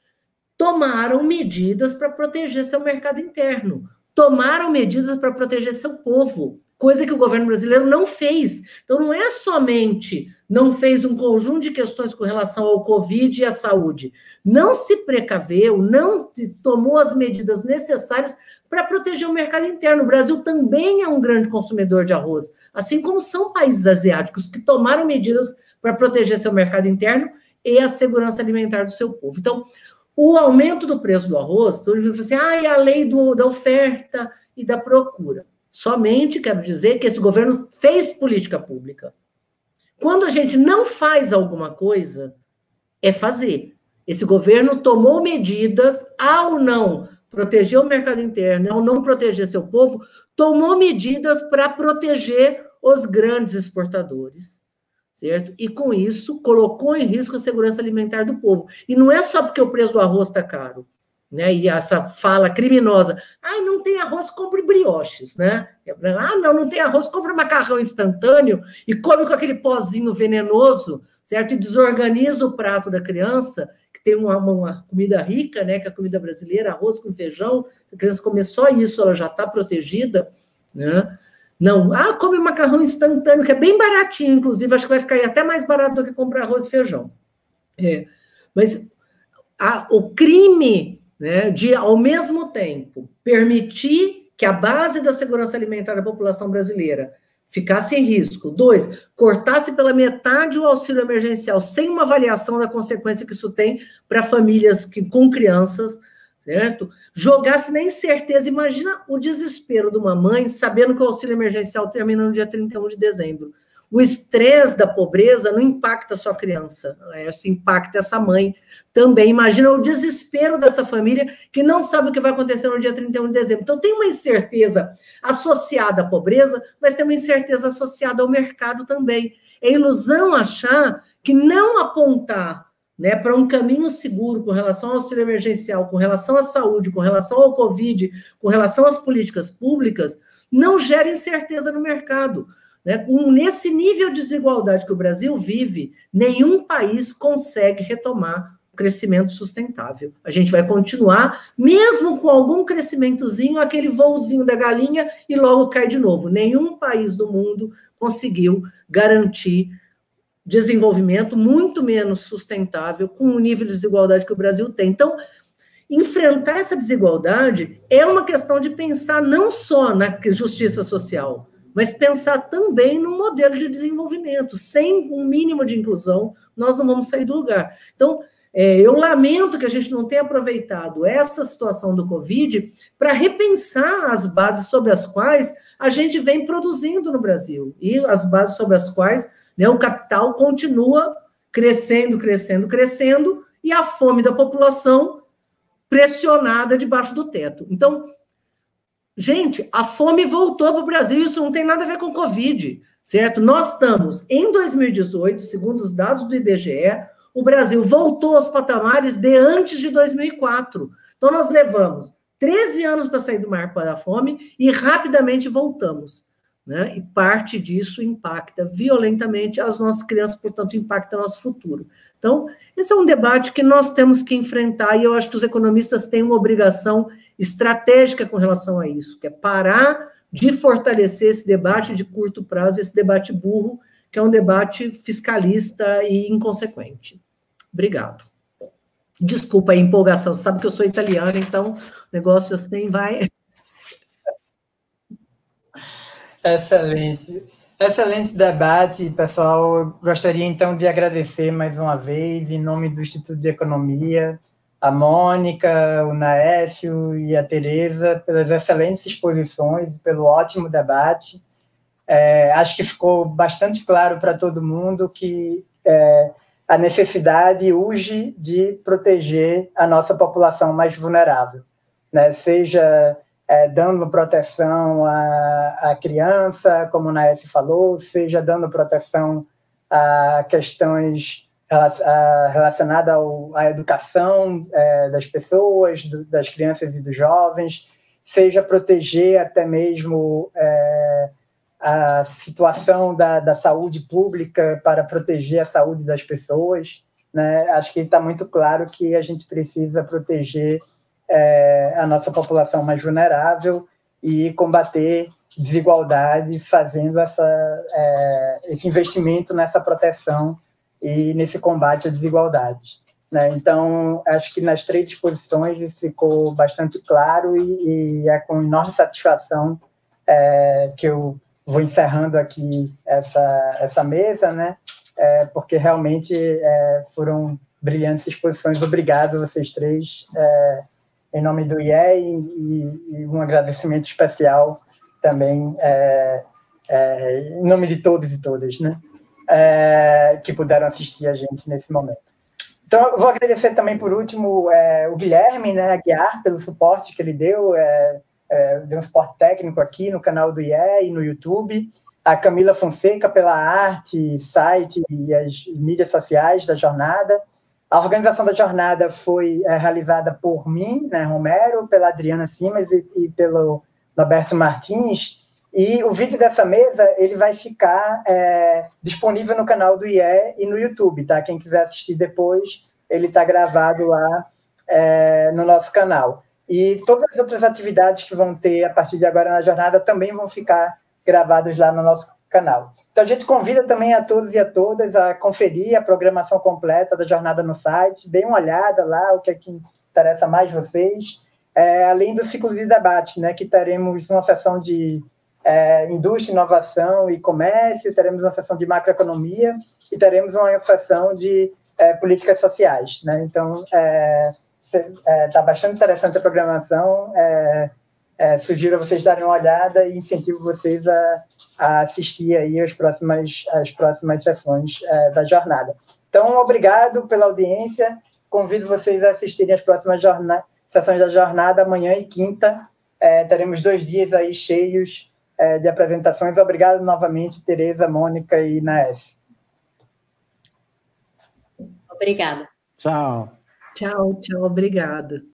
tomaram medidas para proteger seu mercado interno, tomaram medidas para proteger seu povo, coisa que o governo brasileiro não fez. Então, não é somente não fez um conjunto de questões com relação ao Covid e à saúde, não se precaveu, não tomou as medidas necessárias para proteger o mercado interno. O Brasil também é um grande consumidor de arroz, assim como são países asiáticos que tomaram medidas para proteger seu mercado interno e a segurança alimentar do seu povo. Então, o aumento do preço do arroz, todo mundo fala assim, é a lei da oferta e da procura. Somente quero dizer que esse governo fez política pública. Quando a gente não faz alguma coisa, é fazer. Esse governo tomou medidas ao não proteger o mercado interno, ao não proteger seu povo, tomou medidas para proteger os grandes exportadores, certo? E com isso colocou em risco a segurança alimentar do povo. E não é só porque o preço do arroz está caro, né? E essa fala criminosa, não tem arroz, compre brioches, né? Não tem arroz, compre macarrão instantâneo e come com aquele pozinho venenoso, certo? E desorganiza o prato da criança, que tem uma comida rica, né? Que é a comida brasileira, arroz com feijão. Se a criança comer só isso, ela já está protegida, né? Não, come macarrão instantâneo, que é bem baratinho, inclusive, acho que vai ficar até mais barato do que comprar arroz e feijão. Mas o crime, né, de, ao mesmo tempo, permitir que a base da segurança alimentar da população brasileira ficasse em risco. 2, cortasse pela metade o auxílio emergencial, sem uma avaliação da consequência que isso tem para famílias com crianças, certo? Jogasse na incerteza. Imagina o desespero de uma mãe sabendo que o auxílio emergencial termina no dia 31 de dezembro. O estresse da pobreza não impacta só a criança, isso impacta essa mãe também. Imagina o desespero dessa família que não sabe o que vai acontecer no dia 31 de dezembro. Então, tem uma incerteza associada à pobreza, mas tem uma incerteza associada ao mercado também. É ilusão achar que não apontar, né, para um caminho seguro com relação ao auxílio emergencial, com relação à saúde, com relação ao Covid, com relação às políticas públicas, não gera incerteza no mercado. Né? Nesse nível de desigualdade que o Brasil vive, nenhum país consegue retomar o crescimento sustentável. A gente vai continuar, mesmo com algum crescimentozinho, aquele voozinho da galinha e logo cai de novo. Nenhum país do mundo conseguiu garantir desenvolvimento, muito menos sustentável, com o nível de desigualdade que o Brasil tem. Então, enfrentar essa desigualdade é uma questão de pensar não só na justiça social, mas pensar também no modelo de desenvolvimento. Sem um mínimo de inclusão, nós não vamos sair do lugar. Então, eu lamento que a gente não tenha aproveitado essa situação do Covid para repensar as bases sobre as quais a gente vem produzindo no Brasil, e as bases sobre as quais, né, o capital continua crescendo, crescendo, crescendo, e a fome da população pressionada debaixo do teto. Então, gente, a fome voltou para o Brasil, isso não tem nada a ver com Covid, certo? Nós estamos, em 2018, segundo os dados do IBGE, o Brasil voltou aos patamares de antes de 2004. Então, nós levamos 13 anos para sair do mar para a fome e rapidamente voltamos. Né? E parte disso impacta violentamente as nossas crianças, portanto, impacta o nosso futuro. Então, esse é um debate que nós temos que enfrentar, e eu acho que os economistas têm uma obrigação estratégica com relação a isso, que é parar de fortalecer esse debate de curto prazo, esse debate burro, que é um debate fiscalista e inconsequente. Obrigado. Desculpa a empolgação, você sabe que eu sou italiana, então o negócio assim vai... Excelente. Excelente debate, pessoal. Eu gostaria, então, de agradecer mais uma vez, em nome do Instituto de Economia, a Mônica, o Naécio e a Tereza, pelas excelentes exposições, pelo ótimo debate. Acho que ficou bastante claro para todo mundo que a necessidade urge de proteger a nossa população mais vulnerável, né? Seja dando proteção à criança, como o Naécio falou, seja dando proteção a questões relacionadas à educação das pessoas, das crianças e dos jovens, seja proteger até mesmo a situação da saúde pública para proteger a saúde das pessoas, né? Acho que está muito claro que a gente precisa proteger a nossa população mais vulnerável e combater desigualdade fazendo esse investimento nessa proteção e nesse combate à desigualdade, né? Então, acho que nas 3 exposições isso ficou bastante claro e é com enorme satisfação que eu vou encerrando aqui essa mesa, né? Porque realmente foram brilhantes exposições. Obrigado a vocês 3, em nome do IE, e um agradecimento especial também em nome de todos e todas, né? Que puderam assistir a gente nesse momento. Então, eu vou agradecer também, por último, o Guilherme, né, Aguiar, pelo suporte que ele deu, deu um suporte técnico aqui no canal do IE e no YouTube, a Camila Fonseca pela arte, site e as mídias sociais da jornada. A organização da jornada foi realizada por mim, né, Romero, pela Adriana Simas e pelo Roberto Martins. E o vídeo dessa mesa ele vai ficar disponível no canal do IE e no YouTube, tá? Quem quiser assistir depois, ele está gravado lá no nosso canal. E todas as outras atividades que vão ter a partir de agora na jornada também vão ficar gravadas lá no nosso canal. Então, a gente convida também a todos e a todas a conferir a programação completa da jornada no site, deem uma olhada lá, o que é que interessa mais vocês, além do ciclo de debate, né, que teremos uma sessão de indústria, inovação e comércio, teremos uma sessão de macroeconomia e teremos uma sessão de políticas sociais, né? Então, Está bastante interessante a programação. Sugiro a vocês darem uma olhada e incentivo vocês a assistir aí as próximas sessões da jornada. Então, obrigado pela audiência. Convido vocês a assistirem as próximas sessões da jornada, amanhã e quinta. Teremos 2 dias aí cheios de apresentações. Obrigado novamente, Tereza, Mônica e Naes. Obrigada. Tchau. Tchau, obrigada.